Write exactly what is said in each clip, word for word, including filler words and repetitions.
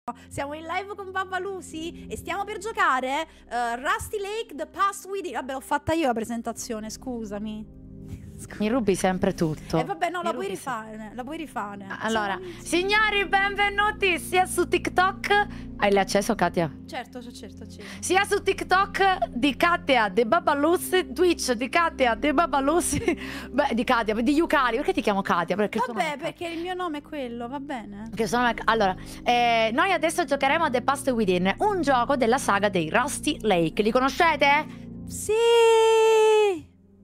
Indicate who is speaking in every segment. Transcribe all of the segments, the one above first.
Speaker 1: Siamo in live con Babba Lucy e stiamo per giocare uh, Rusty Lake The Past Within. Vabbè, l'ho fatta io la presentazione, scusami.
Speaker 2: Mi rubi sempre tutto.
Speaker 1: E eh, vabbè, no,
Speaker 2: Mi
Speaker 1: la puoi
Speaker 2: rubi
Speaker 1: rifare, se... la puoi rifare.
Speaker 2: Allora, signori, benvenuti sia su TikTok. Hai l'accesso, Katia?
Speaker 1: Certo, certo, certo.
Speaker 2: Sia su TikTok di Katia di Babba Lucy, Twitch di Katia di Babba Lucy. Beh, di Katia, di Yukari. Perché ti chiamo Katia? Perché
Speaker 1: vabbè, perché il mio nome è quello, va bene.
Speaker 2: Che sono... Allora, eh, noi adesso giocheremo a The Past Within, un gioco della saga dei Rusty Lake. Li conoscete?
Speaker 1: Sì!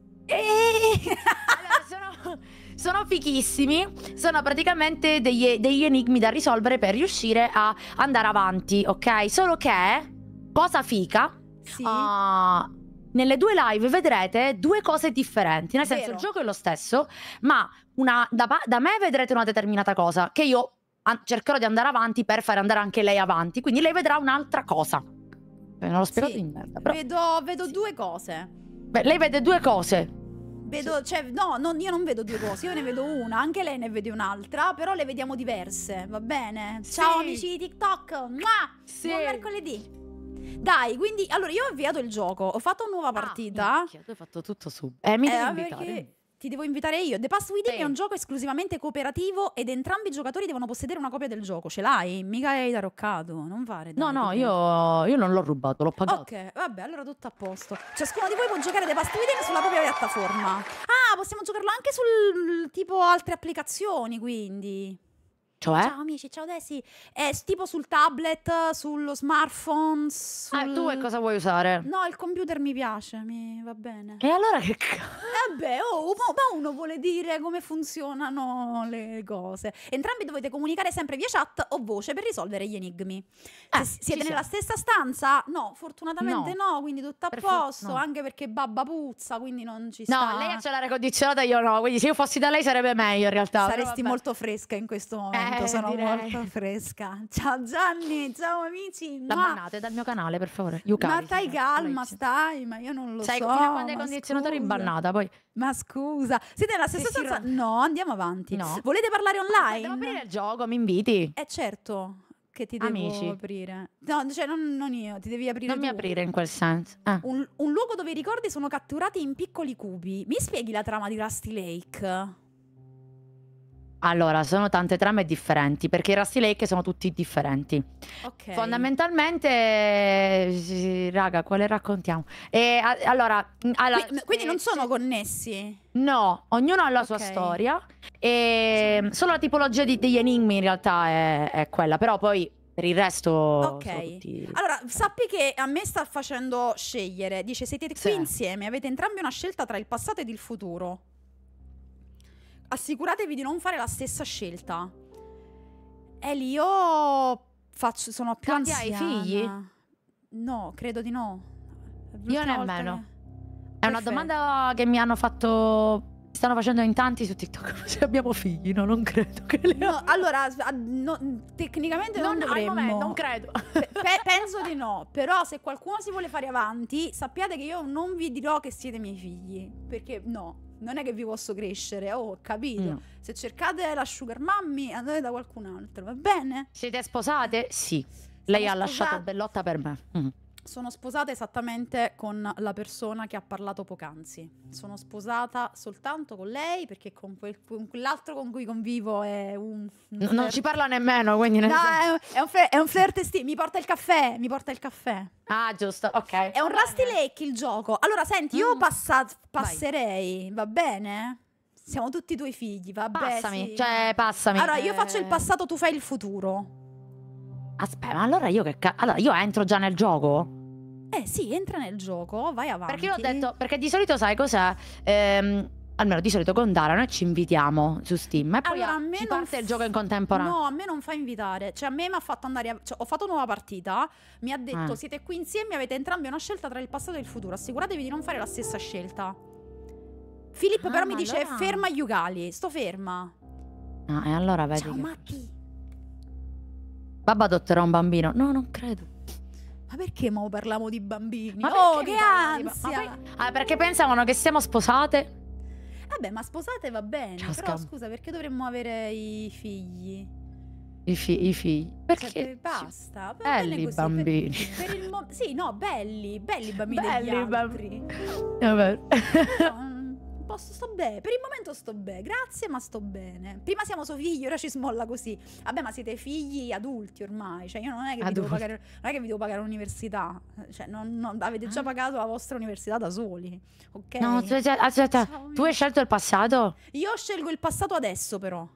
Speaker 2: Allora, sono, sono fichissimi. Sono praticamente degli, degli enigmi da risolvere per riuscire a andare avanti, ok? Solo che, cosa fica,
Speaker 1: sì.
Speaker 2: uh, nelle due live vedrete due cose differenti. Nel senso,
Speaker 1: Vero.
Speaker 2: il gioco è lo stesso, ma una, da, da me vedrete una determinata cosa che io cercherò di andare avanti per fare andare anche lei avanti. Quindi lei vedrà un'altra cosa. Non l'ho spiegato
Speaker 1: sì.
Speaker 2: di merda, però...
Speaker 1: Vedo, vedo
Speaker 2: sì.
Speaker 1: due cose.
Speaker 2: Beh, lei vede due cose.
Speaker 1: Vedo, cioè, no, non, io non vedo due cose, io ne vedo una, anche lei ne vede un'altra, però le vediamo diverse, va bene?
Speaker 2: Sì.
Speaker 1: Ciao amici di TikTok, Mua!
Speaker 2: Sì.
Speaker 1: Buon mercoledì. Dai, quindi, allora io ho avviato il gioco, ho fatto una nuova partita.
Speaker 2: Ah, tu hai fatto tutto su. Eh, mi devi
Speaker 1: eh,
Speaker 2: invitare.
Speaker 1: Perché ti devo invitare io. The Past Within
Speaker 2: sì.
Speaker 1: è un gioco esclusivamente cooperativo ed entrambi i giocatori devono possedere una copia del gioco. Ce l'hai? Mica hai taroccato, non fare.
Speaker 2: No,
Speaker 1: dai,
Speaker 2: no,
Speaker 1: ti
Speaker 2: io, io non l'ho rubato, l'ho pagato.
Speaker 1: Ok, vabbè, allora tutto a posto. Ciascuno di voi può giocare The Past Within sulla propria piattaforma. Ah, possiamo giocarlo anche sul tipo altre applicazioni, quindi.
Speaker 2: Cioè?
Speaker 1: Ciao amici, ciao Desi. È tipo sul tablet, sullo smartphone. Sul...
Speaker 2: Ah, tu che cosa vuoi usare?
Speaker 1: No, il computer mi piace, mi va bene.
Speaker 2: E allora che cazzo?
Speaker 1: Vabbè, oh, ma uno vuole dire come funzionano le cose. Entrambi dovete comunicare sempre via chat o voce per risolvere gli enigmi.
Speaker 2: Eh,
Speaker 1: Se siete nella
Speaker 2: siamo.
Speaker 1: stessa stanza? No, fortunatamente no, no quindi tutto a
Speaker 2: per
Speaker 1: posto,
Speaker 2: no.
Speaker 1: anche perché babba puzza, quindi non ci
Speaker 2: no,
Speaker 1: sta.
Speaker 2: No, lei c'è l'aria condizionata, io no, quindi se io fossi da lei sarebbe meglio in realtà.
Speaker 1: Saresti molto fresca in questo momento,
Speaker 2: eh,
Speaker 1: sono
Speaker 2: direi.
Speaker 1: molto fresca. Ciao Gianni, ciao amici.
Speaker 2: La bannate dal mio canale, per favore. Yukari,
Speaker 1: ma stai calma,
Speaker 2: sì.
Speaker 1: stai, ma io non lo
Speaker 2: Sai,
Speaker 1: so.
Speaker 2: fino a quando hai condizionatori
Speaker 1: scusa.
Speaker 2: bannata, poi.
Speaker 1: Ma scusa, siete nella stessa
Speaker 2: Sì, sì,
Speaker 1: stanza? No, andiamo avanti.
Speaker 2: No.
Speaker 1: Volete parlare online?
Speaker 2: Devo aprire il gioco, mi inviti?
Speaker 1: Eh certo che ti devo
Speaker 2: Amici.
Speaker 1: aprire. No, cioè non, non io, ti devi aprire
Speaker 2: Non mi
Speaker 1: tu.
Speaker 2: aprire in quel senso. Eh.
Speaker 1: Un, un luogo dove i ricordi sono catturati in piccoli cubi. Mi spieghi la trama di Rusty Lake?
Speaker 2: Allora, sono tante trame differenti, perché i Rusty Lake sono tutti differenti.
Speaker 1: Ok.
Speaker 2: Fondamentalmente, sì, raga, quale raccontiamo? E, a, allora, allora
Speaker 1: Quindi, quindi non sono connessi?
Speaker 2: No, ognuno ha la
Speaker 1: Ok.
Speaker 2: sua storia. E sì. Solo la tipologia di, degli enigmi in realtà è, è quella, però poi per il resto
Speaker 1: Ok.
Speaker 2: sono tutti...
Speaker 1: Allora, sappi che a me sta facendo scegliere. Dice, siete qui
Speaker 2: Sì.
Speaker 1: insieme, avete entrambi una scelta tra il passato ed il futuro. Assicuratevi di non fare la stessa scelta. E lì io faccio, sono più
Speaker 2: Katia, hai
Speaker 1: anziana.
Speaker 2: figli?
Speaker 1: No, credo di no.
Speaker 2: Io
Speaker 1: L'ultima
Speaker 2: nemmeno.
Speaker 1: volta che-
Speaker 2: È una
Speaker 1: Perfetto.
Speaker 2: domanda che mi hanno fatto... stanno facendo in tanti su TikTok. Se abbiamo figli, no, non credo che le
Speaker 1: No, allora, a- no, tecnicamente non,
Speaker 2: non, al
Speaker 1: dovremmo.
Speaker 2: momento, non credo.
Speaker 1: Pe- pe- penso di no. Però se qualcuno si vuole fare avanti, sappiate che io non vi dirò che siete miei figli. Perché no, non è che vi posso crescere. Oh, ho capito.
Speaker 2: No.
Speaker 1: Se cercate la sugar mommy, andate da qualcun altro, va bene?
Speaker 2: Siete sposate? Sì. Lei
Speaker 1: Sono
Speaker 2: ha lasciato
Speaker 1: sposata-
Speaker 2: Bellotta per me. Mm.
Speaker 1: Sono sposata esattamente con la persona che ha parlato poc'anzi. Sono sposata soltanto con lei perché con, quel, con quell'altro con cui convivo è un... un
Speaker 2: Non
Speaker 1: flirt.
Speaker 2: ci parla nemmeno, quindi... nel
Speaker 1: No,
Speaker 2: senso-
Speaker 1: è un, flirt, è un flirt estivo. Mi porta il caffè, mi porta il caffè.
Speaker 2: Ah, giusto, ok.
Speaker 1: È un Rusty Lake il gioco. Allora, senti, io
Speaker 2: Mm.
Speaker 1: passa- passerei, va bene? Siamo tutti tuoi figli, vabbè.
Speaker 2: Passami,
Speaker 1: sì.
Speaker 2: cioè passami.
Speaker 1: Allora, io faccio il
Speaker 2: Eh,
Speaker 1: passato, tu fai il futuro.
Speaker 2: Aspetta, ma allora io che cazzo... Allora, io entro già nel gioco?
Speaker 1: Eh sì, entra nel gioco, vai avanti.
Speaker 2: Perché io ho detto... Perché di solito sai cos'è? Ehm, almeno di solito con Dara noi ci invitiamo su Steam e poi
Speaker 1: Allora,
Speaker 2: a-
Speaker 1: a me
Speaker 2: ci
Speaker 1: non
Speaker 2: parte il
Speaker 1: f-
Speaker 2: gioco in contemporanea.
Speaker 1: No, a me non fa invitare. Cioè, a me mi ha fatto andare. A... Cioè, ho fatto nuova partita. Mi ha detto:
Speaker 2: Eh.
Speaker 1: siete qui insieme, avete entrambi una scelta tra il passato e il futuro. Assicuratevi di non fare la stessa scelta. Filippo,
Speaker 2: Ah,
Speaker 1: però, mi
Speaker 2: ma
Speaker 1: dice:
Speaker 2: allora-
Speaker 1: ferma Yugali. Sto ferma.
Speaker 2: Ah, e allora vedi
Speaker 1: Ciao,
Speaker 2: che...
Speaker 1: Matti.
Speaker 2: Babbo adotterà un bambino. No, non credo.
Speaker 1: Ma perché mo parliamo di bambini?
Speaker 2: Ma
Speaker 1: oh,
Speaker 2: perché
Speaker 1: che
Speaker 2: mi parli di ba-
Speaker 1: ansia!
Speaker 2: ma poi- Ah, perché pensavano che siamo sposate?
Speaker 1: Vabbè, ma sposate va bene.
Speaker 2: Ciao,
Speaker 1: Però
Speaker 2: scam.
Speaker 1: scusa, perché dovremmo avere i figli?
Speaker 2: I, fi- i figli.
Speaker 1: Cioè,
Speaker 2: Perché?
Speaker 1: per- basta. Va bene
Speaker 2: Belli i
Speaker 1: così.
Speaker 2: bambini.
Speaker 1: Per, per il mo- sì, no, belli, belli i bambini degli
Speaker 2: Belli i
Speaker 1: altri.
Speaker 2: bambini. Vabbè.
Speaker 1: No, mm, posso, sto bene. Per il momento sto bene. Grazie, ma sto bene. Prima siamo suoi figli, ora ci smolla così. Vabbè, ma siete figli adulti ormai. Cioè, io non è che vi devo
Speaker 2: Adulti.
Speaker 1: pagare, non è che vi devo pagare l'università. Cioè, non, non- avete già
Speaker 2: Ah.
Speaker 1: pagato la vostra università da soli. Ok?
Speaker 2: No, aspetta, aspetta.
Speaker 1: Ciao,
Speaker 2: Tu hai scelto il passato?
Speaker 1: Io scelgo il passato adesso, però.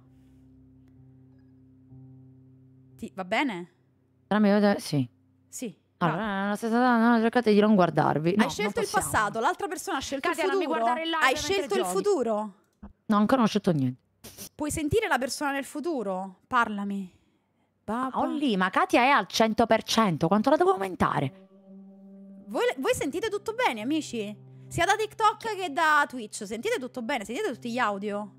Speaker 1: Ti, va bene?
Speaker 2: Tra me e te- Sì.
Speaker 1: Sì. bravo.
Speaker 2: Allora, la stessa cosa, no, cercate di non guardarvi. No,
Speaker 1: Hai scelto
Speaker 2: non
Speaker 1: il
Speaker 2: possiamo.
Speaker 1: passato, l'altra persona ha scelto
Speaker 2: Katia,
Speaker 1: il
Speaker 2: non mi
Speaker 1: futuro.
Speaker 2: guardare in live
Speaker 1: Hai
Speaker 2: mentre
Speaker 1: scelto il
Speaker 2: giochi.
Speaker 1: futuro?
Speaker 2: No, ancora non ho scelto niente.
Speaker 1: Puoi sentire la persona nel futuro? Parlami. Papà.
Speaker 2: Oh lì, ma Katia è al cento per cento. Quanto la devo aumentare?
Speaker 1: Voi, voi sentite tutto bene, amici? Sia da TikTok che da Twitch. Sentite tutto bene? Sentite tutti gli audio?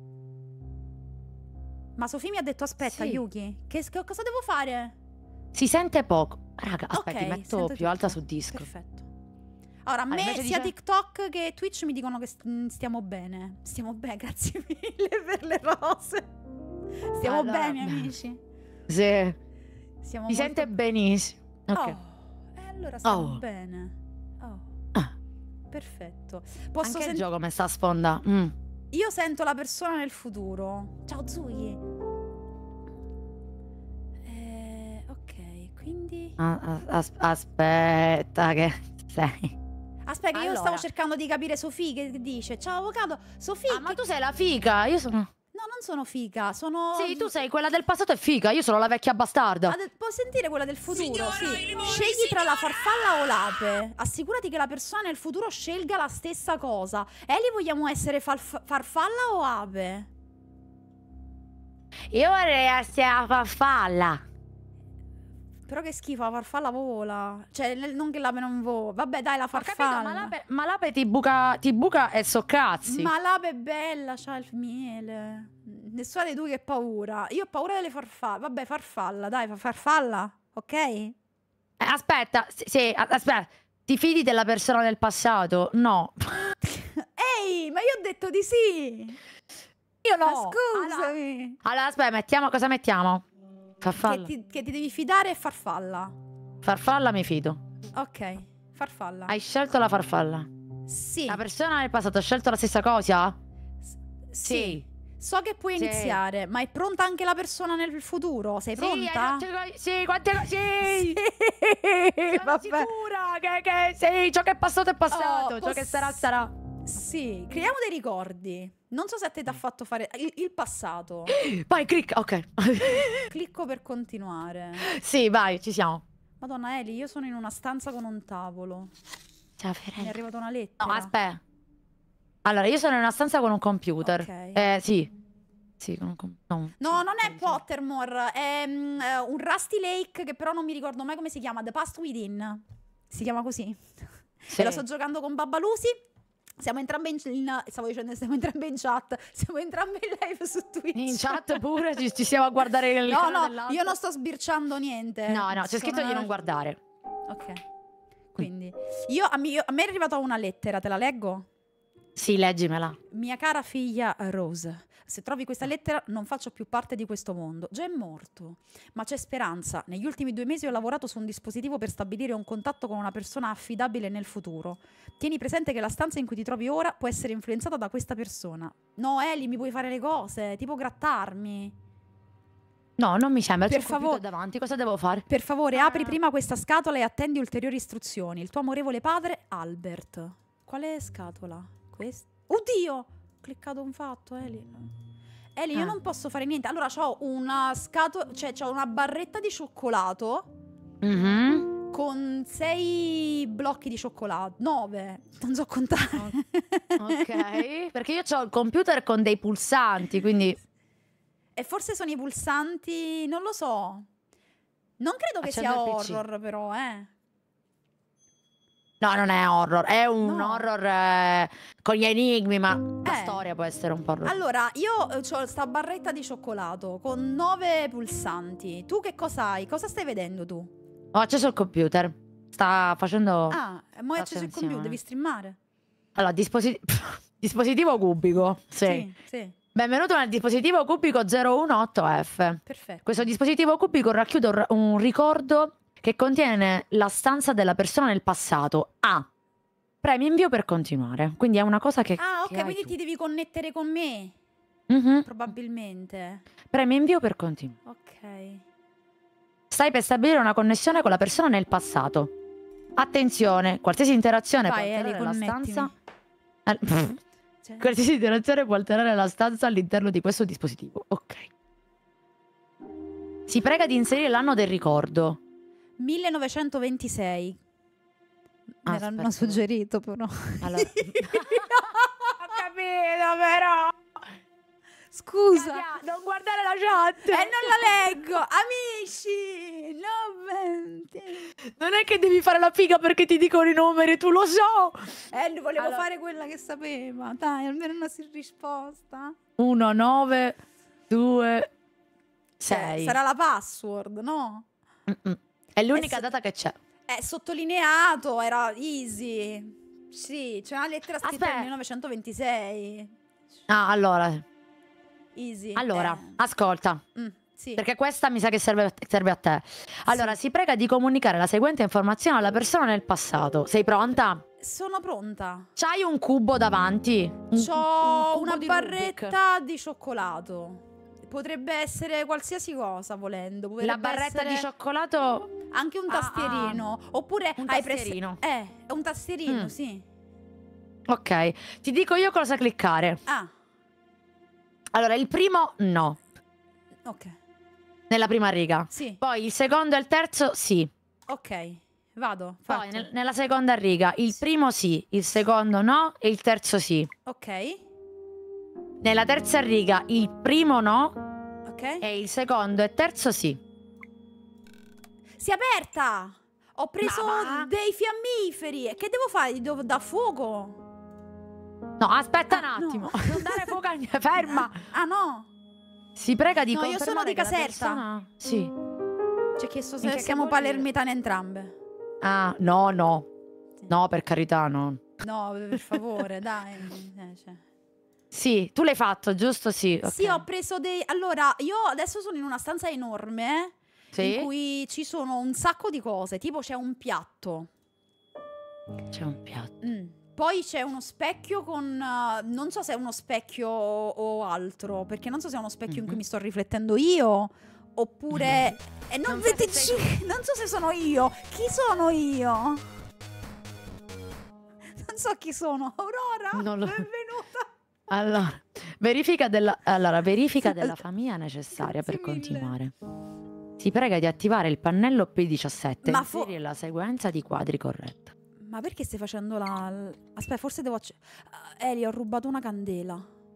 Speaker 1: Ma Sofì mi ha detto aspetta,
Speaker 2: Sì.
Speaker 1: Yuki. Che, che cosa devo fare?
Speaker 2: Si sente poco. Raga, aspetti,
Speaker 1: Ok,
Speaker 2: metto
Speaker 1: sento
Speaker 2: più
Speaker 1: tutto.
Speaker 2: alta su disco.
Speaker 1: Perfetto. Allora, a me
Speaker 2: invece
Speaker 1: sia
Speaker 2: dice-
Speaker 1: TikTok che Twitch mi dicono che st- stiamo bene. Stiamo bene, grazie mille per le rose. Stiamo
Speaker 2: Allora-
Speaker 1: bene, amici.
Speaker 2: Sì.
Speaker 1: Siamo
Speaker 2: Si
Speaker 1: molto
Speaker 2: sente benissimo. Ok.
Speaker 1: Oh, e allora stiamo
Speaker 2: Oh.
Speaker 1: bene. Oh,
Speaker 2: Ah,
Speaker 1: perfetto. Posso
Speaker 2: anche il
Speaker 1: sen-
Speaker 2: gioco mi sta a sponda. Mm.
Speaker 1: Io sento la persona nel futuro. Ciao Zui. Eh, ok, quindi...
Speaker 2: Ah, ah, as- aspetta, che sei.
Speaker 1: Aspetta, che io
Speaker 2: Allora.
Speaker 1: stavo cercando di capire Sofì che dice. Ciao avvocato. Sofì,
Speaker 2: Ah, ma
Speaker 1: che-
Speaker 2: tu sei la figa. Io sono.
Speaker 1: no, non sono figa, sono...
Speaker 2: Sì, tu sei quella del passato e figa. Io sono la vecchia bastarda.
Speaker 1: Ah, de- può sentire quella del futuro, sì. Scegli tra la farfalla o l'ape. Assicurati che la persona nel futuro scelga la stessa cosa. Eli, vogliamo essere farf- farfalla o ape?
Speaker 2: Io vorrei essere la farfalla.
Speaker 1: Però che schifo, la farfalla vola. Cioè, nel- non che l'ape non vola. Vabbè, dai, la
Speaker 2: Ho capito,
Speaker 1: farfalla.
Speaker 2: ma l'ape, ma l'ape ti buca, ti buca e so cazzi.
Speaker 1: Ma l'ape è bella, c'ha il miele. Nessuna dei due che paura. Io ho paura delle farfalle. Vabbè, farfalla, dai, fa- farfalla, ok?
Speaker 2: Eh, aspetta, sì, sì, a- aspetta. Ti fidi della persona del passato? No.
Speaker 1: Ehi, ma io ho detto di sì.
Speaker 2: Io no.
Speaker 1: Ma
Speaker 2: Allora,
Speaker 1: scusami.
Speaker 2: allora, aspetta, mettiamo, cosa mettiamo?
Speaker 1: Che
Speaker 2: Farfalla.
Speaker 1: ti, che ti devi fidare è farfalla.
Speaker 2: Farfalla mi fido.
Speaker 1: Ok, farfalla.
Speaker 2: Hai scelto la farfalla.
Speaker 1: Sì.
Speaker 2: La persona del passato ha scelto la stessa cosa?
Speaker 1: S- sì. So che puoi
Speaker 2: Sì.
Speaker 1: iniziare, ma è pronta anche la persona nel futuro? Sei pronta?
Speaker 2: Sì, hai- sì, quante cose. Sì.
Speaker 1: Sì,
Speaker 2: Sono sicura che, che sì, ciò che è passato è passato,
Speaker 1: Oh,
Speaker 2: ciò che
Speaker 1: poss-
Speaker 2: sarà sarà.
Speaker 1: Sì, creiamo dei ricordi. Non so se a te ti ha fatto fare il, il passato.
Speaker 2: Vai, clicca, ok.
Speaker 1: Clicco per continuare.
Speaker 2: Sì, vai, ci siamo.
Speaker 1: Madonna Eli, io sono in una stanza con un tavolo.
Speaker 2: Ciao,
Speaker 1: Mi è
Speaker 2: Firenze.
Speaker 1: arrivata una
Speaker 2: No,
Speaker 1: lettera.
Speaker 2: aspetta. Allora, io sono in una stanza con un computer.
Speaker 1: Ok.
Speaker 2: Eh, sì. Sì, con un computer.
Speaker 1: No, non è Pottermore, è mm, eh, un Rusty Lake che però non mi ricordo mai come si chiama. The Past Within. Si chiama così. E lo sto giocando con Babbalusi. Siamo entrambe in, in- stavo dicendo, siamo entrambe in chat. Siamo entrambe in live su Twitch.
Speaker 2: In chat pure ci, ci stiamo a guardare il
Speaker 1: No,
Speaker 2: canale
Speaker 1: no,
Speaker 2: dell'altro.
Speaker 1: io non sto sbirciando niente.
Speaker 2: No, no, c'è
Speaker 1: Sono
Speaker 2: scritto di
Speaker 1: una-
Speaker 2: non guardare.
Speaker 1: Ok. Quindi, io, a, me, a me è arrivata una lettera, te la leggo?
Speaker 2: Sì, leggimela.
Speaker 1: Mia cara figlia Rose, se trovi questa lettera non faccio più parte di questo mondo. Già è morto, ma c'è speranza. Negli ultimi due mesi ho lavorato su un dispositivo per stabilire un contatto con una persona affidabile nel futuro. Tieni presente che la stanza in cui ti trovi ora può essere influenzata da questa persona. No, Eli, mi puoi fare le cose, tipo grattarmi.
Speaker 2: No, non mi sembra.
Speaker 1: Per
Speaker 2: C'è un computer
Speaker 1: favore-
Speaker 2: davanti, cosa devo fare?
Speaker 1: Per favore,
Speaker 2: Ah.
Speaker 1: apri prima questa scatola e attendi ulteriori istruzioni. Il tuo amorevole padre, Albert. Quale scatola? Questa? Oddio! Ho cliccato un fatto, Eli. Eli, io
Speaker 2: Ah.
Speaker 1: non posso fare niente. Allora, c'ho una scatola, cioè c'ho una barretta di cioccolato
Speaker 2: Mhm.
Speaker 1: con sei blocchi di cioccolato. Nove. Non so contare.
Speaker 2: Ok. Perché io ho il computer con dei pulsanti, quindi...
Speaker 1: E forse sono i pulsanti, non lo so. Non credo che sia
Speaker 2: Accendo il P C.
Speaker 1: horror, però, eh.
Speaker 2: No, non è horror, è un
Speaker 1: No.
Speaker 2: horror eh, con gli enigmi, ma la
Speaker 1: Eh.
Speaker 2: storia può essere un po' horror.
Speaker 1: Allora, io ho sta barretta di cioccolato con nove pulsanti. Tu che cosa hai? Cosa stai vedendo tu?
Speaker 2: Ho acceso il computer. Sta facendo...
Speaker 1: Ah, mo hai acceso il
Speaker 2: Attenzione.
Speaker 1: computer, devi streamare.
Speaker 2: Allora, disposi- dispositivo cubico. Sì.
Speaker 1: Sì, sì.
Speaker 2: Benvenuto nel dispositivo cubico zero uno otto F.
Speaker 1: Perfetto.
Speaker 2: Questo dispositivo cubico racchiude un, un ricordo che contiene la stanza della persona nel passato. A. Premi invio per continuare. Quindi è una cosa che...
Speaker 1: Ah,
Speaker 2: che
Speaker 1: ok,
Speaker 2: hai
Speaker 1: quindi
Speaker 2: tu.
Speaker 1: ti devi connettere con me.
Speaker 2: Mhm.
Speaker 1: Probabilmente.
Speaker 2: Premi invio per continuare.
Speaker 1: Ok.
Speaker 2: Stai per stabilire una connessione con la persona nel passato. Attenzione, qualsiasi interazione
Speaker 1: Vai,
Speaker 2: può alterare
Speaker 1: Eli,
Speaker 2: la
Speaker 1: connettimi.
Speaker 2: stanza... al- pff.
Speaker 1: Cioè,
Speaker 2: Qualsiasi interazione può alterare la stanza all'interno di questo dispositivo. Ok. Si prega di inserire l'anno del ricordo.
Speaker 1: millenovecentoventisei. Me l'hanno
Speaker 2: Aspetta.
Speaker 1: suggerito però.
Speaker 2: Allora... Ho capito però.
Speaker 1: Scusa.
Speaker 2: Katia, non guardare la chat.
Speaker 1: E non la leggo. Amici. novanta.
Speaker 2: Non è che devi fare la figa perché ti dicono i numeri, tu lo so.
Speaker 1: Eh, volevo
Speaker 2: Allora-
Speaker 1: fare quella che sapeva. Dai, almeno una si- risposta.
Speaker 2: uno, nove, due,
Speaker 1: Cioè,
Speaker 2: sei.
Speaker 1: sarà la password, no?
Speaker 2: Mm-mm. È l'unica
Speaker 1: Eh,
Speaker 2: data che c'è.
Speaker 1: È sottolineato, era easy. Sì, c'è una lettera scritta
Speaker 2: Aspetta.
Speaker 1: nel millenovecentoventisei.
Speaker 2: Ah, allora.
Speaker 1: Easy.
Speaker 2: Allora,
Speaker 1: Eh,
Speaker 2: ascolta.
Speaker 1: mm, sì.
Speaker 2: Perché questa mi sa che serve, serve a te. Allora,
Speaker 1: Sì.
Speaker 2: si prega di comunicare la seguente informazione alla persona nel passato. Sei pronta?
Speaker 1: Sono pronta.
Speaker 2: C'hai un cubo davanti? Un- un
Speaker 1: C'ho
Speaker 2: cubo
Speaker 1: una
Speaker 2: di
Speaker 1: barretta di cioccolato. Potrebbe essere qualsiasi cosa, volendo.
Speaker 2: Rubik.
Speaker 1: Potrebbe
Speaker 2: La barretta di
Speaker 1: essere
Speaker 2: cioccolato?
Speaker 1: anche un
Speaker 2: Ah,
Speaker 1: tastierino. Oppure
Speaker 2: un
Speaker 1: hai preso.
Speaker 2: tastierino.
Speaker 1: Eh, è un tastierino,
Speaker 2: Mm.
Speaker 1: sì.
Speaker 2: Ok, ti dico io cosa cliccare.
Speaker 1: Ah,
Speaker 2: Allora, il primo no,
Speaker 1: ok.
Speaker 2: nella prima riga.
Speaker 1: Sì,
Speaker 2: Poi il secondo e il terzo sì.
Speaker 1: ok. Vado.
Speaker 2: Poi
Speaker 1: Fatto.
Speaker 2: nel- nella seconda riga il primo sì, il secondo no e il terzo sì.
Speaker 1: Ok.
Speaker 2: Nella terza riga il primo no
Speaker 1: Ok.
Speaker 2: e il secondo e terzo sì.
Speaker 1: Si è aperta! Ho preso
Speaker 2: Ma va?
Speaker 1: dei fiammiferi. E che devo fare? Gli devo da fuoco?
Speaker 2: No, aspetta
Speaker 1: Ah,
Speaker 2: un attimo.
Speaker 1: no.
Speaker 2: Non dare fuoco a niente. Ferma.
Speaker 1: Ah, no.
Speaker 2: Si prega di
Speaker 1: No, io sono
Speaker 2: confermare
Speaker 1: di
Speaker 2: che la
Speaker 1: Caserta.
Speaker 2: persona- Sì.
Speaker 1: Ci ha chiesto
Speaker 2: Minchia,
Speaker 1: se
Speaker 2: che
Speaker 1: siamo
Speaker 2: vuol dire?
Speaker 1: palermitane entrambe.
Speaker 2: Ah, no, no.
Speaker 1: Sì.
Speaker 2: No, per carità, no.
Speaker 1: No, per favore, dai. Eh, cioè.
Speaker 2: Sì, tu l'hai fatto, giusto? Sì.
Speaker 1: Sì,
Speaker 2: ok.
Speaker 1: ho preso dei... Allora, io adesso sono in una stanza enorme
Speaker 2: Sì?
Speaker 1: in cui ci sono un sacco di cose. Tipo c'è un piatto.
Speaker 2: C'è un piatto.
Speaker 1: Mm. Poi c'è uno specchio con... eh, non so se è uno specchio o, o altro, perché non so se è uno specchio in cui
Speaker 2: Mhm.
Speaker 1: mi sto riflettendo io, oppure... E non,
Speaker 2: Non so se
Speaker 1: vedi-
Speaker 2: sei
Speaker 1: ci- non so se sono io. Chi sono io? Non so chi sono. Aurora,
Speaker 2: Non lo-
Speaker 1: benvenuta.
Speaker 2: Allora, verifica della, allora, verifica della famiglia necessaria per
Speaker 1: Grazie mille.
Speaker 2: continuare. Si prega di attivare il pannello P diciassette e
Speaker 1: Ma fo-
Speaker 2: inserire la sequenza di quadri corretta.
Speaker 1: Ma perché stai facendo la... l- Aspetta, forse devo... acc- Ah, Eli, ho rubato una candela.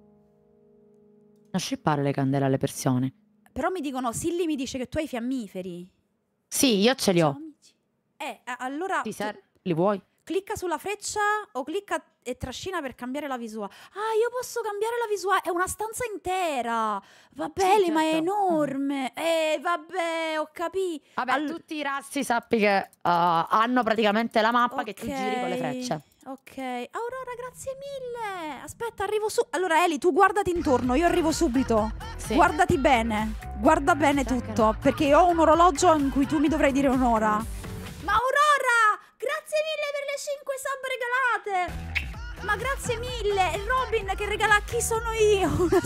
Speaker 2: Non scippare le candele alle persone.
Speaker 1: Però mi dicono, Silly mi dice che tu hai i fiammiferi.
Speaker 2: Sì, io ce li
Speaker 1: Ciao,
Speaker 2: ho.
Speaker 1: amici. Eh, a- allora...
Speaker 2: Ti
Speaker 1: tu-
Speaker 2: ser- Li vuoi?
Speaker 1: Clicca sulla freccia o clicca e trascina per cambiare la visuale. Ah, io posso cambiare la visuale. È una stanza intera. Vabbè,
Speaker 2: Sì,
Speaker 1: Eli, ma è
Speaker 2: certo.
Speaker 1: enorme. Eh, vabbè, ho capito.
Speaker 2: Vabbè,
Speaker 1: All-
Speaker 2: tutti i razzi sappi che uh, hanno praticamente la mappa che tu giri con le
Speaker 1: Ok,
Speaker 2: frecce.
Speaker 1: Ok. Aurora, grazie mille. Aspetta, arrivo su. Allora, Eli, tu guardati intorno. Io arrivo subito.
Speaker 2: Sì.
Speaker 1: Guardati bene. Guarda bene
Speaker 2: Staccalo.
Speaker 1: tutto. Perché io ho un orologio in cui tu mi dovrai dire un'ora. Ma Aurora, grazie mille per le cinque sub regalate. Ma grazie mille. E Robin che regala chi sono io una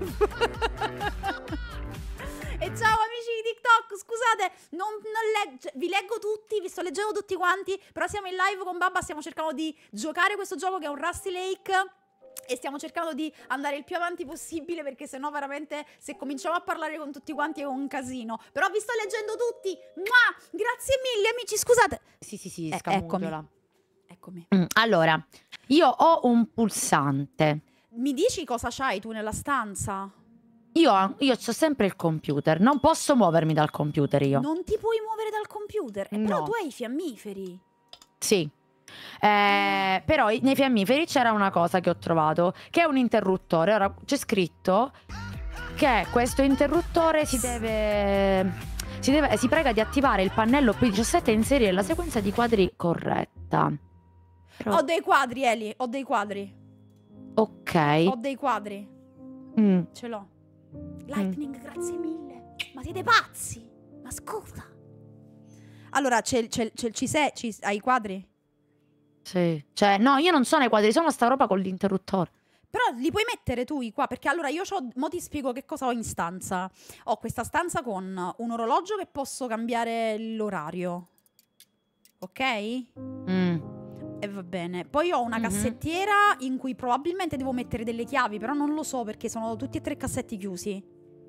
Speaker 1: sub. E ciao amici di TikTok, scusate, non, non leggo, vi leggo tutti, vi sto leggendo tutti quanti, però siamo in live con Babba, stiamo cercando di giocare questo gioco che è un Rusty Lake e stiamo cercando di andare il più avanti possibile perché sennò veramente se cominciamo a parlare con tutti quanti è un casino. Però vi sto leggendo tutti, Mua! Grazie mille amici, scusate.
Speaker 2: Sì, sì, sì,
Speaker 1: Eh,
Speaker 2: scamugliola.
Speaker 1: Eccomi.
Speaker 2: Mm, allora, io ho un pulsante.
Speaker 1: Mi dici cosa c'hai tu nella stanza?
Speaker 2: Io, io ho sempre il computer, non posso muovermi dal computer io.
Speaker 1: Non ti puoi muovere dal computer, eh, però
Speaker 2: No.
Speaker 1: tu hai i fiammiferi.
Speaker 2: Sì. Eh, però i- nei fiammiferi c'era una cosa che ho trovato, che è un interruttore. Ora c'è scritto che questo interruttore si deve, si deve si prega di attivare il pannello P diciassette e inserire la sequenza di quadri corretta. Però-
Speaker 1: Ho dei quadri, Eli, ho dei quadri.
Speaker 2: ok.
Speaker 1: Ho dei quadri.
Speaker 2: Mm.
Speaker 1: Ce l'ho. Lightning, mm. grazie mille. Ma siete pazzi? Ma scusa. Allora, c'è, c'è, c'è, ci sei? Ci, hai i quadri?
Speaker 2: Sì. Cioè, no, io non sono ai quadri, sono sta roba con l'interruttore.
Speaker 1: Però li puoi mettere tu qua, perché allora io c'ho, mo ti spiego che cosa ho in stanza. Ho questa stanza con un orologio che posso cambiare l'orario. Ok?
Speaker 2: Mm.
Speaker 1: E va bene. Poi ho una
Speaker 2: Mhm.
Speaker 1: cassettiera in cui probabilmente devo mettere delle chiavi, però non lo so perché sono tutti e tre cassetti chiusi.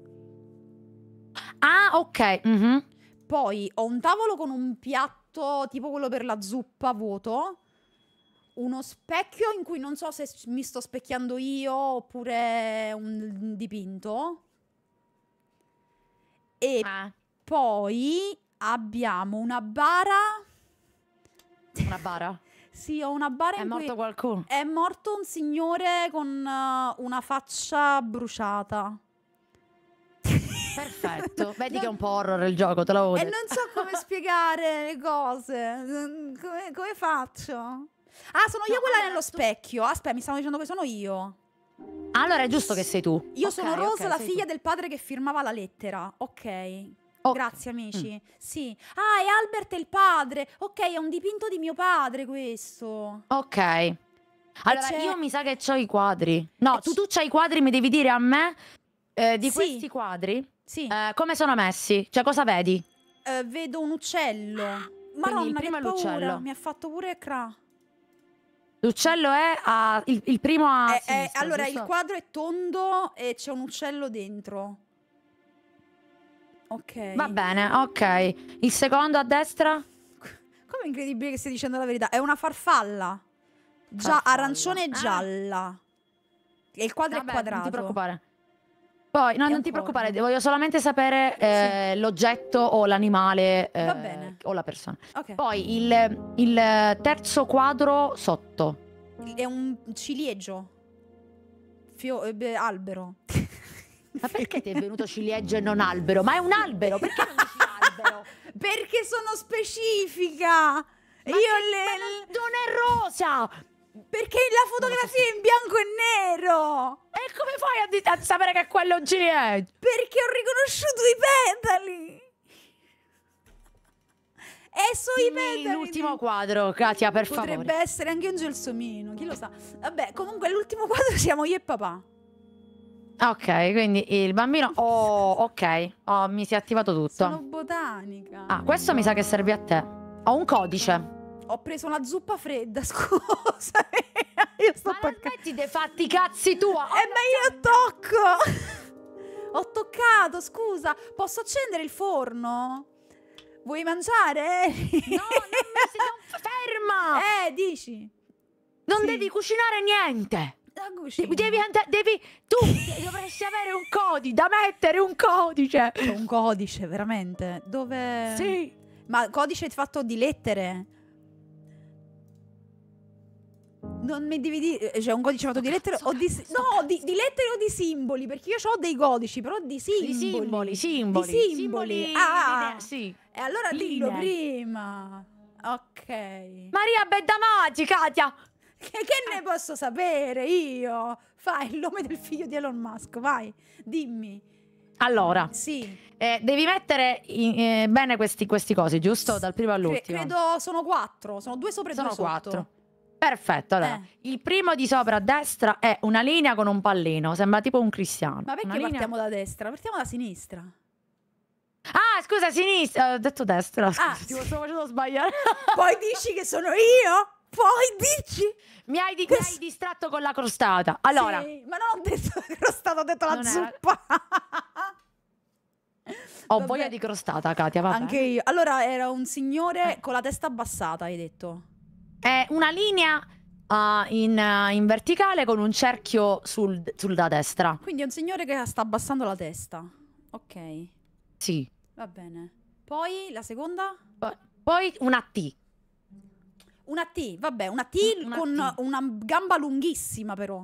Speaker 2: Ah, ok. Mhm.
Speaker 1: Poi ho un tavolo con un piatto tipo quello per la zuppa vuoto. Uno specchio in cui non so se mi sto specchiando io oppure un dipinto. E
Speaker 2: Ah,
Speaker 1: poi abbiamo una bara.
Speaker 2: una bara.
Speaker 1: Sì, ho una bara
Speaker 2: È
Speaker 1: in
Speaker 2: morto
Speaker 1: cui
Speaker 2: qualcuno.
Speaker 1: è morto un signore con uh, una faccia bruciata.
Speaker 2: Perfetto. Vedi
Speaker 1: Non-
Speaker 2: che è un po' horror il gioco, te l'avevo
Speaker 1: E
Speaker 2: detto.
Speaker 1: non so come spiegare le cose. Mm, Come, come faccio? Ah, sono io
Speaker 2: No,
Speaker 1: quella
Speaker 2: allora,
Speaker 1: nello
Speaker 2: tu-
Speaker 1: specchio. Aspetta, mi stanno dicendo che sono io.
Speaker 2: Allora è giusto che sei tu.
Speaker 1: Io
Speaker 2: Ok,
Speaker 1: sono Rose,
Speaker 2: ok,
Speaker 1: la
Speaker 2: sei
Speaker 1: figlia
Speaker 2: tu.
Speaker 1: del padre che firmava la lettera. Ok.
Speaker 2: Ok.
Speaker 1: Grazie, amici. Sì. Ah, e Albert è il padre. Ok, è un dipinto di mio padre questo.
Speaker 2: Ok. Allora,
Speaker 1: c'è-
Speaker 2: io mi sa che c'ho i quadri. No,
Speaker 1: E
Speaker 2: tu,
Speaker 1: c-
Speaker 2: tu c'hai i quadri, mi devi dire a me eh, di
Speaker 1: Sì.
Speaker 2: questi quadri
Speaker 1: Sì.
Speaker 2: eh, come sono messi. Cioè, cosa vedi?
Speaker 1: Eh, vedo un uccello.
Speaker 2: il
Speaker 1: Madonna,
Speaker 2: primo
Speaker 1: che
Speaker 2: è
Speaker 1: paura.
Speaker 2: l'uccello.
Speaker 1: Mi ha fatto pure cra.
Speaker 2: L'uccello è a, il, il primo a
Speaker 1: Eh, eh,
Speaker 2: sinistra,
Speaker 1: allora,
Speaker 2: giusto?
Speaker 1: il quadro è tondo e c'è un uccello dentro. Ok.
Speaker 2: Va bene, ok. Il secondo a destra?
Speaker 1: Come incredibile che stai dicendo la verità. È una farfalla. Già,
Speaker 2: Farfalla.
Speaker 1: arancione e
Speaker 2: Ah.
Speaker 1: gialla. E il quadro
Speaker 2: Vabbè,
Speaker 1: è quadrato.
Speaker 2: non ti preoccupare. Poi, no,
Speaker 1: È
Speaker 2: non
Speaker 1: un
Speaker 2: ti
Speaker 1: corno.
Speaker 2: preoccupare, voglio solamente sapere eh, l'oggetto o l'animale eh,
Speaker 1: Va bene.
Speaker 2: o la persona.
Speaker 1: Ok.
Speaker 2: Poi il, il terzo quadro sotto.
Speaker 1: È un ciliegio. Fio- eh, beh, albero.
Speaker 2: Ma perché ti è venuto ciliegio e non albero? Ma è un albero, perché non dici albero?
Speaker 1: Perché sono specifica.
Speaker 2: Ma
Speaker 1: Io
Speaker 2: che-
Speaker 1: le...
Speaker 2: ma non, non è rosa!
Speaker 1: Perché la fotografia è in bianco e nero.
Speaker 2: E come fai a, di- a sapere che quello è un ciliegio?
Speaker 1: Perché ho riconosciuto i petali. E so i
Speaker 2: Dimmi
Speaker 1: petali.
Speaker 2: l'ultimo quadro, Katia, per
Speaker 1: Potrebbe
Speaker 2: favore.
Speaker 1: essere anche un gelsomino, chi lo sa. Vabbè, comunque l'ultimo quadro siamo io e papà.
Speaker 2: Ok, quindi il bambino... Oh, ok. Oh, mi si è attivato tutto.
Speaker 1: Sono botanica.
Speaker 2: Ah, questo mi sa che serve a te. Ho un codice.
Speaker 1: Ho preso una zuppa fredda, scusa. Io sto
Speaker 2: Ma non
Speaker 1: toccando.
Speaker 2: smetti dei fatti cazzi tua.
Speaker 1: Eh, ma io tocco. Ho toccato, scusa. Posso accendere il forno? Vuoi mangiare?
Speaker 2: No, non mi si... non- Ferma!
Speaker 1: Eh, dici.
Speaker 2: Non
Speaker 1: sì.
Speaker 2: devi cucinare niente.
Speaker 1: La cucina.
Speaker 2: Devi, and- devi tu dovresti avere un codice da mettere, un codice.
Speaker 1: C'è un codice, veramente. Dove?
Speaker 2: Sì.
Speaker 1: Ma codice fatto di lettere? Non mi devi dire. C'è un codice fatto di lettere
Speaker 2: Sto
Speaker 1: o di.
Speaker 2: cazzo, sto
Speaker 1: No, di, di lettere o di simboli? Perché io ho dei codici, però di simboli.
Speaker 2: Di simboli, simboli.
Speaker 1: Di simboli. Ah,
Speaker 2: linee, sì.
Speaker 1: e allora dillo
Speaker 2: Linee.
Speaker 1: prima. Ok.
Speaker 2: Maria Bedamaggi, Katia.
Speaker 1: Che, che ne posso sapere io? Fai il nome del figlio di Elon Musk, vai, dimmi.
Speaker 2: Allora,
Speaker 1: Sì.
Speaker 2: eh, devi mettere in- eh, bene questi, questi cosi, giusto? Dal primo
Speaker 1: Cre-
Speaker 2: all'ultimo.
Speaker 1: credo sono quattro, sono due sopra e
Speaker 2: Sono
Speaker 1: due sotto.
Speaker 2: quattro. Perfetto, allora,
Speaker 1: Eh.
Speaker 2: il primo di sopra a destra è una linea con un pallino, sembra tipo un cristiano.
Speaker 1: Ma perché
Speaker 2: Una linea-
Speaker 1: partiamo da destra? Partiamo da sinistra.
Speaker 2: Ah, scusa, sinistra, ho detto destra, scusa,
Speaker 1: Ah,
Speaker 2: ti
Speaker 1: sì.
Speaker 2: stavo facendo sbagliare.
Speaker 1: Poi dici che sono io? Poi dici?
Speaker 2: mi, hai di- mi hai distratto con la crostata. Allora,
Speaker 1: Sì, ma non ho detto crostato, ho detto la
Speaker 2: Non era-
Speaker 1: zuppa.
Speaker 2: ho
Speaker 1: Vabbè.
Speaker 2: voglia di crostata, Katia, vabbè.
Speaker 1: Anche io. Allora era un signore con la testa abbassata, hai detto.
Speaker 2: È una linea ah, in, eh, in verticale con un cerchio sul, sul da destra.
Speaker 1: Quindi è un signore che sta abbassando la testa. Ok,
Speaker 2: Sì.
Speaker 1: va bene. Poi la seconda?
Speaker 2: Poi- Poi una T.
Speaker 1: Una T, vabbè, una T
Speaker 2: Una
Speaker 1: con
Speaker 2: T.
Speaker 1: una gamba lunghissima però.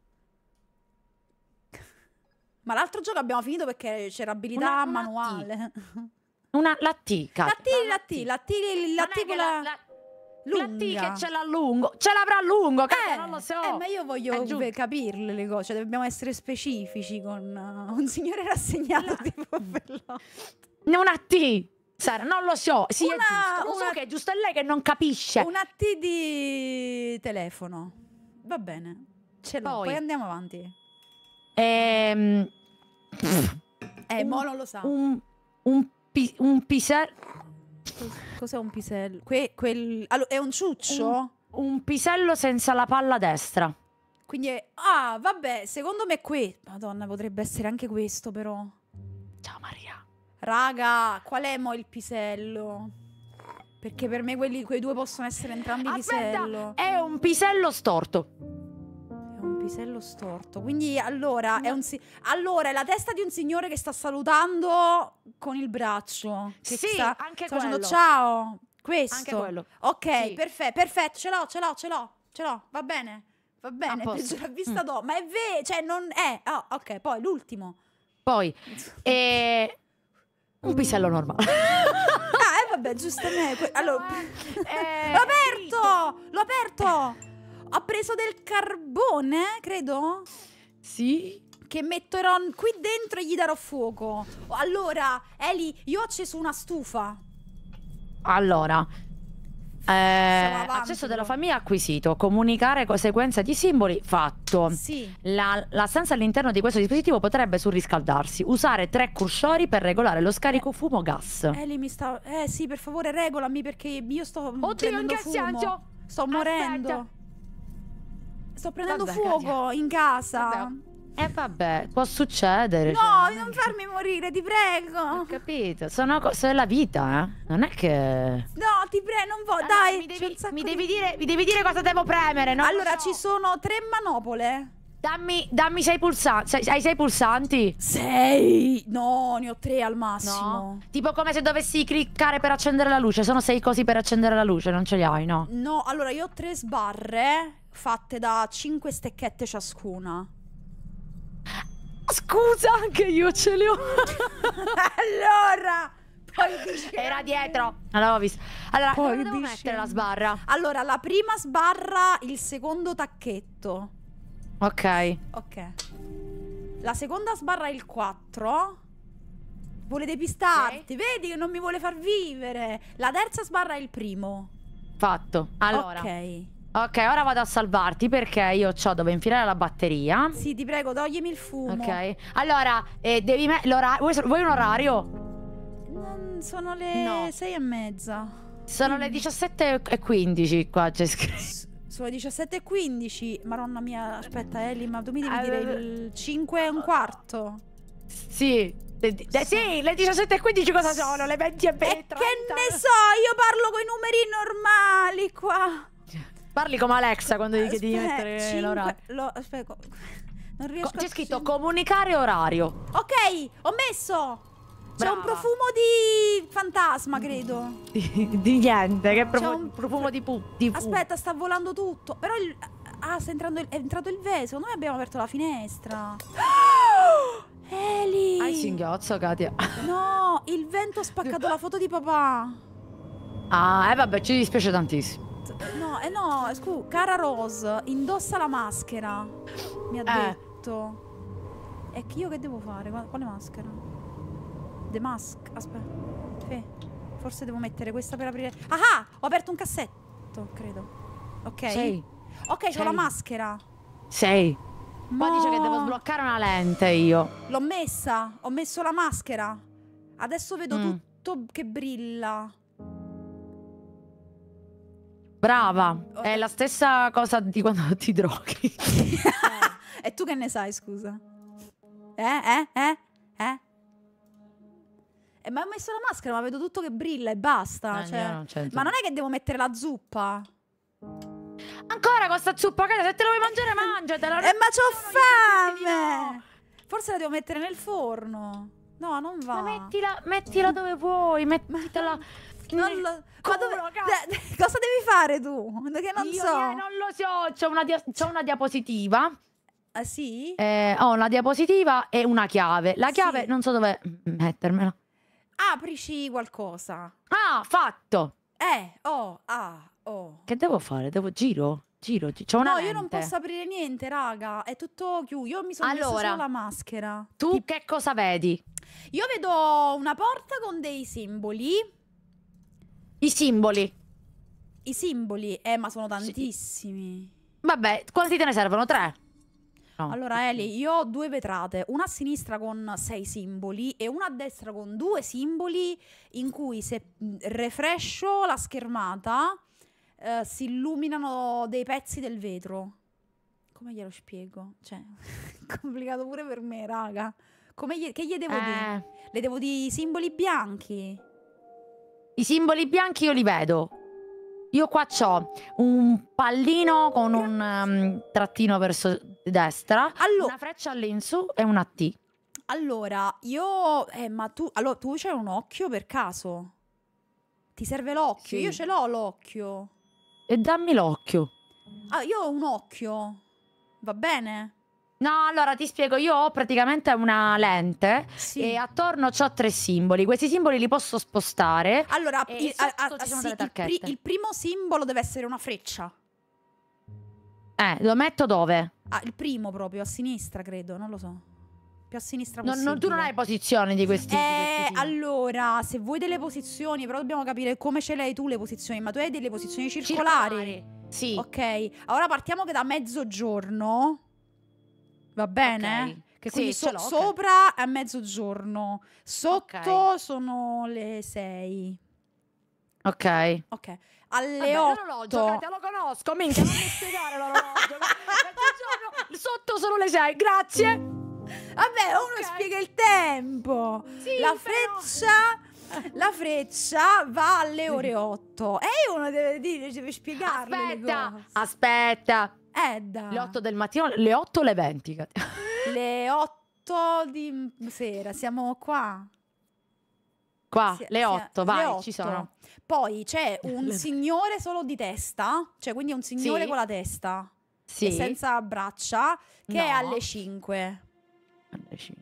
Speaker 1: Ma l'altro gioco abbiamo finito perché c'era abilità
Speaker 2: Una- una T.
Speaker 1: manuale.
Speaker 2: Una, la T,
Speaker 1: La
Speaker 2: Katia.
Speaker 1: T, la T, la T, la
Speaker 2: Non
Speaker 1: T
Speaker 2: è
Speaker 1: con
Speaker 2: che
Speaker 1: la...
Speaker 2: la- La T
Speaker 1: Lunga.
Speaker 2: che ce l'ha lungo. Ce l'avrà lungo, cazzo,
Speaker 1: Eh,
Speaker 2: non lo so.
Speaker 1: eh, ma io voglio
Speaker 2: È giusto.
Speaker 1: beh, capirle le cose, cioè, dobbiamo essere specifici con uh, un signore rassegnato tipo Bellotti.
Speaker 2: Una T. Sara, non lo so. Sì,
Speaker 1: Una-
Speaker 2: è giusto. Lo so
Speaker 1: una-
Speaker 2: che è giusto, è lei che non capisce.
Speaker 1: Una T di telefono. Va bene. Ce l'ho,
Speaker 2: Poi.
Speaker 1: poi andiamo avanti.
Speaker 2: Ehm,
Speaker 1: Eh,
Speaker 2: Un-
Speaker 1: mo non lo sa.
Speaker 2: un, un, pi- un pisello.
Speaker 1: Cos'è un pisello? Que- quel... allora, è un ciuccio?
Speaker 2: Un- Un pisello senza la palla destra.
Speaker 1: Quindi è... Ah, vabbè, secondo me qui... Madonna, potrebbe essere anche questo però.
Speaker 2: Ciao Maria.
Speaker 1: Raga, qual è mo il pisello? Perché per me quelli, quei due possono essere entrambi pisello.
Speaker 2: Aspetta, è un pisello storto.
Speaker 1: È un pisello storto. Quindi allora è un si- allora è la testa di un signore che sta salutando con il braccio. Che
Speaker 2: Sì,
Speaker 1: sta,
Speaker 2: anche
Speaker 1: sta facendo
Speaker 2: quello.
Speaker 1: ciao. Questo.
Speaker 2: Anche quello.
Speaker 1: Ok,
Speaker 2: Sì.
Speaker 1: perfetto, perfetto, ce l'ho, ce l'ho, ce l'ho, ce l'ho, va bene. Va bene,
Speaker 2: posto.
Speaker 1: penso l'ha vista
Speaker 2: Mm.
Speaker 1: dopo, ma è vero, cioè non è. Ah, ok, poi l'ultimo.
Speaker 2: Poi eh, un pisello normale.
Speaker 1: Ah, eh, vabbè, giustamente. Allora,
Speaker 2: Eh,
Speaker 1: l'ho aperto! L'ho aperto! Ho preso del carbone, credo.
Speaker 2: Sì.
Speaker 1: Che metterò qui dentro e gli darò fuoco. Allora, Eli, io ho acceso una stufa.
Speaker 2: Allora, eh,
Speaker 1: avanti,
Speaker 2: accesso della
Speaker 1: però.
Speaker 2: famiglia acquisito, comunicare con sequenza di simboli fatto.
Speaker 1: Sì.
Speaker 2: La, la stanza all'interno di questo dispositivo potrebbe surriscaldarsi. Usare tre cursori per regolare lo scarico fumo gas.
Speaker 1: Eli mi sta. Eh sì, per favore, regolami perché io sto.
Speaker 2: Oddio, in
Speaker 1: prendendo
Speaker 2: che
Speaker 1: fumo.
Speaker 2: senso?
Speaker 1: Sto morendo.
Speaker 2: Aspetta.
Speaker 1: Sto prendendo
Speaker 2: Vabbè,
Speaker 1: fuoco in casa.
Speaker 2: Vabbè. E eh, vabbè, può succedere.
Speaker 1: No,
Speaker 2: cioè,
Speaker 1: non farmi morire, ti prego.
Speaker 2: Ho capito, sono cose della vita, eh. Non è che.
Speaker 1: No, ti prego, non voglio.
Speaker 2: Allora,
Speaker 1: Dai,
Speaker 2: mi
Speaker 1: c'è
Speaker 2: devi,
Speaker 1: un sacco
Speaker 2: mi
Speaker 1: di-
Speaker 2: devi dire, mi devi dire cosa devo premere. non lo
Speaker 1: Allora,
Speaker 2: so.
Speaker 1: ci sono tre manopole.
Speaker 2: Dammi, dammi sei pulsanti. Sei, hai sei pulsanti?
Speaker 1: Sei? No, ne ho tre al massimo.
Speaker 2: No. Tipo come se dovessi cliccare per accendere la luce. Sono sei cosi per accendere la luce, non ce li hai, no?
Speaker 1: No, allora io ho tre sbarre fatte da cinque stecchette ciascuna.
Speaker 2: Scusa, anche io ce li ho.
Speaker 1: Allora, poi dici-
Speaker 2: Era dietro. Non l'avevo visto. Allora,
Speaker 1: Poi
Speaker 2: dove devo
Speaker 1: dici-
Speaker 2: mettere la sbarra?
Speaker 1: Allora, la prima sbarra il secondo tacchetto.
Speaker 2: Ok.
Speaker 1: Ok. La seconda sbarra il quattro. Vuole depistarti. Vedi che non mi vuole far vivere. La terza sbarra è il primo.
Speaker 2: Fatto. Allora.
Speaker 1: Ok.
Speaker 2: Ok, ora vado a salvarti perché io ho dove infilare la batteria.
Speaker 1: Sì, ti prego, toglimi il fumo.
Speaker 2: Ok. Allora, eh, devi me- l'ora- vuoi, vuoi un orario?
Speaker 1: Non sono le
Speaker 2: No.
Speaker 1: sei e mezza.
Speaker 2: Sono le diciassette e quindici qua c'è scritto.
Speaker 1: Sono le diciassette e quindici. Madonna mia, aspetta, Eli, ma tu mi devi
Speaker 2: Eh,
Speaker 1: dire
Speaker 2: eh,
Speaker 1: il cinque e un quarto.
Speaker 2: Sì. Le, di- eh, sì, le diciassette e quindici cosa sono? Le venti e
Speaker 1: E
Speaker 2: venti.
Speaker 1: che ne so, io parlo con i numeri normali qua.
Speaker 2: Parli come Alexa quando gli chiedi di
Speaker 1: Aspetta,
Speaker 2: mettere
Speaker 1: cinque-
Speaker 2: l'orario.
Speaker 1: lo- aspetta, non
Speaker 2: Co-
Speaker 1: riesco
Speaker 2: C'è
Speaker 1: a-
Speaker 2: scritto comunicare orario.
Speaker 1: Ok, ho messo. C'è
Speaker 2: Brava.
Speaker 1: un profumo di fantasma, credo.
Speaker 2: Di, di niente, che profumo,
Speaker 1: un-
Speaker 2: profumo di, pu- di fu-
Speaker 1: Aspetta, sta volando tutto. Però il... Ah, sta entrando il... è entrato il vescovo. Noi abbiamo aperto la finestra. Eli!
Speaker 2: Hai singhiozzo, Katia.
Speaker 1: No, il vento ha spaccato la foto di papà.
Speaker 2: Ah, e eh, vabbè, ci dispiace tantissimo.
Speaker 1: No, eh no, scusa, cara Rose, indossa la maschera. Mi ha
Speaker 2: Eh.
Speaker 1: detto. E che io che devo fare? Qua- Quale maschera? The mask. Aspetta. Sì. Forse devo mettere questa per aprire. Ah! Ho aperto un cassetto, credo. Ok.
Speaker 2: Sei.
Speaker 1: Ok, c'ho
Speaker 2: Sei.
Speaker 1: la maschera.
Speaker 2: Sei. Poi
Speaker 1: No.
Speaker 2: dice che devo sbloccare una lente io.
Speaker 1: L'ho messa. Ho messo la maschera. Adesso vedo
Speaker 2: Mm.
Speaker 1: tutto che brilla.
Speaker 2: Brava. È la stessa cosa di quando ti droghi.
Speaker 1: E tu che ne sai, scusa? Eh, eh, eh, eh? Eh, ma ho messo la maschera, ma vedo tutto che brilla e basta.
Speaker 2: Eh,
Speaker 1: cioè.
Speaker 2: io non c'entro.
Speaker 1: Ma non è che devo mettere la zuppa.
Speaker 2: Ancora con sta zuppa, Katia, se te lo vuoi mangiare, mangiatela.
Speaker 1: Eh, ma c'ho
Speaker 2: Sono gli
Speaker 1: fame! Forse la devo mettere nel forno. No, non va.
Speaker 2: Ma mettila, mettila dove vuoi, mettila.
Speaker 1: Non lo... Ma dove...
Speaker 2: Culo,
Speaker 1: de- de- cosa devi fare tu? Che non
Speaker 2: Io
Speaker 1: so.
Speaker 2: eh, non lo so, c'ho una, dia- c'ho una diapositiva.
Speaker 1: Ah, sì?
Speaker 2: Eh, ho una diapositiva e una chiave. La chiave
Speaker 1: Sì.
Speaker 2: non so dove mettermela.
Speaker 1: Aprici qualcosa.
Speaker 2: Ah, fatto.
Speaker 1: Eh, oh, ah, oh.
Speaker 2: Che devo fare? Devo giro? Giro? C'ho una
Speaker 1: No,
Speaker 2: lente.
Speaker 1: io non posso aprire niente, raga. È tutto chiuso. Io mi sono messa
Speaker 2: Allora,
Speaker 1: solo la maschera.
Speaker 2: tu
Speaker 1: Ti-
Speaker 2: che cosa vedi?
Speaker 1: Io vedo una porta con dei simboli.
Speaker 2: I simboli.
Speaker 1: I simboli, eh, ma sono tantissimi.
Speaker 2: Vabbè, quanti te ne servono? Tre? No.
Speaker 1: Allora, Eli, io ho due vetrate, una a sinistra con sei simboli e una a destra con due simboli in cui se mh, refrescio la schermata eh, si illuminano dei pezzi del vetro. Come glielo spiego? Cioè, è complicato pure per me, raga. Come gli, che gli devo dire?
Speaker 2: Eh,
Speaker 1: Le devo dire i simboli bianchi?
Speaker 2: I simboli bianchi io li vedo. Io qua c'ho un pallino con un um, trattino verso destra,
Speaker 1: Allo-
Speaker 2: una freccia all'insù e una T.
Speaker 1: Allora, io... Eh, ma tu... Allora, tu c'hai un occhio per caso? Ti serve l'occhio?
Speaker 2: Sì.
Speaker 1: Io ce l'ho l'occhio.
Speaker 2: E dammi l'occhio.
Speaker 1: Ah, io ho un occhio. Va bene?
Speaker 2: No, allora ti spiego, io ho praticamente una lente
Speaker 1: Sì.
Speaker 2: e attorno c'ho tre simboli. Questi simboli li posso spostare.
Speaker 1: Allora,
Speaker 2: E
Speaker 1: il,
Speaker 2: sotto
Speaker 1: a- a-
Speaker 2: ci sono
Speaker 1: sì,
Speaker 2: delle
Speaker 1: il pri-
Speaker 2: tacchette.
Speaker 1: il primo simbolo deve essere una freccia.
Speaker 2: Eh, lo metto dove?
Speaker 1: Ah, il primo proprio, a sinistra, credo, non lo so. Più a sinistra
Speaker 2: Non,
Speaker 1: possibile.
Speaker 2: non- tu non hai posizioni di questi, di questi
Speaker 1: Eh,
Speaker 2: simboli.
Speaker 1: allora, se vuoi delle posizioni, però dobbiamo capire come ce le hai tu le posizioni, ma tu hai delle posizioni circolari.
Speaker 2: Sì.
Speaker 1: Ok, ora partiamo che da mezzogiorno, va bene?
Speaker 2: Ok.
Speaker 1: Che
Speaker 2: Sì,
Speaker 1: quindi
Speaker 2: ce
Speaker 1: so-
Speaker 2: l'ho, ok.
Speaker 1: sopra è mezzogiorno, sotto
Speaker 2: Ok.
Speaker 1: sono le sei.
Speaker 2: Ok.
Speaker 1: Ok, alle
Speaker 2: Vabbè,
Speaker 1: otto.
Speaker 2: l'orologio, Katia, lo conosco, minchia, non mi spiegare l'orologio. Mezzogiorno, sotto sono le sei, grazie.
Speaker 1: Vabbè, uno
Speaker 2: Ok.
Speaker 1: spiega il tempo.
Speaker 2: Sì,
Speaker 1: la
Speaker 2: però-
Speaker 1: freccia, la freccia va alle ore otto. E uno deve dire, deve spiegarle le
Speaker 2: Aspetta,
Speaker 1: cose.
Speaker 2: aspetta.
Speaker 1: Eh, dai.
Speaker 2: Le otto del mattino, le otto o le venti, Katia?
Speaker 1: Le otto di sera, siamo qua.
Speaker 2: Qua,
Speaker 1: Sì,
Speaker 2: le
Speaker 1: sì,
Speaker 2: otto,
Speaker 1: le
Speaker 2: vai,
Speaker 1: otto.
Speaker 2: ci sono.
Speaker 1: Poi c'è un
Speaker 2: Le-
Speaker 1: signore solo di testa, cioè quindi un signore
Speaker 2: Sì.
Speaker 1: con la testa
Speaker 2: Sì.
Speaker 1: e senza braccia, che è
Speaker 2: No.
Speaker 1: alle cinque.
Speaker 2: Alle cinque.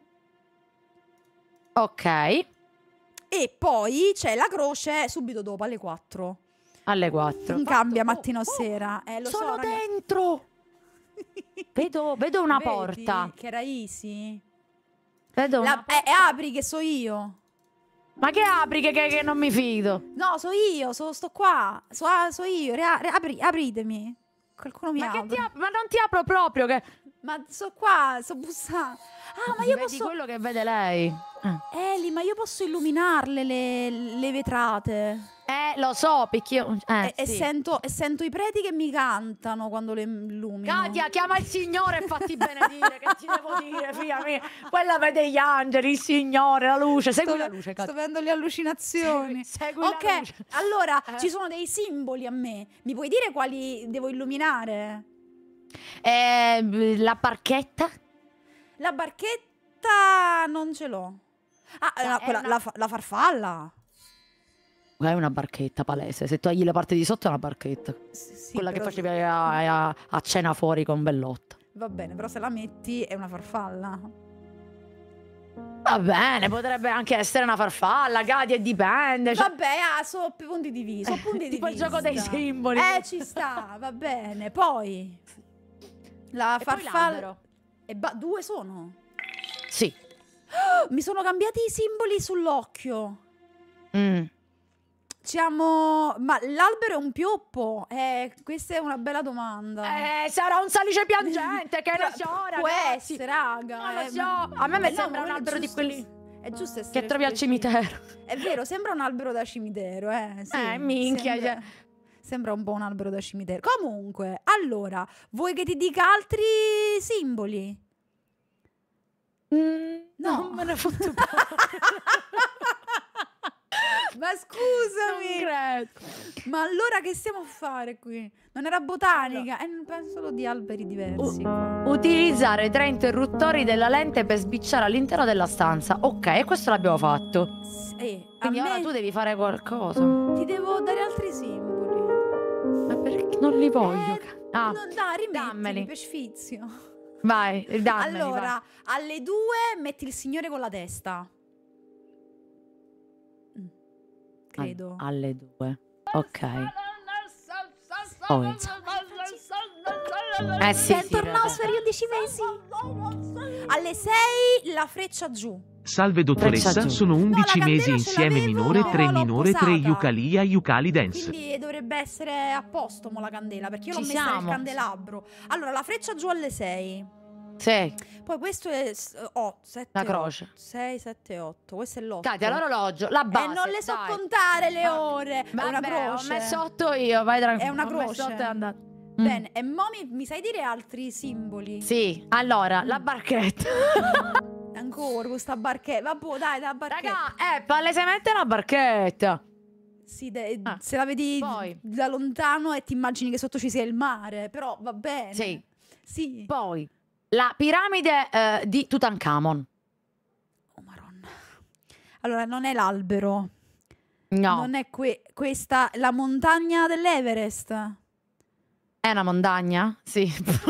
Speaker 2: Ok,
Speaker 1: E poi c'è la croce subito dopo, alle quattro.
Speaker 2: alle quattro.
Speaker 1: Non cambia
Speaker 2: Oh,
Speaker 1: mattina o
Speaker 2: oh,
Speaker 1: sera. Eh, lo
Speaker 2: sono
Speaker 1: so, raga.
Speaker 2: dentro. Vedo, vedo una
Speaker 1: Vedi
Speaker 2: porta.
Speaker 1: che era easy.
Speaker 2: Vedo
Speaker 1: La-
Speaker 2: una
Speaker 1: eh,
Speaker 2: porta.
Speaker 1: apri che so io.
Speaker 2: Ma che apri che, che- che non mi fido?
Speaker 1: No, so io, so, sto qua. So, ah, so io. Rea- re- apri- apritemi. Qualcuno mi
Speaker 2: Ma, che
Speaker 1: apre.
Speaker 2: ti ap- ma non ti apro proprio che...
Speaker 1: Ma so qua, so bussando. Ah, ma io
Speaker 2: Vedi
Speaker 1: posso...
Speaker 2: quello che vede lei. Eh,
Speaker 1: Eli, ma io posso illuminarle le, le vetrate.
Speaker 2: Eh, lo so, perché io... Eh,
Speaker 1: e, e
Speaker 2: sì.
Speaker 1: sento, e sento i preti che mi cantano quando le illumino.
Speaker 2: Katia, chiama il Signore e fatti benedire, che ti devo dire, figlia mia. Quella vede gli angeli, il Signore, la luce. Segui
Speaker 1: Sto,
Speaker 2: la luce,
Speaker 1: sto
Speaker 2: Katia.
Speaker 1: avendo le allucinazioni.
Speaker 2: Segui
Speaker 1: Ok,
Speaker 2: la luce.
Speaker 1: allora
Speaker 2: Eh.
Speaker 1: ci sono dei simboli a me. Mi puoi dire quali devo illuminare?
Speaker 2: Eh, la barchetta?
Speaker 1: La barchetta non ce l'ho. Ah,
Speaker 2: Cioè,
Speaker 1: la,
Speaker 2: è
Speaker 1: quella-
Speaker 2: una-
Speaker 1: la fa- la farfalla.
Speaker 2: È una barchetta palese. Se togli la parte di sotto è una barchetta.
Speaker 1: S- sì,
Speaker 2: Quella che
Speaker 1: però-
Speaker 2: facevi a, a- a cena fuori con Bellotta.
Speaker 1: Va bene, però se la metti è una farfalla.
Speaker 2: Va bene, potrebbe anche essere una farfalla, Katia, dipende. cioè-
Speaker 1: Vabbè, ah, sono punti di vista. Sono punti di
Speaker 2: tipo il
Speaker 1: vista.
Speaker 2: gioco dei simboli.
Speaker 1: Eh, ci sta, va bene. Poi la
Speaker 2: E poi
Speaker 1: farfalla.
Speaker 2: l'albero.
Speaker 1: E ba- due sono.
Speaker 2: Sì.
Speaker 1: Mi sono cambiati i simboli sull'occhio.
Speaker 2: Mm.
Speaker 1: Siamo. Ma l'albero è un pioppo? Eh, questa è una bella domanda.
Speaker 2: Eh, sarà un salice piangente, che ne so,
Speaker 1: Può
Speaker 2: ragazzi.
Speaker 1: essere, raga.
Speaker 2: Non lo
Speaker 1: eh,
Speaker 2: so.
Speaker 1: ma-
Speaker 2: A me mi
Speaker 1: eh no,
Speaker 2: sembra
Speaker 1: ma
Speaker 2: un
Speaker 1: quello è
Speaker 2: albero di
Speaker 1: giusto-
Speaker 2: quelli
Speaker 1: È giusto essere
Speaker 2: che trovi al
Speaker 1: specifici.
Speaker 2: cimitero.
Speaker 1: È vero, sembra un albero da cimitero, eh. Sì,
Speaker 2: Eh, minchia,
Speaker 1: Sembra,
Speaker 2: cioè.
Speaker 1: sembra un po' un albero da cimitero. Comunque, allora, vuoi che ti dica altri simboli?
Speaker 2: Mm,
Speaker 1: No.
Speaker 2: Non me ne fotto
Speaker 1: Ma
Speaker 2: Non
Speaker 1: scusami!
Speaker 2: credo.
Speaker 1: Ma allora che stiamo a fare qui? Non era botanica? Eh, penso solo di alberi diversi. qua.
Speaker 2: Utilizzare tre interruttori della lente per sbicciare all'interno della stanza. Ok, e questo l'abbiamo fatto.
Speaker 1: S- Eh, a
Speaker 2: Quindi ora
Speaker 1: me
Speaker 2: tu devi fare qualcosa.
Speaker 1: ti devo dare altri simboli.
Speaker 2: Ma perché non li voglio?
Speaker 1: Eh,
Speaker 2: Ah,
Speaker 1: no, dai, rimettili
Speaker 2: dammeli.
Speaker 1: per sfizio.
Speaker 2: vai, dammeli.
Speaker 1: Allora, alle due metti il signore con la testa. Mm. credo.
Speaker 2: Alle due. Ok. Poi. Eh sì, sì,
Speaker 1: Bentornato per gli undici mesi. Alle sei la freccia giù.
Speaker 3: Salve dottoressa,
Speaker 2: Freccia giù.
Speaker 3: sono undici
Speaker 1: No, la
Speaker 3: mesi
Speaker 1: candela ce
Speaker 3: insieme
Speaker 1: l'avevo,
Speaker 3: minore,
Speaker 1: no,
Speaker 3: tre
Speaker 1: l'ho
Speaker 3: minore, tre
Speaker 1: posata.
Speaker 3: Yucalia, Yucali Dance.
Speaker 1: Quindi dovrebbe essere a posto mo la candela, perché io l'ho
Speaker 2: Ci
Speaker 1: messa nel
Speaker 2: siamo.
Speaker 1: candelabro. Allora, la freccia giù alle sei.
Speaker 2: Sì.
Speaker 1: Poi questo è oh, sette,
Speaker 2: La croce.
Speaker 1: sei, sette, otto. Questo è l'otto.
Speaker 2: Katia, l'orologio, la
Speaker 1: E
Speaker 2: base.
Speaker 1: non le so
Speaker 2: dai.
Speaker 1: contare le ore. È una
Speaker 2: Vabbè, ho
Speaker 1: croce.
Speaker 2: messo otto io, vai tranquillo.
Speaker 1: È una
Speaker 2: Ho messo
Speaker 1: croce.
Speaker 2: otto e è andato.
Speaker 1: Bene, e mo mi, mi sai dire altri simboli?
Speaker 2: Sì, allora, la barchetta.
Speaker 1: Ancora questa barchetta. Vabbè, dai, la barchetta.
Speaker 2: Raga, è palesemente la barchetta.
Speaker 1: Sì, de-
Speaker 2: Ah,
Speaker 1: se la vedi
Speaker 2: poi.
Speaker 1: da lontano e ti immagini che sotto ci sia il mare, però va bene.
Speaker 2: Sì.
Speaker 1: Sì.
Speaker 2: Poi, la piramide eh, di Tutankhamon.
Speaker 1: Oh, Maronna. Allora, non è l'albero.
Speaker 2: No,
Speaker 1: Non è que- questa, la montagna dell'Everest.
Speaker 2: è una montagna? Sì.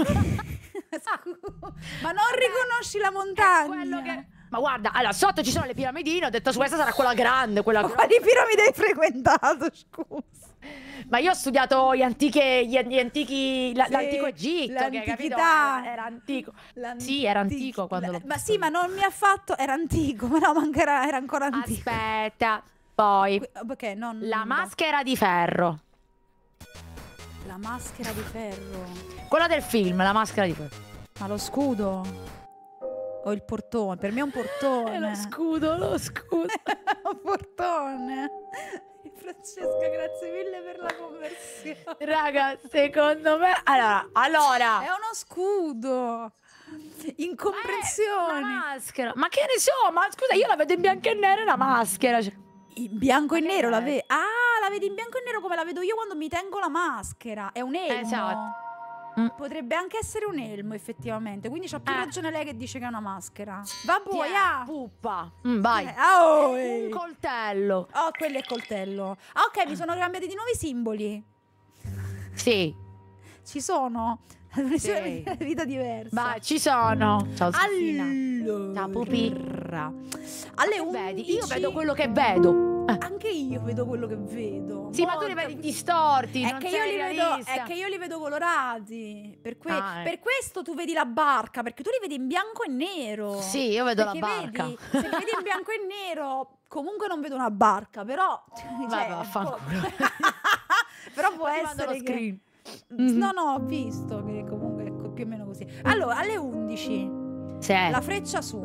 Speaker 1: Ma non riconosci la montagna?
Speaker 2: Quello che... Ma guarda, allora, sotto ci sono le piramidine, ho detto su questa sarà quella grande, quella
Speaker 1: Ma
Speaker 2: grossa.
Speaker 1: quali piramidi hai frequentato, scusa?
Speaker 2: Ma io ho studiato gli antichi, gli, gli antichi, la-
Speaker 1: Sì,
Speaker 2: l'antico Egitto, che capito?
Speaker 1: l'antichità.
Speaker 2: Era, era antico.
Speaker 1: L'anti-
Speaker 2: Sì, era antico quando l'ho
Speaker 1: Ma sì, ma non mi ha fatto... Era antico, ma no, ma anche era, era ancora antico.
Speaker 2: Aspetta, poi
Speaker 1: Que- Ok, non...
Speaker 2: la
Speaker 1: no.
Speaker 2: maschera di ferro.
Speaker 1: La maschera di ferro.
Speaker 2: Quella del film, la maschera di ferro.
Speaker 1: Ma lo scudo? O il portone? Per me è un portone.
Speaker 2: scudo, lo scudo.
Speaker 1: Un portone. Francesca, grazie mille per la conversione.
Speaker 2: Raga, secondo me... Allora, allora...
Speaker 1: È uno scudo. Incomprensione.
Speaker 2: Una maschera. Ma che ne so, ma scusa, io la vedo in bianco e nero una maschera. Cioè,
Speaker 1: In bianco e
Speaker 2: Ma che
Speaker 1: nero la
Speaker 2: è?
Speaker 1: vedi? Ah, la vedi in bianco e nero come la vedo io quando mi tengo la maschera. È un elmo.
Speaker 2: Esatto. Mm.
Speaker 1: Potrebbe anche essere un elmo, effettivamente. Quindi c'ha più
Speaker 2: Eh.
Speaker 1: ragione lei che dice che è una maschera. Va poi,
Speaker 2: Tiè,
Speaker 1: ah.
Speaker 2: puppa. Mm, vai.
Speaker 1: Eh, ah, oh,
Speaker 2: Un
Speaker 1: eh.
Speaker 2: coltello.
Speaker 1: Oh, quello è il coltello. Ah, ok, mi sono cambiati di nuovi simboli.
Speaker 2: Sì.
Speaker 1: Ci sono.
Speaker 2: Sì.
Speaker 1: Una vita diversa.
Speaker 2: Vai, ci sono. Ciao, Sofina.
Speaker 1: Allora.
Speaker 2: Ciao, pupi.
Speaker 1: Alle undici.
Speaker 2: Vedi, io vedo quello che vedo. Eh.
Speaker 1: Anche io vedo quello che vedo.
Speaker 2: Sì, ma tu li
Speaker 1: Molto-
Speaker 2: vedi distorti.
Speaker 1: È
Speaker 2: non
Speaker 1: che, io
Speaker 2: sei
Speaker 1: li vedo,
Speaker 2: realista.
Speaker 1: è che io li vedo colorati. Per, que-
Speaker 2: Ah, eh.
Speaker 1: per questo tu vedi la barca, perché tu li vedi in bianco e nero.
Speaker 2: Sì, io vedo la
Speaker 1: Perché
Speaker 2: barca.
Speaker 1: vedi, se li vedi in bianco e nero, comunque non vedo una barca, però...
Speaker 2: Vabbè,
Speaker 1: può-
Speaker 2: vaffanculo.
Speaker 1: però può
Speaker 2: Poi ti mando
Speaker 1: essere
Speaker 2: lo
Speaker 1: che...
Speaker 2: screen.
Speaker 1: No, no, ho visto che comunque è più o meno così. Allora, alle undici,
Speaker 2: Sì.
Speaker 1: la freccia su.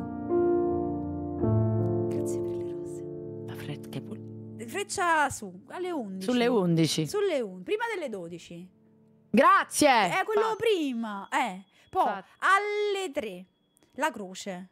Speaker 1: Grazie per le rose.
Speaker 2: La freccia che pul-
Speaker 1: Freccia su, alle undici.
Speaker 2: Sulle undici.
Speaker 1: Sulle undici, prima delle dodici.
Speaker 2: Grazie.
Speaker 1: È quello
Speaker 2: Fa-
Speaker 1: prima, eh. Poi
Speaker 2: Fatto.
Speaker 1: alle tre, la croce.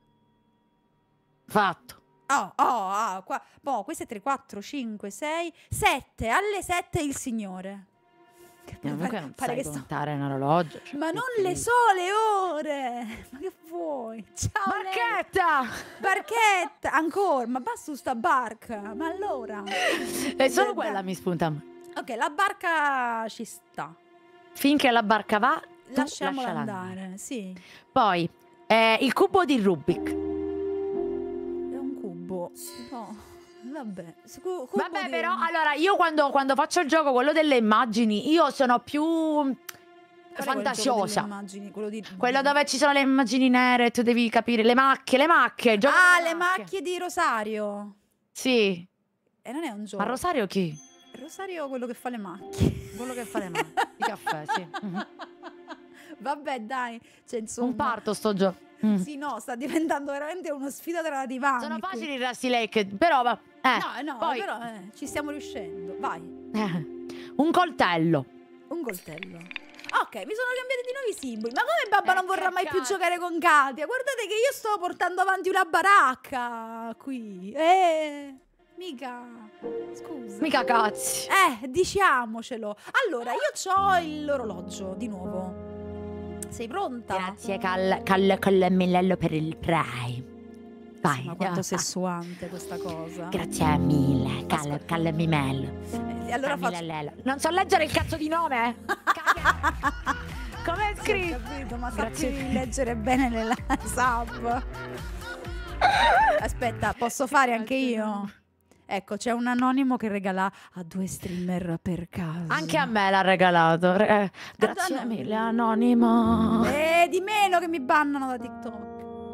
Speaker 2: Fatto.
Speaker 1: Oh, oh, ah, qua. Boh, queste tre, quattro, cinque, sei, sette. Alle sette il Signore.
Speaker 2: Comunque non
Speaker 1: Pare
Speaker 2: sai
Speaker 1: che sto-
Speaker 2: contare un orologio. cioè,
Speaker 1: Ma
Speaker 2: che
Speaker 1: non
Speaker 2: ti
Speaker 1: le
Speaker 2: dico.
Speaker 1: so le ore. Ma che vuoi? Ciao. lei.
Speaker 2: Barchetta!
Speaker 1: Barchetta. Ancora. Ma basta su sta barca. Ma allora.
Speaker 2: E solo
Speaker 1: Dai,
Speaker 2: quella
Speaker 1: dai.
Speaker 2: mi spunta.
Speaker 1: Ok, la barca ci sta.
Speaker 2: Finché la barca va, tu
Speaker 1: Lasciamola
Speaker 2: lasciala
Speaker 1: andare. Sì.
Speaker 2: Poi, eh, il cubo di Rubik.
Speaker 1: È un cubo. No. Vabbè. Su- cu- cubo
Speaker 2: Vabbè,
Speaker 1: di-
Speaker 2: però, allora, io quando, quando faccio il gioco, quello delle immagini, io sono più
Speaker 1: Qual è quel gioco
Speaker 2: fantasiosa.
Speaker 1: delle immagini? Quello di...
Speaker 2: Quello dove ci sono le immagini nere e tu devi capire le macchie, le macchie. il gioco
Speaker 1: Ah,
Speaker 2: delle
Speaker 1: le macchie di Rosario.
Speaker 2: Sì.
Speaker 1: E non è un gioco.
Speaker 2: Ma Rosario chi?
Speaker 1: Rosario è quello che fa le macchie.
Speaker 2: Quello che fa le macchie. Di caffè, sì. Mhm.
Speaker 1: Vabbè, dai. Cioè, insomma...
Speaker 2: Un parto sto gioco. Mm.
Speaker 1: Sì, no, sta diventando veramente una sfida tra di vani.
Speaker 2: Sono
Speaker 1: qui.
Speaker 2: facili i Rusty Lake, però va. Eh,
Speaker 1: No, no,
Speaker 2: poi,
Speaker 1: però eh, ci stiamo riuscendo. Vai.
Speaker 2: eh, un coltello.
Speaker 1: Un coltello. Ok, mi sono cambiati di nuovi simboli. Ma come babba
Speaker 2: Eh,
Speaker 1: non vorrà
Speaker 2: che
Speaker 1: mai più
Speaker 2: cazzo.
Speaker 1: giocare con Katia? Guardate che io sto portando avanti una baracca qui. Eh, mica. Scusa.
Speaker 2: Mica cazzi.
Speaker 1: Eh, diciamocelo. Allora, io ho l'orologio di nuovo. Sei pronta?
Speaker 2: Grazie Cal, Cal, Collemilello per il Prime. Vai.
Speaker 1: Ma quanto
Speaker 2: ah,
Speaker 1: sessuante questa cosa.
Speaker 2: Grazie mille, Cal, Calmimello.
Speaker 1: Eh, allora faccio...
Speaker 2: Calmilello. Non so leggere il cazzo di nome. Come è
Speaker 1: Sì, ho
Speaker 2: scritto?
Speaker 1: capito, ma
Speaker 2: Grazie.
Speaker 1: sappi leggere bene le la- sub. Aspetta, posso fare anche io? Ecco, c'è un anonimo che regala a due streamer per caso.
Speaker 2: Anche a me l'ha regalato. Eh, grazie
Speaker 1: Madonna.
Speaker 2: mille, anonimo.
Speaker 1: Eh, di meno che mi bannano da TikTok.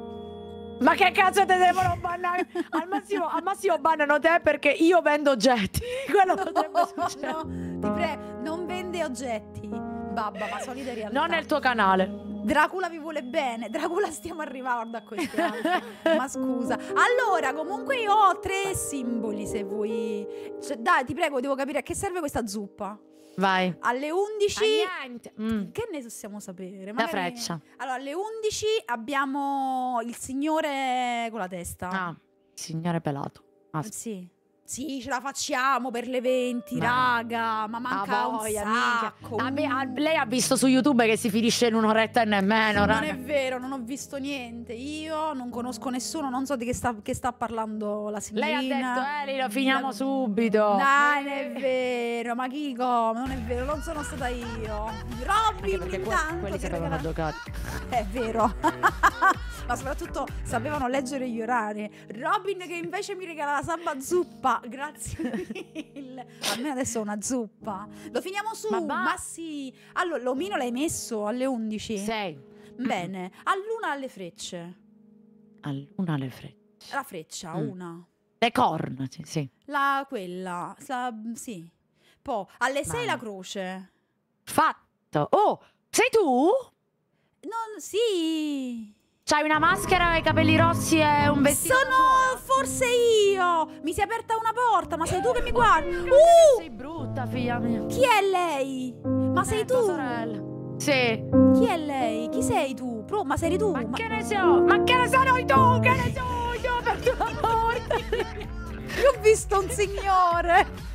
Speaker 2: Ma che cazzo te devono bannare? Al massimo, al massimo bannano te perché io vendo oggetti. Quello potrebbe succedere.
Speaker 1: No, ti prego, non vende oggetti. Babba, ma solida realtà.
Speaker 2: Non nel tuo canale.
Speaker 1: Dracula vi vuole bene. Dracula, stiamo arrivando a questo anche. Ma scusa. Allora, comunque io ho tre simboli se vuoi. Cioè, dai, ti prego, devo capire a che serve questa zuppa.
Speaker 2: Vai.
Speaker 1: Alle undici.
Speaker 2: Ah, niente. Mm.
Speaker 1: Che ne possiamo sapere?
Speaker 2: La
Speaker 1: Magari-
Speaker 2: freccia.
Speaker 1: Allora, alle undici abbiamo il signore con la testa.
Speaker 2: Ah, signore pelato. Ah,
Speaker 1: Sì. Sì, ce la facciamo per le venti,
Speaker 2: Ma-
Speaker 1: raga. Ma manca
Speaker 2: Ah,
Speaker 1: un
Speaker 2: voglia,
Speaker 1: sacco.
Speaker 2: minchia. Vabbè, ah, lei ha visto su YouTube che si finisce in un'oretta e nemmeno,
Speaker 1: Non
Speaker 2: raga.
Speaker 1: è vero, non ho visto niente. Io non conosco nessuno, non so di che sta, che sta parlando la
Speaker 2: Lei ha
Speaker 1: signorina.
Speaker 2: detto, Eli, lo finiamo subito.
Speaker 1: Dai, non è vero, ma chi come? Non è vero, non sono stata io. Robin,
Speaker 2: Anche perché que-
Speaker 1: intanto
Speaker 2: quelli
Speaker 1: che
Speaker 2: sapevano
Speaker 1: regala-
Speaker 2: giocare.
Speaker 1: È vero. Ma soprattutto sapevano leggere gli orari. Robin che invece mi regala la samba zuppa. Grazie mille. Almeno adesso ho una zuppa. Lo finiamo su.
Speaker 2: Ma
Speaker 1: Ma,
Speaker 2: va-
Speaker 1: sì. Allora, l'omino l'hai messo alle undici?
Speaker 2: Sei.
Speaker 1: Bene. All'una alle frecce.
Speaker 2: All'una le frecce.
Speaker 1: La freccia,
Speaker 2: Mm.
Speaker 1: una.
Speaker 2: Le corna, sì, sì.
Speaker 1: La quella. La, sì. Poi alle sei
Speaker 2: Vai.
Speaker 1: la croce.
Speaker 2: Fatto. Oh, sei tu?
Speaker 1: Non, sì.
Speaker 2: C'hai una maschera, i capelli rossi e un vestito.
Speaker 1: Sono forse io. Mi si è aperta una porta, ma sei tu che mi guardi?
Speaker 2: Uh!
Speaker 1: Uh!
Speaker 2: Sei brutta, figlia mia.
Speaker 1: Chi è lei? Ma sei
Speaker 2: Eh,
Speaker 1: tu?
Speaker 2: tua sorella. Sì.
Speaker 1: Chi è lei? Chi sei tu? Pro, ma sei tu?
Speaker 2: Ma,
Speaker 1: Ma-
Speaker 2: che ne so? Ma che ne sono tu? Che ne so io per tua morte?
Speaker 1: Io ho visto un signore.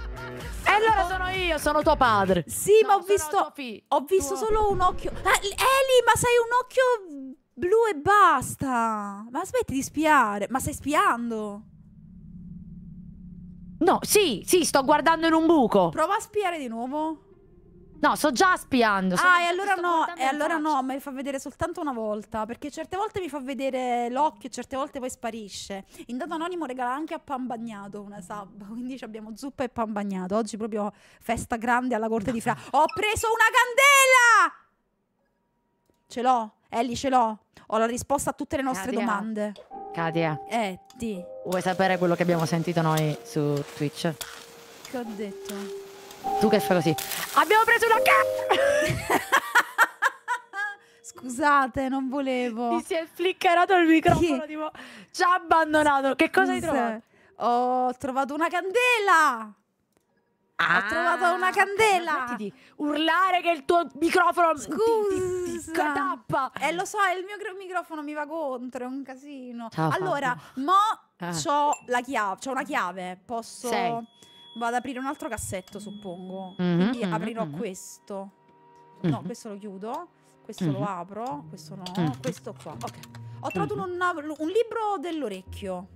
Speaker 2: E allora sono io, sono tuo padre.
Speaker 1: Sì,
Speaker 2: No,
Speaker 1: ma ho
Speaker 2: sono
Speaker 1: visto
Speaker 2: tuo fi-
Speaker 1: Ho visto
Speaker 2: tuo-
Speaker 1: solo un occhio. Ah, Eli, ma sei un occhio blu e basta. Ma smetti di spiare. Ma stai spiando?
Speaker 2: No, sì, sì, sto guardando in un buco.
Speaker 1: Prova a spiare di nuovo.
Speaker 2: No, sto già spiando. sono-
Speaker 1: Ah, e
Speaker 2: ti
Speaker 1: allora
Speaker 2: sto
Speaker 1: no,
Speaker 2: guardando
Speaker 1: e
Speaker 2: in
Speaker 1: allora
Speaker 2: faccia.
Speaker 1: no, me li fa vedere soltanto una volta. Perché certe volte mi fa vedere l'occhio, certe volte poi sparisce. Intanto Anonimo regala anche a pan bagnato una sub. Quindi ci abbiamo zuppa e pan bagnato. Oggi proprio festa grande alla corte di Fra. Ho preso una candela! Ce l'ho, Ellie, ce l'ho. Ho la risposta a tutte le nostre
Speaker 2: Katia.
Speaker 1: domande.
Speaker 2: Katia,
Speaker 1: Eh, ti.
Speaker 2: vuoi sapere quello che abbiamo sentito noi su Twitch?
Speaker 1: Che ho detto?
Speaker 2: Tu che fai così? Abbiamo preso una ca...
Speaker 1: Scusate, non volevo.
Speaker 2: Mi si è fliccerato il microfono,
Speaker 1: Chi?
Speaker 2: tipo, ci ha abbandonato. Che cosa hai
Speaker 1: Cos'è?
Speaker 2: trovato?
Speaker 1: Ho trovato una candela. Ho trovato una candela.
Speaker 2: Ma smetti di urlare che il tuo microfono ti- ti- ti
Speaker 1: Scusa.
Speaker 2: catappa.
Speaker 1: Eh, lo so, il mio gr- microfono mi va contro, è un casino.
Speaker 2: Ciao,
Speaker 1: Allora,
Speaker 2: Fabio.
Speaker 1: mo
Speaker 2: Ah.
Speaker 1: c'ho la chiave, c'ho una chiave. Posso
Speaker 2: Sei.
Speaker 1: Vado ad aprire un altro cassetto, suppongo.
Speaker 2: Mhm,
Speaker 1: Quindi
Speaker 2: mhm,
Speaker 1: aprirò
Speaker 2: mhm.
Speaker 1: questo. No,
Speaker 2: Mhm.
Speaker 1: questo lo chiudo. Questo
Speaker 2: Mhm.
Speaker 1: lo apro, questo no,
Speaker 2: Mhm.
Speaker 1: questo qua. Ok. Ho trovato
Speaker 2: Mhm.
Speaker 1: un, un libro dell'orecchio.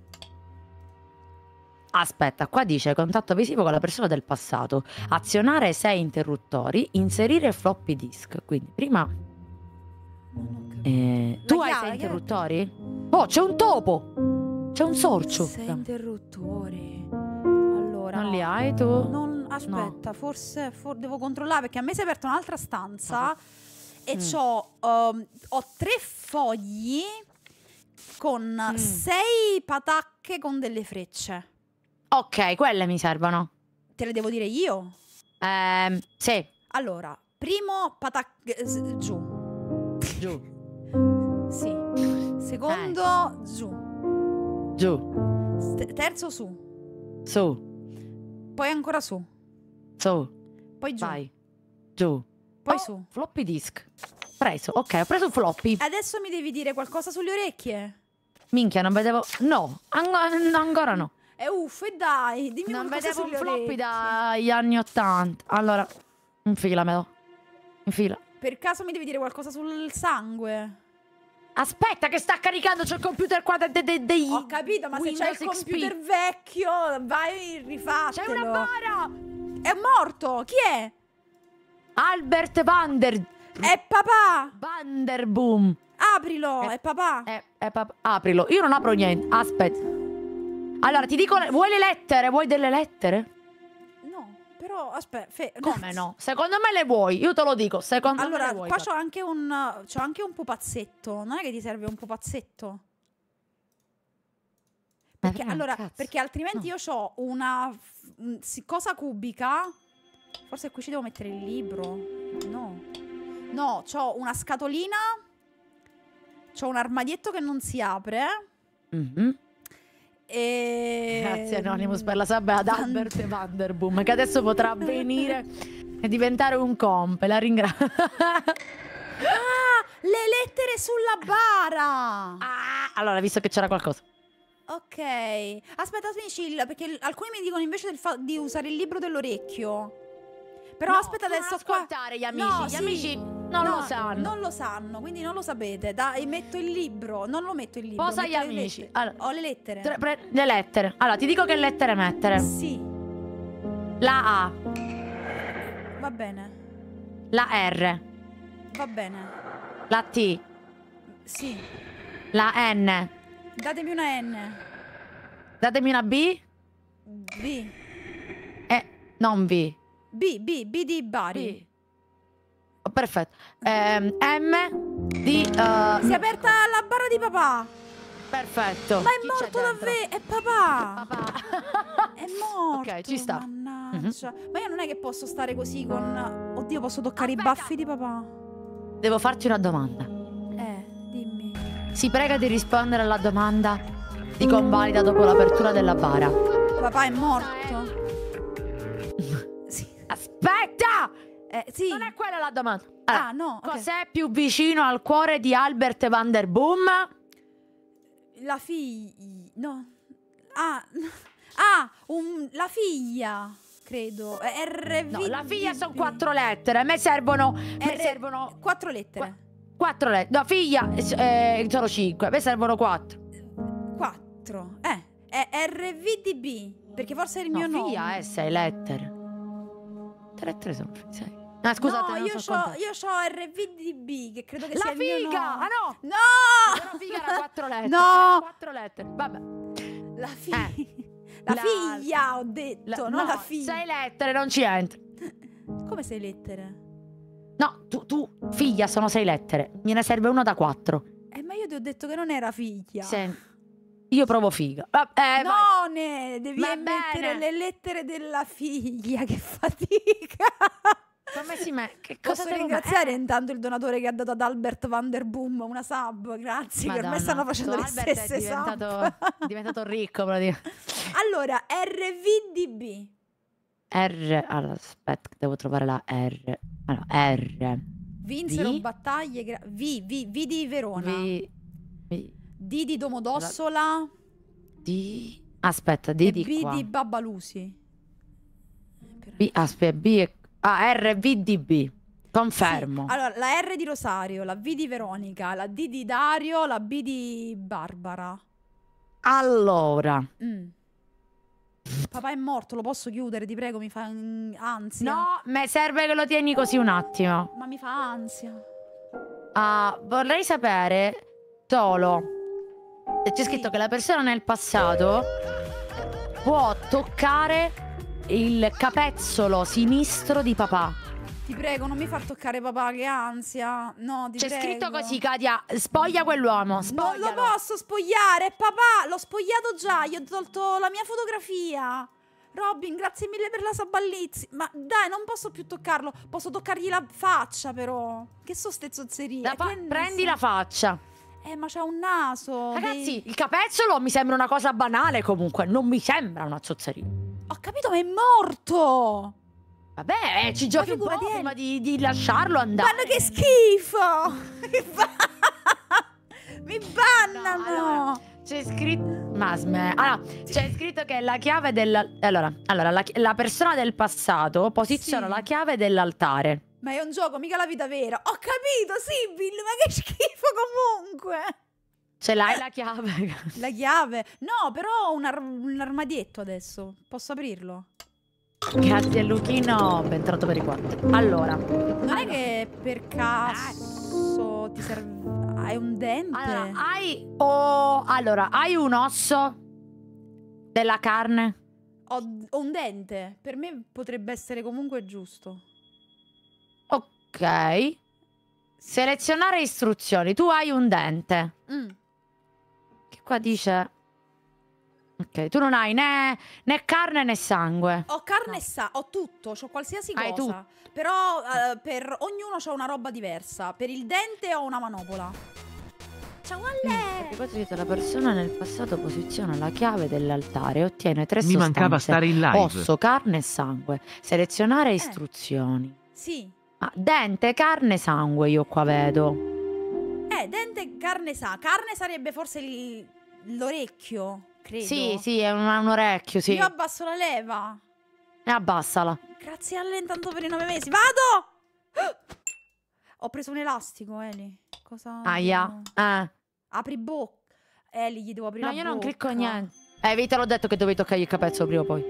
Speaker 2: Aspetta, qua dice contatto visivo con la persona del passato. Azionare sei interruttori, inserire floppy disk. Quindi prima
Speaker 1: Non ho capito.
Speaker 2: eh,
Speaker 1: La
Speaker 2: tu hai
Speaker 1: chiave,
Speaker 2: sei
Speaker 1: la chiave.
Speaker 2: interruttori? Oh, c'è un topo. C'è un sorcio.
Speaker 1: Sei interruttori. Allora,
Speaker 2: Non
Speaker 1: no.
Speaker 2: li hai tu?
Speaker 1: Non, aspetta, forse for- devo controllare perché a me si è aperta un'altra stanza e
Speaker 2: Mm.
Speaker 1: c'ho, um, ho tre fogli con
Speaker 2: Mm.
Speaker 1: sei patacche con delle frecce.
Speaker 2: Ok, quelle mi servono.
Speaker 1: Te le devo dire io?
Speaker 2: Ehm, sì,
Speaker 1: Allora, primo patacche s- giù.
Speaker 2: giù,
Speaker 1: Sì. Secondo giù.
Speaker 2: giù,
Speaker 1: St- terzo su.
Speaker 2: su,
Speaker 1: Poi ancora su.
Speaker 2: su,
Speaker 1: Poi giù.
Speaker 2: vai, giù.
Speaker 1: Poi
Speaker 2: Oh,
Speaker 1: su.
Speaker 2: Floppy disk. Preso, ok, ho preso il floppy.
Speaker 1: Adesso mi devi dire qualcosa sulle orecchie.
Speaker 2: Minchia, non vedevo... No, ang- ancora no.
Speaker 1: E uff, e dai, dimmi
Speaker 2: Non
Speaker 1: qualcosa
Speaker 2: vedevo un
Speaker 1: sulle
Speaker 2: floppy
Speaker 1: orecchie.
Speaker 2: dagli anni ottanta. Allora, infilamelo. Infila.
Speaker 1: Per caso mi devi dire qualcosa sul sangue?
Speaker 2: Aspetta che sta caricando, c'è il computer qua de- de- de- degli
Speaker 1: Ho capito, ma se c'è il
Speaker 2: Windows X P.
Speaker 1: computer vecchio, vai, rifatelo.
Speaker 2: C'è una bara!
Speaker 1: È morto! Chi è?
Speaker 2: Albert Vander...
Speaker 1: È papà!
Speaker 2: Vanderboom.
Speaker 1: Aprilo,
Speaker 2: Eh.
Speaker 1: è papà.
Speaker 2: Eh, eh, pap- aprilo. Io non apro niente. Aspetta. Allora, ti dico, vuoi le lettere? Vuoi delle lettere?
Speaker 1: No, però aspetta.
Speaker 2: Come no? Secondo me le vuoi, io te lo dico, secondo
Speaker 1: allora,
Speaker 2: me le vuoi.
Speaker 1: Allora, qua c'ho anche un c'ho anche un pupazzetto. Non è che ti serve un pupazzetto? Perché,
Speaker 2: eh,
Speaker 1: allora,
Speaker 2: cazzo.
Speaker 1: perché altrimenti
Speaker 2: no.
Speaker 1: io ho una cosa cubica. Forse qui ci devo mettere il libro. No. No, c'ho una scatolina. C'ho un armadietto che non si apre.
Speaker 2: Mm-hmm.
Speaker 1: E...
Speaker 2: Grazie Anonymous per la sabbia ad Albert Vanderboom, che adesso potrà venire e diventare un comp. La ringrazio.
Speaker 1: Ah, le lettere sulla bara.
Speaker 2: Ah, allora, visto che c'era qualcosa.
Speaker 1: Ok. Aspetta, Smicil, perché alcuni mi dicono invece del fa di usare il libro dell'orecchio. Però
Speaker 2: no,
Speaker 1: aspetta, adesso
Speaker 2: non
Speaker 1: qua.
Speaker 2: ascoltare gli amici.
Speaker 1: No,
Speaker 2: gli
Speaker 1: sì.
Speaker 2: amici non
Speaker 1: no,
Speaker 2: lo sanno.
Speaker 1: Non lo sanno, quindi non lo sapete. Dai, metto il libro. Non lo metto il libro.
Speaker 2: Posa gli
Speaker 1: metto le
Speaker 2: amici.
Speaker 1: lettere.
Speaker 2: Allora,
Speaker 1: Ho le lettere.
Speaker 2: tre- pre- le lettere. Allora, ti dico che lettere mettere.
Speaker 1: Sì.
Speaker 2: La A.
Speaker 1: Va bene.
Speaker 2: La R.
Speaker 1: Va bene.
Speaker 2: La T.
Speaker 1: Sì.
Speaker 2: La N.
Speaker 1: Datemi una N.
Speaker 2: Datemi una B.
Speaker 1: B.
Speaker 2: Eh, non B.
Speaker 1: B, B, B di Bari.
Speaker 2: B. Oh, perfetto. Ehm, M di... uh,
Speaker 1: Si è aperta la barra di papà.
Speaker 2: Perfetto.
Speaker 1: Ma è
Speaker 2: Chi c'è
Speaker 1: morto
Speaker 2: dentro?
Speaker 1: davvero. È papà.
Speaker 2: Papà.
Speaker 1: È morto.
Speaker 2: Ok, ci sta.
Speaker 1: Mannaggia. Ma io non è che posso stare così con... Oddio, posso toccare
Speaker 2: Aspetta.
Speaker 1: i baffi di papà?
Speaker 2: Devo farti una domanda.
Speaker 1: Eh, dimmi.
Speaker 2: Si prega di rispondere alla domanda di convalida dopo l'apertura della bara.
Speaker 1: Papà è morto? Sì.
Speaker 2: Aspetta!
Speaker 1: Eh, sì.
Speaker 2: Non è quella la domanda. Allora,
Speaker 1: Ah, no. ok.
Speaker 2: cos'è più vicino al cuore di Albert Vanderboom?
Speaker 1: La figlia. No. Ah. Ah, un... la figlia. Credo. Eh, R V.
Speaker 2: No, la figlia sono quattro lettere. A me servono. Me
Speaker 1: R-
Speaker 2: servono
Speaker 1: Quattro lettere.
Speaker 2: quattro lettere. No, figlia eh, sono cinque. A me servono quattro.
Speaker 1: Quattro. Eh. È R V D B. Perché forse è il
Speaker 2: No,
Speaker 1: mio nome.
Speaker 2: figlia è sei lettere. Tre lettere sono sei. Ah, scusate,
Speaker 1: no,
Speaker 2: non
Speaker 1: io
Speaker 2: so
Speaker 1: c'ho,
Speaker 2: contare.
Speaker 1: io c'ho R V D B, che credo che
Speaker 2: La
Speaker 1: sia il mio
Speaker 2: figa!
Speaker 1: nome.
Speaker 2: Ah no!
Speaker 1: No!
Speaker 2: Però figa era quattro lettere.
Speaker 1: No!
Speaker 2: Era quattro lettere. Vabbè.
Speaker 1: La figlia.
Speaker 2: Eh.
Speaker 1: La,
Speaker 2: La-
Speaker 1: figlia, ho detto,
Speaker 2: La-
Speaker 1: non
Speaker 2: no,
Speaker 1: la figlia.
Speaker 2: sei lettere, non ci entra.
Speaker 1: Come sei lettere?
Speaker 2: No, tu, tu, figlia, sono sei lettere. Me ne serve uno da quattro.
Speaker 1: Eh, ma io ti ho detto che non era figlia.
Speaker 2: Se- Io provo figa. Ah, eh, vai.
Speaker 1: No, ne devi
Speaker 2: Va
Speaker 1: mettere
Speaker 2: bene.
Speaker 1: le lettere della figlia, che fatica.
Speaker 2: Come si me? Che cosa
Speaker 1: Posso
Speaker 2: devo
Speaker 1: ringraziare intanto il donatore che ha dato ad Albert Vanderboom una sub, grazie, che ormai
Speaker 2: Madonna,
Speaker 1: stanno facendo le
Speaker 2: Albert
Speaker 1: stesse
Speaker 2: è diventato,
Speaker 1: sub.
Speaker 2: è diventato ricco praticamente.
Speaker 1: Allora, R V D B.
Speaker 2: R, allora, aspetta, devo trovare la R. Allora, R.
Speaker 1: Vinsero
Speaker 2: V?
Speaker 1: battaglie. gra- V, V, V di Verona.
Speaker 2: V, V,
Speaker 1: D di Domodossola.
Speaker 2: D. Aspetta, D
Speaker 1: E
Speaker 2: di
Speaker 1: B
Speaker 2: qua.
Speaker 1: di Babbalusi.
Speaker 2: B, aspetta, B è... Ah, R, V, D, B. Confermo.
Speaker 1: Sì. Allora, la R di Rosario, la V di Veronica, la D di Dario, la B di Barbara.
Speaker 2: Allora.
Speaker 1: Mm. Papà è morto, lo posso chiudere, ti prego, mi fa mm, ansia.
Speaker 2: No, mi serve che lo tieni così un attimo.
Speaker 1: Ma mi fa ansia.
Speaker 2: Ah, vorrei sapere solo. C'è scritto
Speaker 1: Sì.
Speaker 2: che la persona nel passato può toccare il capezzolo sinistro di papà.
Speaker 1: Ti prego, non mi far toccare papà, che ansia. No, ti
Speaker 2: C'è
Speaker 1: prego.
Speaker 2: scritto così, Katia. Spoglia quell'uomo.
Speaker 1: Non
Speaker 2: Spoglialo.
Speaker 1: lo posso spogliare, è papà, l'ho spogliato già, gli ho tolto la mia fotografia. Robin, grazie mille per la saballizzi. Ma dai, non posso più toccarlo. Posso toccargli la faccia, però. Che so ste zozzerie.
Speaker 2: La fa-
Speaker 1: Che ne
Speaker 2: prendi
Speaker 1: so.
Speaker 2: la faccia.
Speaker 1: Eh, ma c'ha un naso.
Speaker 2: Ragazzi,
Speaker 1: dei-
Speaker 2: il capezzolo mi sembra una cosa banale comunque. Non mi sembra una zozzeria.
Speaker 1: Ho capito, ma è morto.
Speaker 2: Vabbè, eh, ci giochi un po'
Speaker 1: figurati, eh.
Speaker 2: prima di, di lasciarlo andare.
Speaker 1: Guarda che schifo. Mi, ba- Mi bannano.
Speaker 2: No, allora, c'è scritto. Ma sme- allora, c'è scritto che la chiave della. Allora, allora la, la persona del passato posiziona
Speaker 1: Sì.
Speaker 2: la chiave dell'altare.
Speaker 1: Ma è un gioco, mica la vita vera. Ho capito, sì, Bill, ma che schifo comunque.
Speaker 2: Ce l'hai la chiave?
Speaker 1: La chiave? No, però ho un, ar- un armadietto adesso. Posso aprirlo?
Speaker 2: Grazie Luchino, ben trovato per i quattro. Allora,
Speaker 1: Non è che per caso ti serve... Hai un dente?
Speaker 2: allora hai. Oh, allora, hai un osso Della carne?
Speaker 1: Ho, ho un dente. Per me potrebbe essere comunque giusto.
Speaker 2: Ok. Selezionare istruzioni. Tu hai un dente.
Speaker 1: Mm.
Speaker 2: Che qua dice... Ok, tu non hai né, né carne né sangue.
Speaker 1: Ho carne
Speaker 2: No.
Speaker 1: e sa, ho tutto, ho qualsiasi
Speaker 2: Hai
Speaker 1: cosa. Però eh, per ognuno c'ho una roba diversa. Per il dente ho una manopola. Ciao a
Speaker 2: Perché
Speaker 1: lei!
Speaker 2: qua dice la persona nel passato posiziona la chiave dell'altare e ottiene tre
Speaker 3: Mi
Speaker 2: sostanze.
Speaker 3: mancava stare in live.
Speaker 2: Osso, carne e sangue. Selezionare
Speaker 1: Eh.
Speaker 2: istruzioni.
Speaker 1: Sì.
Speaker 2: Ah, dente, carne, sangue io qua vedo.
Speaker 1: Eh, dente, carne sa. Carne sarebbe forse il- l'orecchio, credo.
Speaker 2: Sì, sì, è un, un orecchio, sì.
Speaker 1: Io abbasso la leva.
Speaker 2: E abbassala.
Speaker 1: Grazie a lei intanto per i nove mesi. Vado! Ho preso un elastico, Eli. Cosa...
Speaker 2: Aia. Eh.
Speaker 1: Apri bocca. Eli, gli devo aprire
Speaker 2: No,
Speaker 1: la
Speaker 2: io
Speaker 1: bocca.
Speaker 2: non clicco niente. Eh, vi te l'ho detto che dovevi toccare il capezzolo prima o poi.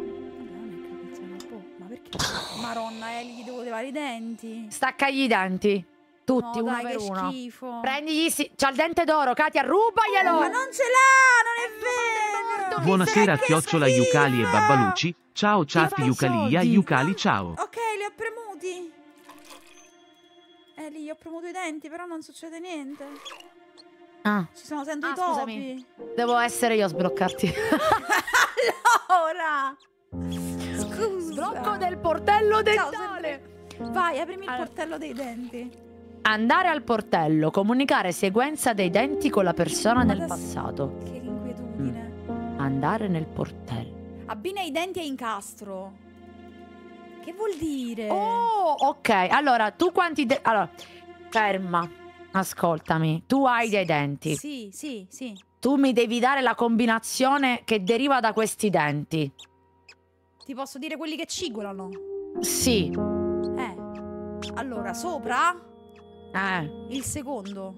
Speaker 1: Ma perché? Maronna, Eli, gli devo levare i denti.
Speaker 2: Staccagli i denti. Tutti,
Speaker 1: No,
Speaker 2: uno
Speaker 1: dai,
Speaker 2: per
Speaker 1: che
Speaker 2: uno.
Speaker 1: schifo.
Speaker 2: Prendigli, sì. C'ha il dente d'oro, Katia, rubaglielo.
Speaker 1: Ma non ce l'ha, non è vero.
Speaker 3: Buonasera
Speaker 1: Che
Speaker 3: chiocciola
Speaker 1: schifo.
Speaker 3: Yucali e Babbalucci. Ciao chat
Speaker 2: fai i
Speaker 3: Yucalia,
Speaker 2: soldi?
Speaker 3: Yucali ciao.
Speaker 1: Ok, li ho premuti. Eli, ho premuto i denti, però non succede niente.
Speaker 2: Ah,
Speaker 1: Ci sono, sento
Speaker 2: Ah,
Speaker 1: i topi.
Speaker 2: scusami. devo essere io a sbloccarti.
Speaker 1: Allora. Scusa.
Speaker 2: Sblocco del portello
Speaker 1: Ciao,
Speaker 2: dentale.
Speaker 1: sempre- Vai, aprimi il
Speaker 2: Allora.
Speaker 1: portello dei denti.
Speaker 2: Andare al portello, comunicare sequenza dei denti con la persona nel
Speaker 1: Adesso-
Speaker 2: passato.
Speaker 1: Che inquietudine.
Speaker 2: Andare nel portello.
Speaker 1: Abbina i denti a incastro. Che vuol dire?
Speaker 2: Oh, ok. Allora, tu quanti de- Allora, ferma. Ascoltami. Tu hai dei denti.
Speaker 1: Sì, sì, sì.
Speaker 2: Tu mi devi dare la combinazione che deriva da questi denti.
Speaker 1: Ti posso dire quelli che cigolano?
Speaker 2: Sì.
Speaker 1: Eh. Allora, sopra
Speaker 2: Eh,
Speaker 1: il secondo.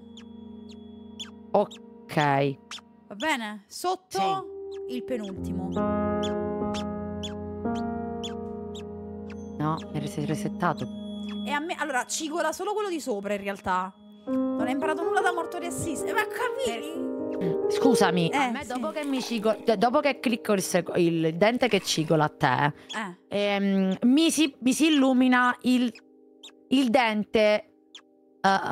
Speaker 2: ok.
Speaker 1: Va bene? Sotto il penultimo.
Speaker 2: No, mi eri resettato.
Speaker 1: E a me, allora, cigola solo quello di sopra in realtà. Non hai imparato nulla da Mortori Assist. Ma capì?
Speaker 2: Scusami, a
Speaker 1: Eh,
Speaker 2: me
Speaker 1: sì.
Speaker 2: dopo che mi cigo- cioè, dopo che clicco il, sec- il dente che cigola a te,
Speaker 1: Eh.
Speaker 2: ehm, mi, si, mi si illumina il, il dente eh, eh,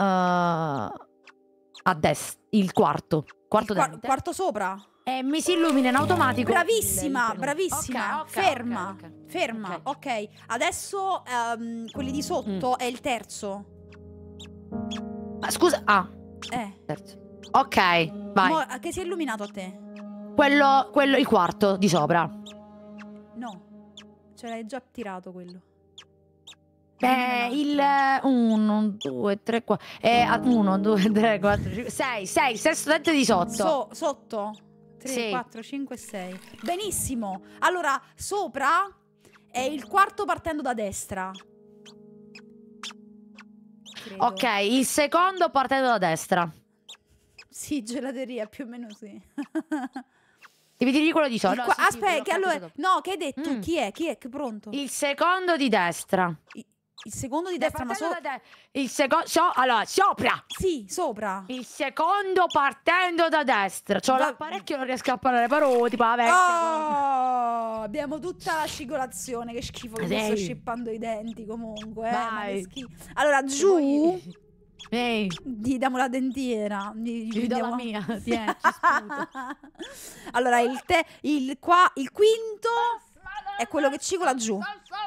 Speaker 2: a destra, il quarto, quarto
Speaker 1: Il qua-
Speaker 2: dente.
Speaker 1: quarto sopra.
Speaker 2: E mi si illumina in automatico.
Speaker 1: Bravissima,
Speaker 2: il- il-
Speaker 1: bravissima.
Speaker 2: Ok, ok,
Speaker 1: Ferma.
Speaker 2: ok, ok.
Speaker 1: Ferma.
Speaker 2: Ok.
Speaker 1: Ok. Adesso ehm, quelli di sotto
Speaker 2: Mm.
Speaker 1: è il terzo.
Speaker 2: Ah, scusa, ah,
Speaker 1: Eh.
Speaker 2: terzo. Ok, vai.
Speaker 1: Mo- che si è illuminato a te?
Speaker 2: Quello, quello, il quarto di sopra.
Speaker 1: No. Ce l'hai già tirato quello.
Speaker 2: Eh, il uno, due, tre, quattro. Eh, uno, due, tre, quattro, cinque, sei, sei, sesto dente di sotto.
Speaker 1: So- sotto? tre,
Speaker 2: Sì.
Speaker 1: quattro, cinque, sei. Benissimo. Allora, sopra è il quarto partendo da destra. Credo.
Speaker 2: Ok, il secondo partendo da destra.
Speaker 1: Sì, gelateria, più o meno sì.
Speaker 2: Devi dire quello di
Speaker 1: Il
Speaker 2: sopra.
Speaker 1: qua-
Speaker 2: No, sì, sì,
Speaker 1: aspetta,
Speaker 2: l'ho
Speaker 1: che
Speaker 2: capito
Speaker 1: allora...
Speaker 2: dopo.
Speaker 1: No, che hai detto?
Speaker 2: Mm.
Speaker 1: Chi è? Chi è? Che pronto?
Speaker 2: Il secondo di destra.
Speaker 1: Il, il secondo di destra, ma
Speaker 2: Partendo
Speaker 1: so...
Speaker 2: da de- Il secondo. So allora, sopra.
Speaker 1: Sì, sopra.
Speaker 2: Il secondo partendo da destra. C'ho
Speaker 1: Va-
Speaker 2: l'apparecchio, non riesco a parlare parole, tipo la vecchia.
Speaker 1: Oh, abbiamo tutta la scigolazione. Che schifo che mi sto
Speaker 2: Dai.
Speaker 1: scippando i denti comunque. Eh, ma
Speaker 2: Vai.
Speaker 1: che schifo. Allora, giù
Speaker 2: Ehi,
Speaker 1: gli diamo la dentiera. Gli,
Speaker 2: gli do la
Speaker 1: diamo-
Speaker 2: mia. Tieni, ci sputo.
Speaker 1: Allora, il, te, il, qua, il quinto è quello che cigola giù.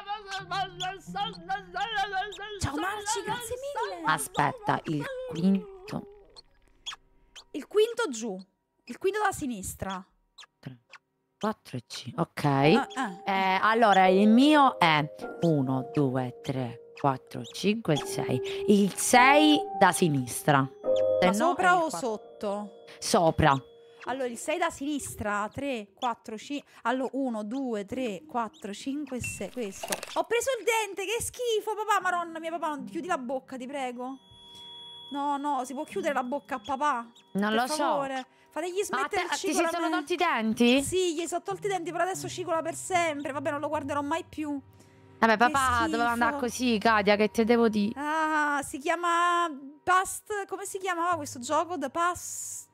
Speaker 1: Ciao Marci, grazie mille.
Speaker 2: Aspetta, il quinto.
Speaker 1: Il quinto giù. Il quinto da sinistra.
Speaker 2: quattro e cinque. Ok.
Speaker 1: Ah, ah.
Speaker 2: Eh, allora, il mio è uno, due, tre, quattro, cinque, sei. Il sei da sinistra. Se
Speaker 1: Ma
Speaker 2: no
Speaker 1: sopra
Speaker 2: è il
Speaker 1: o
Speaker 2: quattro.
Speaker 1: sotto?
Speaker 2: Sopra.
Speaker 1: Allora, il sei da sinistra, tre, quattro, cinque. Allora, uno, due, tre, quattro, cinque, sei. Questo. Ho preso il dente, che schifo, papà. Maronna mia, papà, non chiudi la bocca, ti prego. No, no, si può chiudere la bocca a papà?
Speaker 2: Non
Speaker 1: Per
Speaker 2: lo
Speaker 1: favore.
Speaker 2: so.
Speaker 1: Fategli
Speaker 2: Ma
Speaker 1: smettere
Speaker 2: te-
Speaker 1: il
Speaker 2: ti si
Speaker 1: cicola.
Speaker 2: sono tolti i denti?
Speaker 1: Sì, gli sono tolti i denti, però adesso cicola per sempre. Vabbè, non lo guarderò mai più.
Speaker 2: Vabbè,
Speaker 1: Che
Speaker 2: papà, doveva andare
Speaker 1: schifo.
Speaker 2: così, Katia, che te devo dire?
Speaker 1: Ah, si chiama Past. Come si chiamava questo gioco? The Past.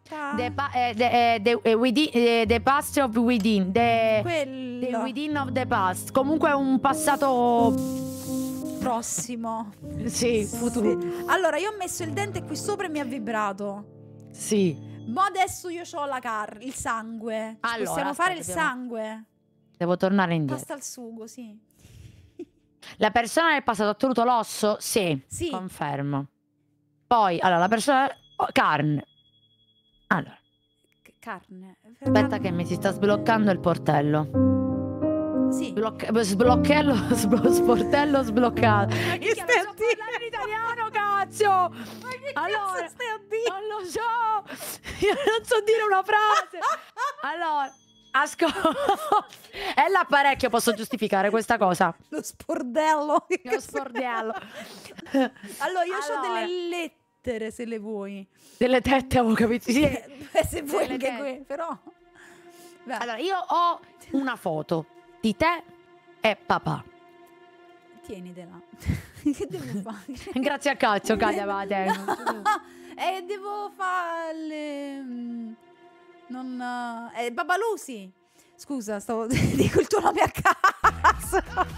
Speaker 1: Ciao.
Speaker 2: The, pa- eh, the, eh, the, eh, within, eh, the past of within. The,
Speaker 1: Quello.
Speaker 2: the within of the past. Comunque è un passato
Speaker 1: prossimo.
Speaker 2: Sì, futuro.
Speaker 1: Sì. Allora, io ho messo il dente qui sopra e mi ha vibrato.
Speaker 2: Sì.
Speaker 1: Ma adesso io ho la car il sangue. Ci
Speaker 2: Allora,
Speaker 1: possiamo fare il
Speaker 2: aspetta,
Speaker 1: sangue?
Speaker 2: Devo tornare indietro.
Speaker 1: Pasta al sugo, sì.
Speaker 2: La persona del passato ha ottenuto l'osso? Sì.
Speaker 1: Sì.
Speaker 2: Confermo. Poi, allora, la persona... oh, carne. Allora.
Speaker 1: C- carne.
Speaker 2: Aspetta che mi si sta sbloccando il portello.
Speaker 1: Sì.
Speaker 2: Sblocca- sblocchello, sblo- sportello sbloccato.
Speaker 1: Ma che
Speaker 2: Io
Speaker 1: stai
Speaker 2: non
Speaker 1: a
Speaker 2: so
Speaker 1: dire?
Speaker 2: parlare in italiano, cazzo!
Speaker 1: Ma che
Speaker 2: Allora,
Speaker 1: cazzo stai a dire?
Speaker 2: non lo so! Io non so dire una frase! Allora, ascolta. È l'apparecchio, posso giustificare questa cosa?
Speaker 1: Lo spordello.
Speaker 2: Lo spordello.
Speaker 1: Allora, io ho
Speaker 2: Allora.
Speaker 1: delle lettere, se le vuoi.
Speaker 2: Delle tette, avevo capito. Sì.
Speaker 1: Eh, se vuoi
Speaker 2: Delle
Speaker 1: anche
Speaker 2: tette.
Speaker 1: qui, però. Vai.
Speaker 2: Allora, io ho una foto di te e papà.
Speaker 1: Tienitela. Che devo fare?
Speaker 2: Grazie a cazzo, Katia, va, te.
Speaker 1: Eh, devo fare... Non... Eh, Babalusi. Scusa, stavo... dico il tuo nome a caso.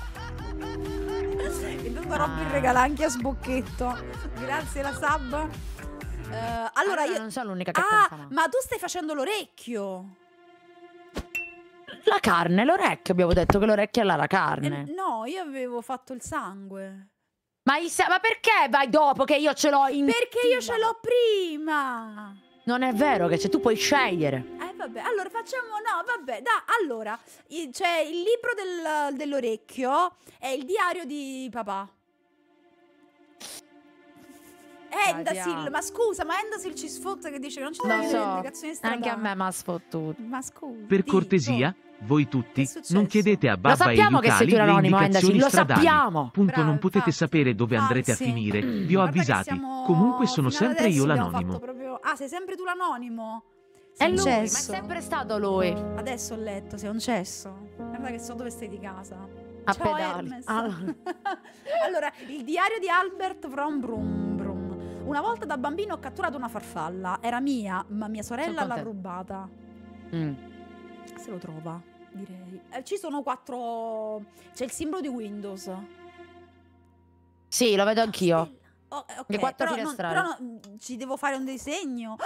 Speaker 1: E non darò
Speaker 2: Ah.
Speaker 1: il regalo anche a sbocchetto. Grazie, la sub. Eh, allora,
Speaker 2: Allora,
Speaker 1: io...
Speaker 2: non sono l'unica che
Speaker 1: Ah,
Speaker 2: pensa, ma...
Speaker 1: ma tu stai facendo l'orecchio.
Speaker 2: La carne, l'orecchio, abbiamo detto che l'orecchio è la
Speaker 1: Eh,
Speaker 2: carne.
Speaker 1: no, io avevo fatto il sangue.
Speaker 2: Ma, il sa- ma perché vai dopo che io ce l'ho in...
Speaker 1: Perché io ce l'ho prima.
Speaker 2: Non è vero che se tu puoi scegliere.
Speaker 1: Eh vabbè, allora facciamo, no vabbè, da, allora, i- c'è il libro del- dell'orecchio e il diario di papà. Endasil,
Speaker 2: Katia.
Speaker 1: ma scusa, ma Endasil ci sfotta che dice che non ci sono
Speaker 2: Lo
Speaker 1: le
Speaker 2: so,
Speaker 1: indicazioni stradali.
Speaker 2: anche a me mi ha sfottuto.
Speaker 1: Ma scusa.
Speaker 3: Per
Speaker 1: dico.
Speaker 3: cortesia, voi tutti,
Speaker 1: Che è successo?
Speaker 3: non chiedete a
Speaker 2: Lo
Speaker 3: Babba e
Speaker 2: sappiamo che sei
Speaker 3: Lucali
Speaker 2: tu
Speaker 3: le
Speaker 2: l'anonimo,
Speaker 3: indicazioni
Speaker 2: Endasil, lo
Speaker 3: stradali.
Speaker 2: sappiamo.
Speaker 3: Punto,
Speaker 1: Bravo,
Speaker 3: non potete
Speaker 1: infatti.
Speaker 3: sapere dove
Speaker 1: Ah,
Speaker 3: andrete
Speaker 1: sì.
Speaker 3: a finire. Vi ho
Speaker 1: Guarda che
Speaker 3: avvisati.
Speaker 1: siamo-
Speaker 3: Comunque sono
Speaker 1: fino ad
Speaker 3: sempre
Speaker 1: adesso
Speaker 3: io
Speaker 1: abbiamo
Speaker 3: l'anonimo.
Speaker 1: fatto proprio... Ah, sei sempre tu l'anonimo?
Speaker 2: È
Speaker 1: Sei un
Speaker 2: lui, ma è
Speaker 1: cesso.
Speaker 2: sempre stato lui.
Speaker 1: Adesso ho letto, sei un cesso. Guarda che so dove stai di casa.
Speaker 2: A
Speaker 1: Ciao,
Speaker 2: pedali.
Speaker 1: Hermes.
Speaker 2: Allora.
Speaker 1: Allora, il diario di Albert from Brum Brum. Una volta da bambino ho catturato una farfalla. Era mia, ma mia sorella
Speaker 2: Sono
Speaker 1: l'ha
Speaker 2: contenta.
Speaker 1: rubata.
Speaker 2: Mm.
Speaker 1: Se lo trova, direi. Eh, ci sono quattro... C'è il simbolo di Windows.
Speaker 2: Sì, lo vedo anch'io.
Speaker 1: Stella. Oh, eh, ok,
Speaker 2: Le quattro
Speaker 1: però non-
Speaker 2: finestrali.
Speaker 1: però no, ci devo fare un disegno.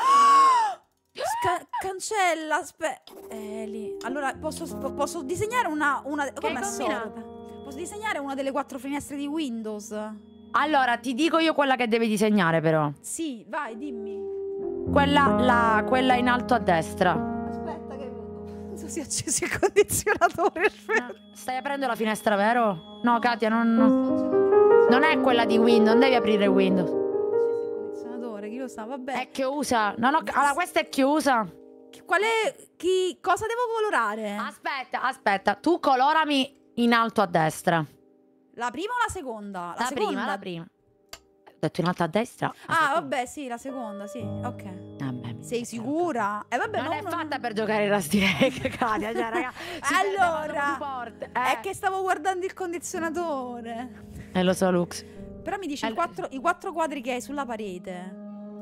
Speaker 1: Sca- cancella, aspetta. Eli. Allora, posso, posso disegnare una... una
Speaker 2: hai
Speaker 1: come
Speaker 2: combinato?
Speaker 1: assorta. Posso disegnare una delle quattro finestre di Windows?
Speaker 2: Allora, ti dico io quella che devi disegnare però.
Speaker 1: Sì, vai, dimmi.
Speaker 2: Quella, la, quella in alto a destra.
Speaker 1: Aspetta che... Non so se è acceso il condizionatore. aspetta.
Speaker 2: Stai aprendo la finestra, vero? No, Katia, non, non è quella di Windows, non devi aprire Windows.
Speaker 1: Acceso il condizionatore, chi lo sa, vabbè.
Speaker 2: È chiusa. No, no, allora questa è chiusa.
Speaker 1: Qual è... Chi... Cosa devo colorare?
Speaker 2: Aspetta, aspetta, tu colorami in alto a destra.
Speaker 1: La prima o la seconda?
Speaker 2: La,
Speaker 1: seconda.
Speaker 2: prima, la prima. Ho detto in alto a destra.
Speaker 1: Ah, vabbè, sì, la seconda, sì. Ok.
Speaker 2: Vabbè,
Speaker 1: Sei sicura? Eh, vabbè,
Speaker 2: Non
Speaker 1: ma
Speaker 2: è
Speaker 1: uno-
Speaker 2: fatta per giocare in rastirega, Katia, cioè, raga, si perdevano
Speaker 1: Allora,
Speaker 2: un porte, eh.
Speaker 1: è che stavo guardando il condizionatore.
Speaker 2: Eh, lo so, Lux.
Speaker 1: Però mi dice
Speaker 2: Eh,
Speaker 1: i quattro, i quattro quadri che hai sulla parete.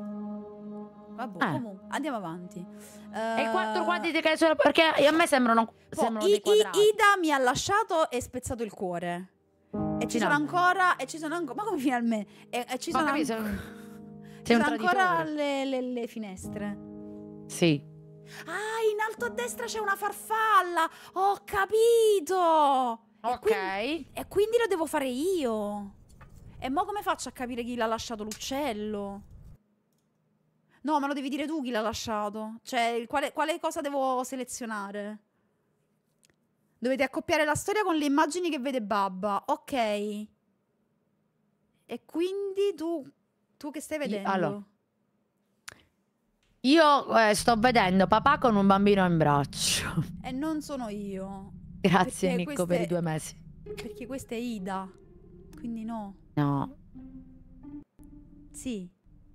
Speaker 1: Vabbè,
Speaker 2: Eh.
Speaker 1: comunque, andiamo avanti.
Speaker 2: E i
Speaker 1: Eh,
Speaker 2: quattro quadri di che sono... Perché a me sembrano,
Speaker 1: poi
Speaker 2: sembrano
Speaker 1: I-
Speaker 2: dei quadrati.
Speaker 1: I- Ida mi ha lasciato e spezzato il cuore. E ci sono
Speaker 2: Finalmente.
Speaker 1: ancora. E ci sono ancora. Ma come finalmente? E, e ci
Speaker 2: Ma
Speaker 1: sono,
Speaker 2: capito,
Speaker 1: anco-
Speaker 2: sei-
Speaker 1: ci
Speaker 2: sei un
Speaker 1: sono ancora
Speaker 2: traditore.
Speaker 1: le, le- le finestre.
Speaker 2: Sì.
Speaker 1: Ah, in alto a destra c'è una farfalla. Ho capito. E
Speaker 2: Ok.
Speaker 1: quindi, e quindi lo devo fare io. E mo come faccio a capire chi l'ha lasciato l'uccello? No, me lo devi dire tu chi l'ha lasciato. Cioè, quale, quale cosa devo selezionare? Dovete accoppiare la storia con le immagini che vede Babba. Ok. E quindi tu, tu che stai
Speaker 2: Io-
Speaker 1: vedendo?
Speaker 2: allora. Io eh, sto vedendo papà con un bambino in braccio.
Speaker 1: E non sono io.
Speaker 2: Grazie
Speaker 1: Perché
Speaker 2: Nico
Speaker 1: queste-
Speaker 2: per i due mesi.
Speaker 1: Perché questa è Ida. Quindi no.
Speaker 2: No.
Speaker 1: Sì.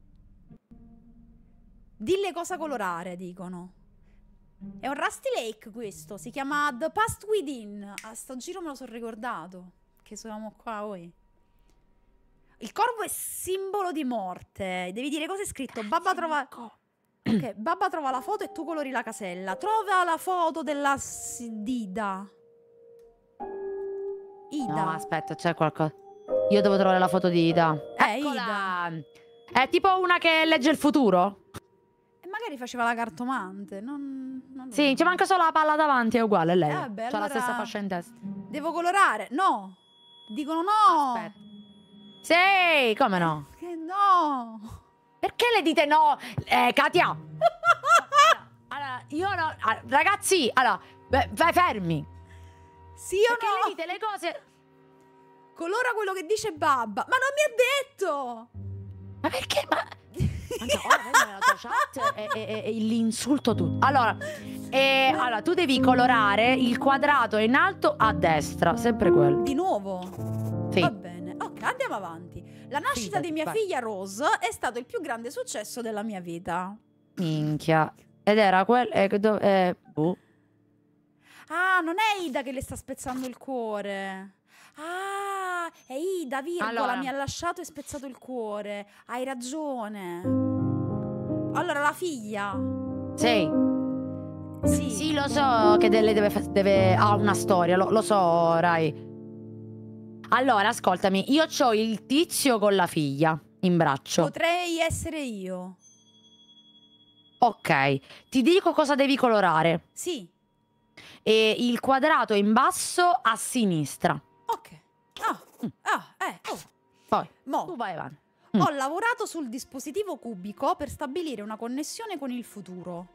Speaker 1: Dille cosa colorare, dicono. È un Rusty Lake questo. Si chiama The Past Within. A sto giro me lo sono ricordato. Che siamo qua, oi. Il corvo è simbolo di morte. Devi dire cosa è scritto. Babba trova... Ok, babba trova la foto e tu colori la casella. Trova la foto della s- Dida. Ida.
Speaker 2: No, aspetta, c'è qualcosa. Io devo trovare la foto di Ida.
Speaker 1: Eh,
Speaker 2: Eccola! È tipo una che legge il futuro?
Speaker 1: E magari faceva la cartomante. Non, non lo
Speaker 2: Sì,
Speaker 1: so.
Speaker 2: ci manca solo la palla davanti, è uguale a lei.
Speaker 1: Eh, vabbè,
Speaker 2: C'ha la
Speaker 1: allora-
Speaker 2: stessa fascia in testa.
Speaker 1: Devo colorare. No. Dicono no.
Speaker 2: Aspetta. Sì, come no?
Speaker 1: Che no.
Speaker 2: Perché le dite no? Eh, Katia! Allora, io no. ah, Ragazzi, allora, beh, vai fermi.
Speaker 1: Sì o
Speaker 2: Perché
Speaker 1: no?
Speaker 2: le dite le cose.
Speaker 1: Colora quello che dice babba. Ma non mi ha detto.
Speaker 2: Ma perché? Ma. Anche ora vedo nella tua chat e, e- e- e l'insulto tutto. Allora, eh, allora, tu devi colorare il quadrato in alto a destra, sempre quello.
Speaker 1: Di nuovo.
Speaker 2: Sì.
Speaker 1: Va bene. Ok, andiamo avanti. La nascita
Speaker 2: Fidati,
Speaker 1: di mia
Speaker 2: vai.
Speaker 1: figlia Rose è stato il più grande successo della mia vita.
Speaker 2: Minchia. Ed era quel. Eh, dove- eh, boh.
Speaker 1: Ah, non è Ida che le sta spezzando il cuore. Ah, è Ida, virgola,
Speaker 2: Allora.
Speaker 1: mi ha lasciato e spezzato il cuore. Hai ragione. Allora, la figlia.
Speaker 2: Sì.
Speaker 1: Sì.
Speaker 2: Sì, lo so che lei deve, fa- deve ha una storia, lo, lo so, Rai. Allora, ascoltami, io ho il tizio con la figlia in braccio.
Speaker 1: Potrei essere io.
Speaker 2: Ok, ti dico cosa devi colorare.
Speaker 1: Sì.
Speaker 2: E il quadrato in basso a sinistra.
Speaker 1: Ok. Ah,
Speaker 2: Mm.
Speaker 1: ah, eh. oh.
Speaker 2: Poi,
Speaker 1: Mo.
Speaker 2: tu vai avanti. Mm.
Speaker 1: Ho lavorato sul dispositivo cubico per stabilire una connessione con il futuro.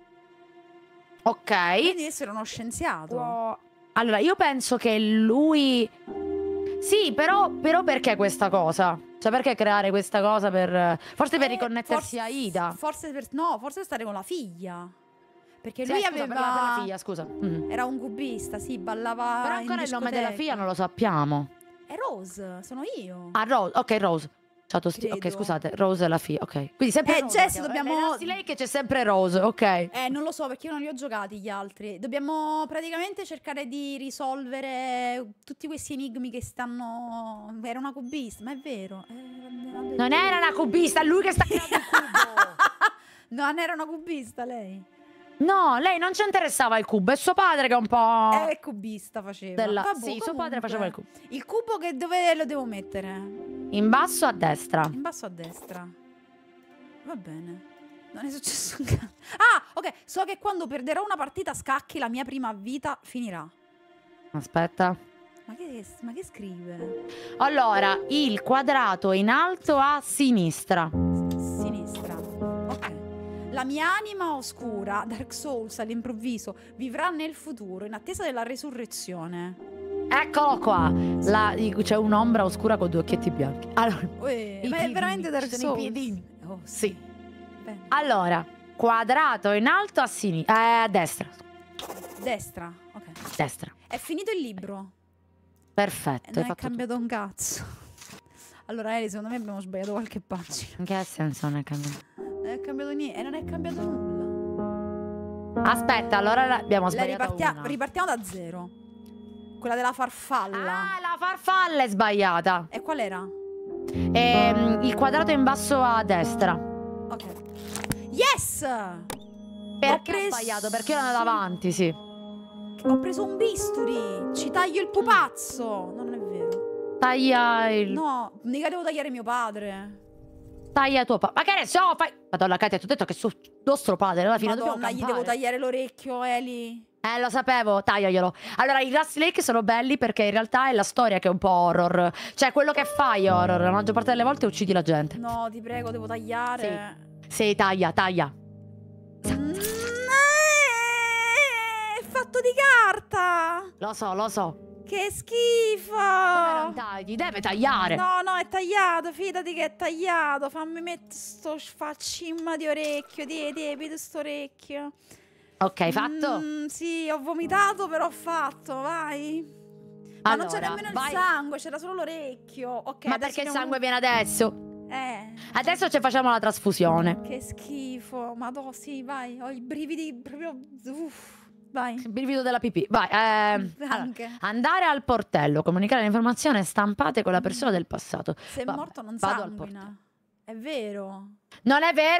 Speaker 2: Ok.
Speaker 1: Quindi essere uno scienziato.
Speaker 2: Può- Allora, io penso che lui... Sì, però, però perché questa cosa? Cioè, perché creare questa cosa per... Forse per
Speaker 1: Eh,
Speaker 2: riconnettersi
Speaker 1: forse-
Speaker 2: a Ida.
Speaker 1: Forse per, no, forse per stare con la figlia. Perché
Speaker 2: Sì,
Speaker 1: lui
Speaker 2: scusa, per
Speaker 1: aveva...
Speaker 2: la, per la figlia, scusa. Mm.
Speaker 1: Era un cubista, sì, ballava
Speaker 2: Però
Speaker 1: in
Speaker 2: ancora il nome della
Speaker 1: discoteca.
Speaker 2: figlia non lo sappiamo.
Speaker 1: È Rose, sono io.
Speaker 2: Ah, Rose. Ok, Rose. Ciao, Tosti. Ok,
Speaker 1: Credo.
Speaker 2: scusate. Rose è la figlia. Ok. Quindi sempre
Speaker 1: Eh,
Speaker 2: Rose.
Speaker 1: Jess,
Speaker 2: perché-
Speaker 1: dobbiamo-
Speaker 2: eh, nassi lei che c'è sempre Rose. Ok.
Speaker 1: Eh, non lo so perché io non li ho giocati gli altri. Dobbiamo praticamente cercare di risolvere tutti questi enigmi che stanno... Era una cubista, ma è vero. Eh,
Speaker 2: Non era una cubista, è lui che sta creando il cubo.
Speaker 1: No, non era una cubista lei.
Speaker 2: No, lei non ci interessava il cubo. È suo padre che è un po'...
Speaker 1: È cubista faceva.
Speaker 2: della...
Speaker 1: Vabbè,
Speaker 2: Sì, suo padre
Speaker 1: comunque.
Speaker 2: faceva il cubo.
Speaker 1: Il cubo che dove lo devo mettere?
Speaker 2: In basso a destra.
Speaker 1: In basso a destra. Va bene. Non è successo un cazzo. Ah, ok. So che quando perderò una partita a scacchi la mia prima vita finirà.
Speaker 2: Aspetta.
Speaker 1: Ma che, ma che scrive?
Speaker 2: Allora, il quadrato in alto a sinistra.
Speaker 1: Sinistra. Ok. La mia anima oscura, Dark Souls all'improvviso, vivrà nel futuro in attesa della resurrezione.
Speaker 2: Eccolo qua. La- C'è un'ombra oscura con due occhietti bianchi. Allora,
Speaker 1: Uè,
Speaker 2: i
Speaker 1: ma è
Speaker 2: piedini,
Speaker 1: veramente Dark
Speaker 2: ci sono i
Speaker 1: Souls.
Speaker 2: piedini.
Speaker 1: Oh,
Speaker 2: sì.
Speaker 1: Bene.
Speaker 2: Allora, quadrato in alto a sinistra. Eh, a destra.
Speaker 1: Destra. Ok.
Speaker 2: Destra.
Speaker 1: È finito il libro.
Speaker 2: Perfetto.
Speaker 1: E
Speaker 2: hai
Speaker 1: non è
Speaker 2: fatto
Speaker 1: cambiato un cazzo. Allora, Eli, secondo me abbiamo sbagliato qualche pagina.
Speaker 2: tutto. In che senso non è cambiato?
Speaker 1: Non è cambiato niente. E non è cambiato nulla.
Speaker 2: Aspetta, allora la- abbiamo
Speaker 1: La
Speaker 2: sbagliato
Speaker 1: ripartia-
Speaker 2: una.
Speaker 1: ripartiamo da zero. Quella della farfalla.
Speaker 2: Ah, la farfalla è sbagliata.
Speaker 1: E qual era?
Speaker 2: Ehm, il quadrato in basso a destra.
Speaker 1: Ok. Yes!
Speaker 2: Perché ho
Speaker 1: preso-
Speaker 2: sbagliato? Perché io ero davanti, sì.
Speaker 1: Ho preso un bisturi. Ci taglio il pupazzo. No, non è vero.
Speaker 2: Taglia il...
Speaker 1: No, mica devo tagliare mio padre.
Speaker 2: Taglia tuo padre. Ma che ne so, fai... Madonna, Katia, ti ho detto che su nostro padre alla fine
Speaker 1: Madonna,
Speaker 2: dobbiamo
Speaker 1: gli
Speaker 2: campare.
Speaker 1: devo tagliare l'orecchio, Eli.
Speaker 2: Eh, lo sapevo, tagliaglielo. Allora, i Rusty Lake sono belli perché in realtà è la storia che è un po' horror. Cioè, quello che fai è horror. La maggior parte delle volte uccidi la gente.
Speaker 1: No, ti prego, devo tagliare.
Speaker 2: Sì, taglia, taglia.
Speaker 1: Mm, eh, è fatto di carta.
Speaker 2: Lo so, lo so.
Speaker 1: Che schifo.
Speaker 2: Come non tagli? Deve tagliare.
Speaker 1: No, no, è tagliato, fidati che è tagliato. Fammi mettere sto faccimma di orecchio, di, di, di sto orecchio.
Speaker 2: Ok, hai fatto?
Speaker 1: Mm, sì, ho vomitato, però ho fatto, vai. Ma non c'era
Speaker 2: Allora,
Speaker 1: nemmeno
Speaker 2: vai.
Speaker 1: il sangue, c'era solo l'orecchio. Ok,
Speaker 2: Ma
Speaker 1: adesso
Speaker 2: perché il
Speaker 1: andiamo-
Speaker 2: sangue viene adesso?
Speaker 1: Eh,
Speaker 2: Adesso ci facciamo la trasfusione.
Speaker 1: che schifo. Madò, sì, vai, ho i brividi proprio... Uff, vai.
Speaker 2: Il brivido della pipì. Vai. ehm, allora,
Speaker 1: Anche.
Speaker 2: andare al portello, comunicare le informazioni stampate con la persona del passato.
Speaker 1: Se è
Speaker 2: Vabbè,
Speaker 1: morto non
Speaker 2: vado al
Speaker 1: sanguina. È vero.
Speaker 2: Non è vero!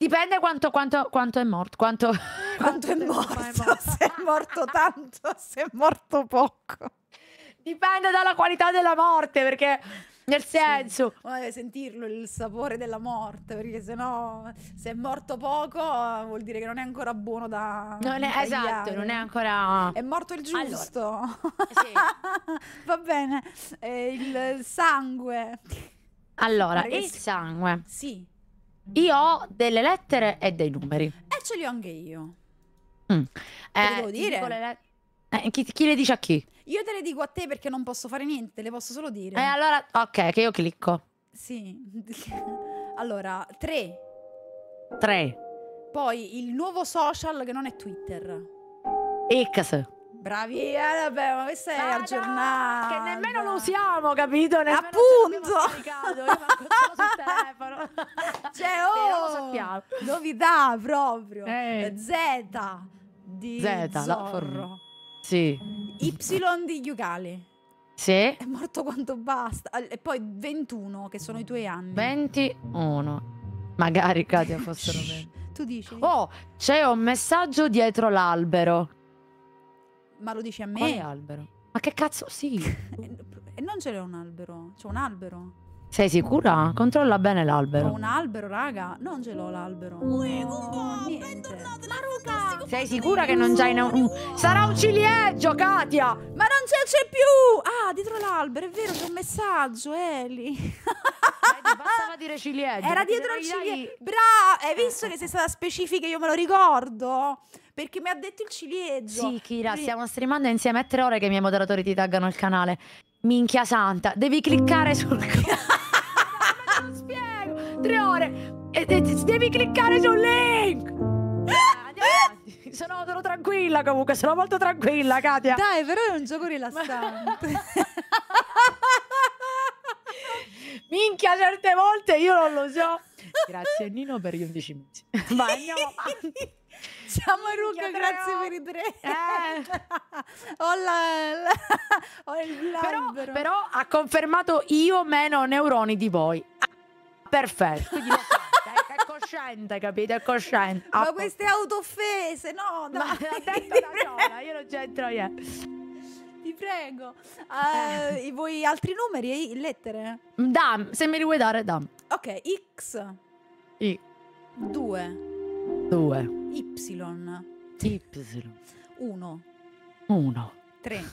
Speaker 2: Dipende quanto, quanto, quanto è morto. Quanto,
Speaker 1: Quanto è
Speaker 2: tempo
Speaker 1: morto?
Speaker 2: fa è morto.
Speaker 1: Se è morto tanto, se è morto poco.
Speaker 2: Dipende dalla qualità della morte, perché nel senso...
Speaker 1: Sì. Uno deve sentirlo il sapore della morte, perché sennò se è morto poco vuol dire che non è ancora buono da
Speaker 2: Non è,
Speaker 1: tagliare.
Speaker 2: esatto, non è ancora...
Speaker 1: È morto il giusto.
Speaker 2: Allora, sì.
Speaker 1: Va bene. Eh, il sangue.
Speaker 2: Allora,
Speaker 1: Pare che
Speaker 2: il
Speaker 1: sì.
Speaker 2: sangue.
Speaker 1: Sì.
Speaker 2: Io ho delle lettere e dei numeri.
Speaker 1: E ce li ho anche io.
Speaker 2: Mm.
Speaker 1: Te le
Speaker 2: Eh,
Speaker 1: devo
Speaker 2: ti
Speaker 1: dire?
Speaker 2: dico le let- eh, chi, chi le dice a chi?
Speaker 1: Io te le dico a te perché non posso fare niente, te le posso solo dire.
Speaker 2: Eh, allora, ok, che io clicco.
Speaker 1: Sì. Allora, tre.
Speaker 2: tre.
Speaker 1: Poi il nuovo social che non è Twitter.
Speaker 2: X.
Speaker 1: Bravi, eh, vabbè, ma questa è
Speaker 2: Ah, no,
Speaker 1: aggiornata.
Speaker 2: che nemmeno lo usiamo, capito? Nemmeno
Speaker 1: Appunto.
Speaker 2: ce l'abbiamo scaricato, io manco ce l'ho sul telefono.
Speaker 1: Cioè,
Speaker 2: Sì, non lo
Speaker 1: oh,
Speaker 2: sappiamo.
Speaker 1: novità proprio.
Speaker 2: Eh.
Speaker 1: Z di
Speaker 2: Z, la
Speaker 1: Zorro.
Speaker 2: formica. Sì.
Speaker 1: Y di Yugali.
Speaker 2: Sì.
Speaker 1: È morto quanto basta. Al- E poi ventuno, che sono i tuoi anni.
Speaker 2: ventuno. Magari Katia fossero
Speaker 1: Shh,
Speaker 2: venti.
Speaker 1: tu dici?
Speaker 2: Oh, c'è un messaggio dietro l'albero.
Speaker 1: Ma lo dici a
Speaker 2: Quale
Speaker 1: me?
Speaker 2: albero? Ma che cazzo? Sì.
Speaker 1: E e non ce l'ho un albero. C'ho un albero.
Speaker 2: Sei sicura? Controlla bene
Speaker 1: Ho
Speaker 2: l'albero.
Speaker 1: un albero, raga. Non ce l'ho l'albero. No, niente.
Speaker 2: Maruca! Sei sicura che non c'hai un... Sarà un ciliegio, Katia!
Speaker 1: Ma non c'è, c'è più! Ah, dietro l'albero, è vero, c'è un messaggio, Eli.
Speaker 2: Vedi, bastava dire ciliegio.
Speaker 1: Era
Speaker 2: perché
Speaker 1: dietro
Speaker 2: se
Speaker 1: il
Speaker 2: non gli dai-
Speaker 1: ciliegio. Brava! Hai visto che sei stata specifica? Io me lo ricordo. Perché mi ha detto il ciliegio.
Speaker 2: Sì, Kira,
Speaker 1: Quindi-
Speaker 2: stiamo streamando insieme. È tre ore che i miei moderatori ti taggano il canale. Minchia santa, devi cliccare sul... Non spiego! Tre ore! E, e- devi cliccare sul link! Eh, andiamo avanti. Sono, sono tranquilla comunque, sono molto tranquilla, Katia.
Speaker 1: Dai, però è un gioco rilassante.
Speaker 2: Minchia, certe volte io non lo so. Grazie Nino per gli undici mesi. Vai, andiamo avanti.
Speaker 1: Ciao Maruca,
Speaker 2: Minchia,
Speaker 1: grazie
Speaker 2: Treo.
Speaker 1: per i tre.
Speaker 2: Eh.
Speaker 1: Ho, la, la- ho il
Speaker 2: Però,
Speaker 1: l'albero.
Speaker 2: però ha confermato io meno neuroni di voi. Ah, perfetto. Quindi lo sente, è cosciente, capito? È cosciente.
Speaker 1: Ma
Speaker 2: Ah,
Speaker 1: queste autooffese, no,
Speaker 2: Ma
Speaker 1: dai.
Speaker 2: l'ha detto da sola, io non c'entro niente.
Speaker 1: Ti prego. Eh, vuoi altri numeri e lettere?
Speaker 2: Dam, se mi li vuoi dare, dam.
Speaker 1: Ok, X,
Speaker 2: I,
Speaker 1: due,
Speaker 2: due,
Speaker 1: Y,
Speaker 2: Y,
Speaker 1: uno,
Speaker 2: uno.
Speaker 1: tre.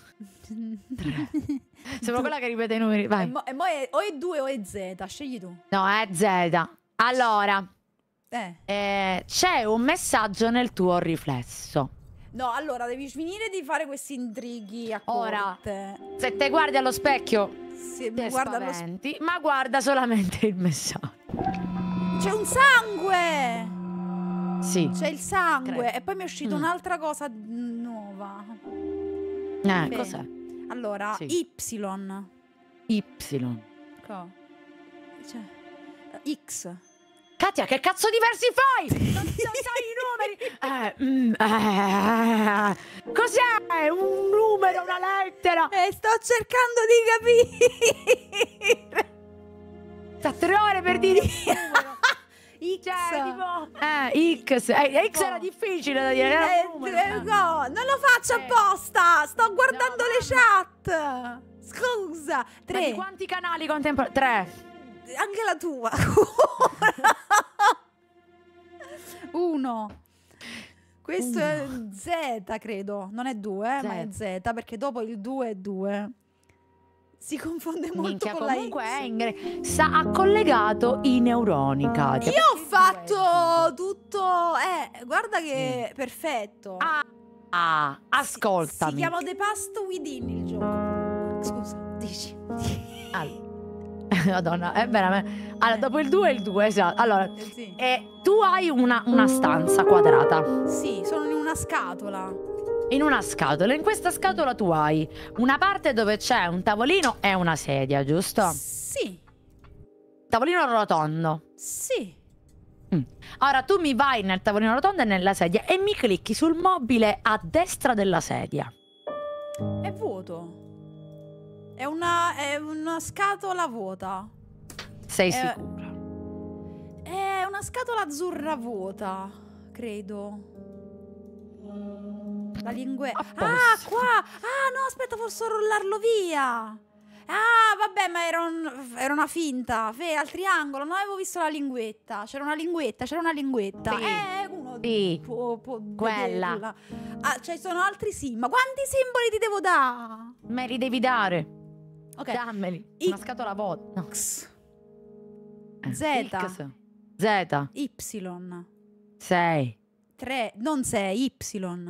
Speaker 2: Sembra quella che ripete i numeri.
Speaker 1: E
Speaker 2: Vai.
Speaker 1: mo, e mo è, o è due o è Z, scegli tu.
Speaker 2: No, è Z. Allora,
Speaker 1: Eh.
Speaker 2: eh, c'è un messaggio nel tuo riflesso.
Speaker 1: No, allora devi finire di fare questi intrighi a
Speaker 2: Ora,
Speaker 1: corte.
Speaker 2: Se te guardi allo specchio,
Speaker 1: Se
Speaker 2: ti
Speaker 1: mi guarda allo sp-
Speaker 2: spaventi, ma guarda solamente il messaggio.
Speaker 1: C'è un sangue!
Speaker 2: Sì.
Speaker 1: C'è il sangue.
Speaker 2: Credo.
Speaker 1: E poi mi è uscita
Speaker 2: Mm.
Speaker 1: un'altra cosa nuova.
Speaker 2: Eh,
Speaker 1: Bene.
Speaker 2: cos'è?
Speaker 1: Allora,
Speaker 2: Sì.
Speaker 1: Y.
Speaker 2: Y.
Speaker 1: Co- cioè, X.
Speaker 2: Katia, che cazzo di versi fai? Non ti sai i numeri? Eh, mm, eh, cos'è? Un numero, una lettera?
Speaker 1: Eh, sto cercando di capire.
Speaker 2: Sta tre ore per dire il numero.
Speaker 1: X.
Speaker 2: Cioè, tipo... Eh, X. Eh, X era difficile da dire. Era
Speaker 1: Eh,
Speaker 2: un numero.
Speaker 1: eh, no, non lo faccio
Speaker 2: Eh.
Speaker 1: apposta. Sto guardando
Speaker 2: No,
Speaker 1: le chat. Scusa.
Speaker 2: Ma
Speaker 1: Tre.
Speaker 2: di quanti canali contemporanei? Tre.
Speaker 1: Anche la tua. Uno. Questo è Z, credo. Non è due, eh, ma è Z, perché dopo il due è due. Si confonde molto
Speaker 2: Minchia,
Speaker 1: con la
Speaker 2: comunque è
Speaker 1: X.
Speaker 2: in gre- sa, ha collegato i neuroni, Katia.
Speaker 1: Io ho fatto tutto. Eh, guarda che perfetto.
Speaker 2: Ah, ah, ascoltami.
Speaker 1: Si chiama The Past Within il gioco. comunque. Scusa, dici.
Speaker 2: Allora. Madonna, è veramente... Allora, dopo il due è il due, esatto. Allora,
Speaker 1: Eh, sì.
Speaker 2: eh, tu hai una, una stanza quadrata.
Speaker 1: Sì, sono in una scatola.
Speaker 2: In una scatola. In questa scatola tu hai una parte dove c'è un tavolino e una sedia, giusto?
Speaker 1: Sì,
Speaker 2: Tavolino rotondo.
Speaker 1: sì.
Speaker 2: Mm. Ora tu mi vai nel tavolino rotondo e nella sedia e mi clicchi sul mobile a destra della sedia.
Speaker 1: È vuoto. È una, è una scatola vuota.
Speaker 2: Sei
Speaker 1: Eh,
Speaker 2: sicura?
Speaker 1: È una una scatola azzurra vuota, credo. La lingue... Ah, qua! Ah, no, aspetta, forse rollarlo via. Ah, vabbè, ma era, un, era una finta. Fe, al triangolo, non avevo visto la linguetta. C'era una linguetta, c'era una linguetta.
Speaker 2: Sì.
Speaker 1: Eh, uno
Speaker 2: Sì.
Speaker 1: può, può
Speaker 2: Quella.
Speaker 1: vederla. Ah, ci sono altri sì, ma quanti simboli ti devo dare?
Speaker 2: Me li devi dare.
Speaker 1: Ok.
Speaker 2: Dammeli.
Speaker 1: I-
Speaker 2: Una scatola vuota. No.
Speaker 1: X,
Speaker 2: Eh,
Speaker 1: Z.
Speaker 2: X. Z.
Speaker 1: Y,
Speaker 2: sei.
Speaker 1: tre, non sei, Y.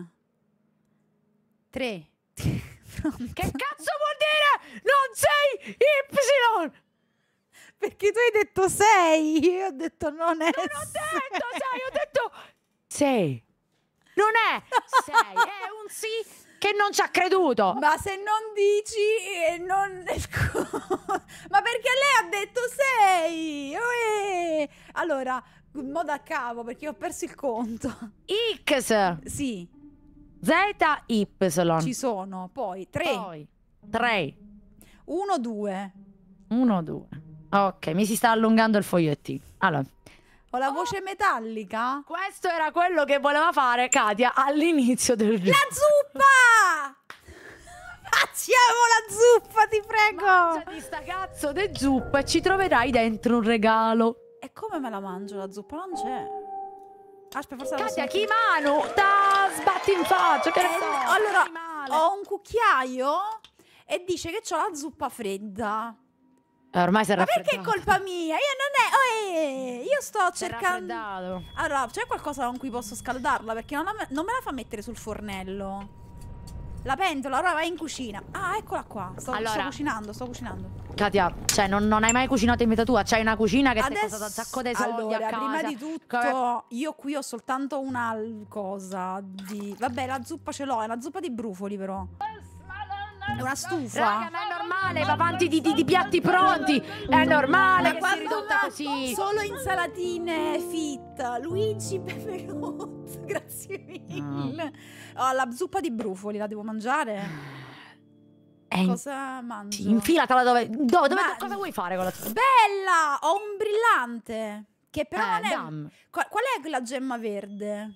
Speaker 1: tre.
Speaker 2: Che cazzo vuol dire? Non sei Y!
Speaker 1: Perché tu hai detto sei, io ho detto non è.
Speaker 2: Non ho detto sei, ho detto sei. Non è sei, è un sì che non ci ha creduto.
Speaker 1: Ma se non dici e non... Ma perché lei ha detto sei? Uè. Allora, modo a cavo perché ho perso il conto.
Speaker 2: X.
Speaker 1: Sì,
Speaker 2: Z, Y.
Speaker 1: ci sono. Poi tre,
Speaker 2: Poi tre.
Speaker 1: uno, due.
Speaker 2: uno, due. Ok, mi si sta allungando il fogliettino. Allora,
Speaker 1: Ho la voce metallica.
Speaker 2: questo era quello che voleva fare Katia all'inizio del video.
Speaker 1: La zuppa! Facciamo la zuppa, ti prego!
Speaker 2: Mangiati sta cazzo di zuppa e ci troverai dentro un regalo.
Speaker 1: E come me la mangio la zuppa? Non c'è. Aspetta, forse la
Speaker 2: Katia,
Speaker 1: posso-
Speaker 2: chi mano? Ta sbatti in faccia, che ne
Speaker 1: Eh,
Speaker 2: so.
Speaker 1: allora,
Speaker 2: fai male.
Speaker 1: ho un cucchiaio e dice che ho la zuppa fredda.
Speaker 2: Eh, ormai si è
Speaker 1: Ma perché è
Speaker 2: raffreddato.
Speaker 1: colpa mia? Io non è... Oh, eh, io sto
Speaker 2: Si è
Speaker 1: cercando...
Speaker 2: raffreddato.
Speaker 1: Allora, c'è qualcosa con cui posso scaldarla? Perché non, la- non me la fa mettere sul fornello. La pentola, allora vai in cucina. Ah, eccola qua. Sto,
Speaker 2: Allora.
Speaker 1: sto cucinando, sto cucinando.
Speaker 2: Katia, cioè non, non hai mai cucinato in vita tua? C'hai una cucina che ti è
Speaker 1: Adesso,
Speaker 2: costata un sacco di soldi
Speaker 1: allora,
Speaker 2: a casa.
Speaker 1: prima di tutto,
Speaker 2: Come-
Speaker 1: io qui ho soltanto una l- cosa di... Vabbè, la zuppa ce l'ho, è una zuppa di brufoli però. È una stufa.
Speaker 2: Raga, ma è normale, va avanti di, di- di piatti pronti. È normale
Speaker 1: Ma
Speaker 2: che si
Speaker 1: quando
Speaker 2: ridotta
Speaker 1: ma-
Speaker 2: così.
Speaker 1: Solo insalatine fit. Luigi Peperot, grazie mille. Oh, la zuppa di brufoli la devo mangiare?
Speaker 2: È in-
Speaker 1: Cosa mangio?
Speaker 2: sì, infilatela dove, dove, dove
Speaker 1: Ma-
Speaker 2: cosa vuoi fare con la tua?
Speaker 1: Bella! Ho un brillante. Che però
Speaker 2: Eh,
Speaker 1: non è...
Speaker 2: dammi.
Speaker 1: Qual, qual è quella gemma verde?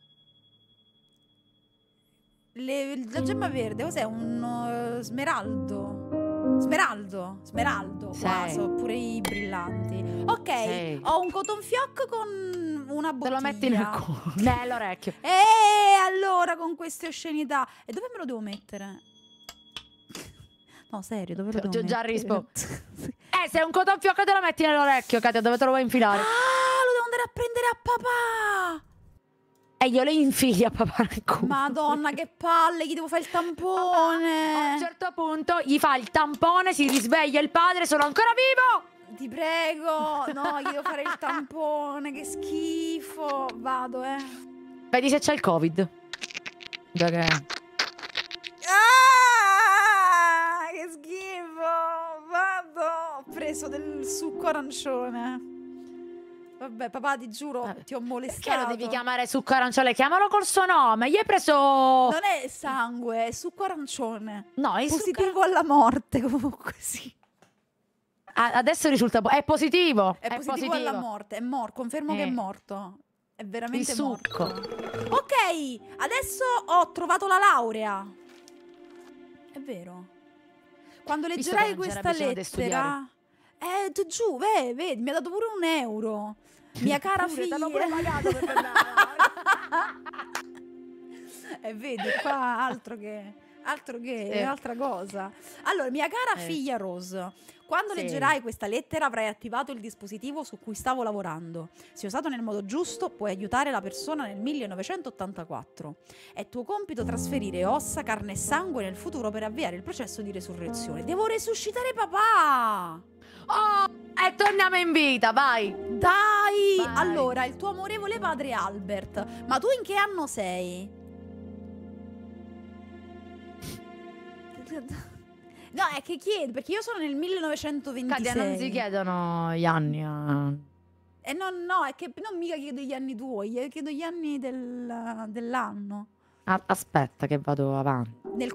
Speaker 1: Le- la gemma verde, cos'è? Un uh, smeraldo. Smeraldo, smeraldo. Qua
Speaker 2: Sei.
Speaker 1: so pure i brillanti. Ok,
Speaker 2: Sei.
Speaker 1: ho un cotton fioc con una
Speaker 2: Te
Speaker 1: bottiglia.
Speaker 2: lo metti nel culo. Nell'orecchio.
Speaker 1: E allora con queste oscenità. E dove me lo devo mettere? No, serio, dove lo
Speaker 2: Ti ho
Speaker 1: devo
Speaker 2: già
Speaker 1: mettere?
Speaker 2: risposto. Eh, se è un cotton fioc te lo metti nell'orecchio, Katia, dove te lo vuoi infilare?
Speaker 1: Ah, lo devo andare a prendere a papà.
Speaker 2: E io le infili a papà nel culo.
Speaker 1: Madonna, che palle, gli devo fare il
Speaker 2: A un
Speaker 1: tampone.
Speaker 2: certo punto gli fa il tampone, si risveglia il padre, sono ancora vivo!
Speaker 1: Ti prego, no, gli devo fare il tampone, che schifo. Vado, eh.
Speaker 2: Vedi se c'è il Covid. Già che...
Speaker 1: Ah, che schifo. Vado. Ho preso del succo arancione. Vabbè, papà, ti giuro,
Speaker 2: Eh,
Speaker 1: ti ho molestato.
Speaker 2: Perché lo devi chiamare succo arancione? Chiamalo col suo nome. Gli hai preso...
Speaker 1: Non è sangue, è succo arancione.
Speaker 2: No, il
Speaker 1: Positivo
Speaker 2: succo...
Speaker 1: alla morte, comunque, sì.
Speaker 2: Ah, adesso risulta... po- È positivo.
Speaker 1: È, positivo, alla morte, è morto, confermo che è
Speaker 2: Eh.
Speaker 1: morto. È
Speaker 2: Il
Speaker 1: veramente
Speaker 2: succo.
Speaker 1: morto. Ok, adesso ho trovato la laurea. È vero. Quando
Speaker 2: Visto
Speaker 1: leggerai
Speaker 2: che non c'era
Speaker 1: questa
Speaker 2: bisogno di
Speaker 1: lettera... Eh, tu giù, vedi, vedi, mi ha dato pure un euro. Mia cara
Speaker 2: Pure,
Speaker 1: figlia.
Speaker 2: t'hanno pure pagato per andare.
Speaker 1: E vedi, qua altro che, altro che,
Speaker 2: Sì.
Speaker 1: altra cosa. Allora, mia cara
Speaker 2: Eh.
Speaker 1: figlia Rose, quando
Speaker 2: Sì.
Speaker 1: leggerai questa lettera avrai attivato il dispositivo su cui stavo lavorando. Se usato nel modo giusto, puoi aiutare la persona nel millenovecentottantaquattro. È tuo compito trasferire ossa, carne e sangue nel futuro per avviare il processo di resurrezione. Devo resuscitare papà!
Speaker 2: Oh, e torniamo in vita, vai.
Speaker 1: Dai!
Speaker 2: Vai.
Speaker 1: Allora, il tuo amorevole padre Albert. Ma tu in che anno sei? No, è che chiedo, perché io sono nel millenovecentoventisei.
Speaker 2: Katia, non si chiedono gli anni. eh.
Speaker 1: E no, no, è che non mica chiedo gli anni tuoi, eh, chiedo gli anni del- dell'anno.
Speaker 2: A- aspetta che vado avanti.
Speaker 1: Nel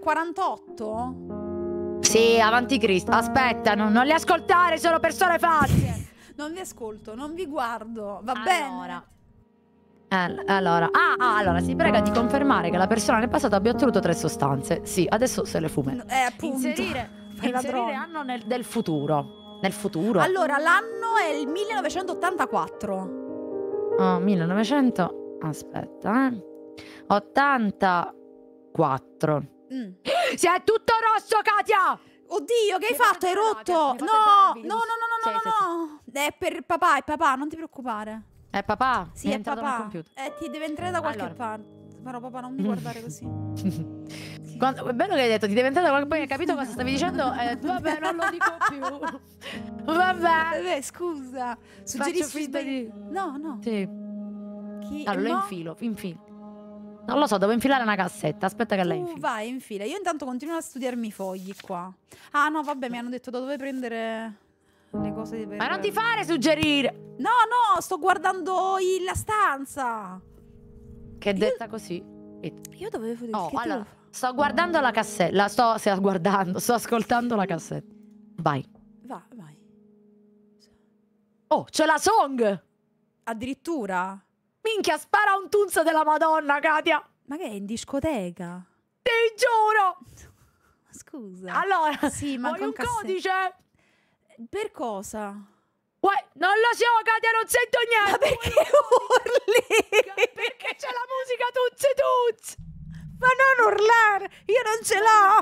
Speaker 1: quarantotto?
Speaker 2: Sì, avanti Cristo. Aspetta, non, non li ascoltare, sono persone false.
Speaker 1: Non vi ascolto, non vi guardo, va
Speaker 2: Allora.
Speaker 1: bene?
Speaker 2: Eh, allora. Ah, ah, allora, si prega di confermare che la persona nel passato abbia ottenuto tre sostanze. Sì, adesso se le fume.
Speaker 1: Eh, appunto.
Speaker 2: Inserire,
Speaker 1: Fai la
Speaker 2: inserire
Speaker 1: droga.
Speaker 2: anno nel, del futuro. Nel futuro.
Speaker 1: Allora, l'anno è il millenovecentottantaquattro.
Speaker 2: Oh, millenovecento. Aspetta, eh. ottantaquattro.
Speaker 1: Mm.
Speaker 2: Si è tutto rosso, Katia!
Speaker 1: Oddio, che hai
Speaker 2: Mi
Speaker 1: fatto? Hai
Speaker 2: fate
Speaker 1: rotto?
Speaker 2: entrare, mi fate
Speaker 1: No,
Speaker 2: entrare il
Speaker 1: no, no,
Speaker 2: virus.
Speaker 1: no, no,
Speaker 2: Sì, sì,
Speaker 1: no, no. È per papà, è papà, non ti preoccupare.
Speaker 2: È papà?
Speaker 1: Sì,
Speaker 2: Mi
Speaker 1: è
Speaker 2: entrato nel
Speaker 1: papà.
Speaker 2: computer.
Speaker 1: Eh, ti deve entrare da qualche
Speaker 2: Allora.
Speaker 1: parte. Però papà, non mi guardare così.
Speaker 2: Quando, è bello che hai detto, ti deve entrare da qualche... Poi hai capito cosa stavi dicendo? Eh, vabbè, non lo dico più. Vabbè.
Speaker 1: Vabbè, scusa.
Speaker 2: Faccio
Speaker 1: Suggerisci
Speaker 2: finta
Speaker 1: sbagli-
Speaker 2: di...
Speaker 1: No, no.
Speaker 2: Sì.
Speaker 1: Chi...
Speaker 2: Allora, lo
Speaker 1: no?
Speaker 2: infilo, infilo. Non lo so, devo infilare una cassetta. Aspetta che la
Speaker 1: Tu
Speaker 2: infilo.
Speaker 1: vai, infila. Io intanto continuo a studiarmi i fogli qua. Ah, no, vabbè, mi hanno detto da dove prendere le cose di per...
Speaker 2: Ma non ti fare suggerire!
Speaker 1: No, no, sto guardando il- la stanza.
Speaker 2: Che è detta così.
Speaker 1: Io dovevo dire
Speaker 2: Oh,
Speaker 1: che
Speaker 2: allora,
Speaker 1: devo fare?
Speaker 2: sto guardando la cassetta. La sto, sto guardando, sto ascoltando la cassetta. Vai.
Speaker 1: Va, vai.
Speaker 2: Oh, c'è la song!
Speaker 1: Addirittura?
Speaker 2: Minchia, spara un tunzo della Madonna, Katia!
Speaker 1: Ma che è in discoteca?
Speaker 2: Ti giuro!
Speaker 1: Scusa.
Speaker 2: Allora,
Speaker 1: Sì,
Speaker 2: vuoi
Speaker 1: manca
Speaker 2: un
Speaker 1: un cassetto.
Speaker 2: codice?
Speaker 1: Per cosa?
Speaker 2: Uè, non lo so, Katia, non sento niente!
Speaker 1: Ma perché urli?
Speaker 2: Perché c'è la musica tuzzi tuzzi!
Speaker 1: Ma non urlare! Io non ce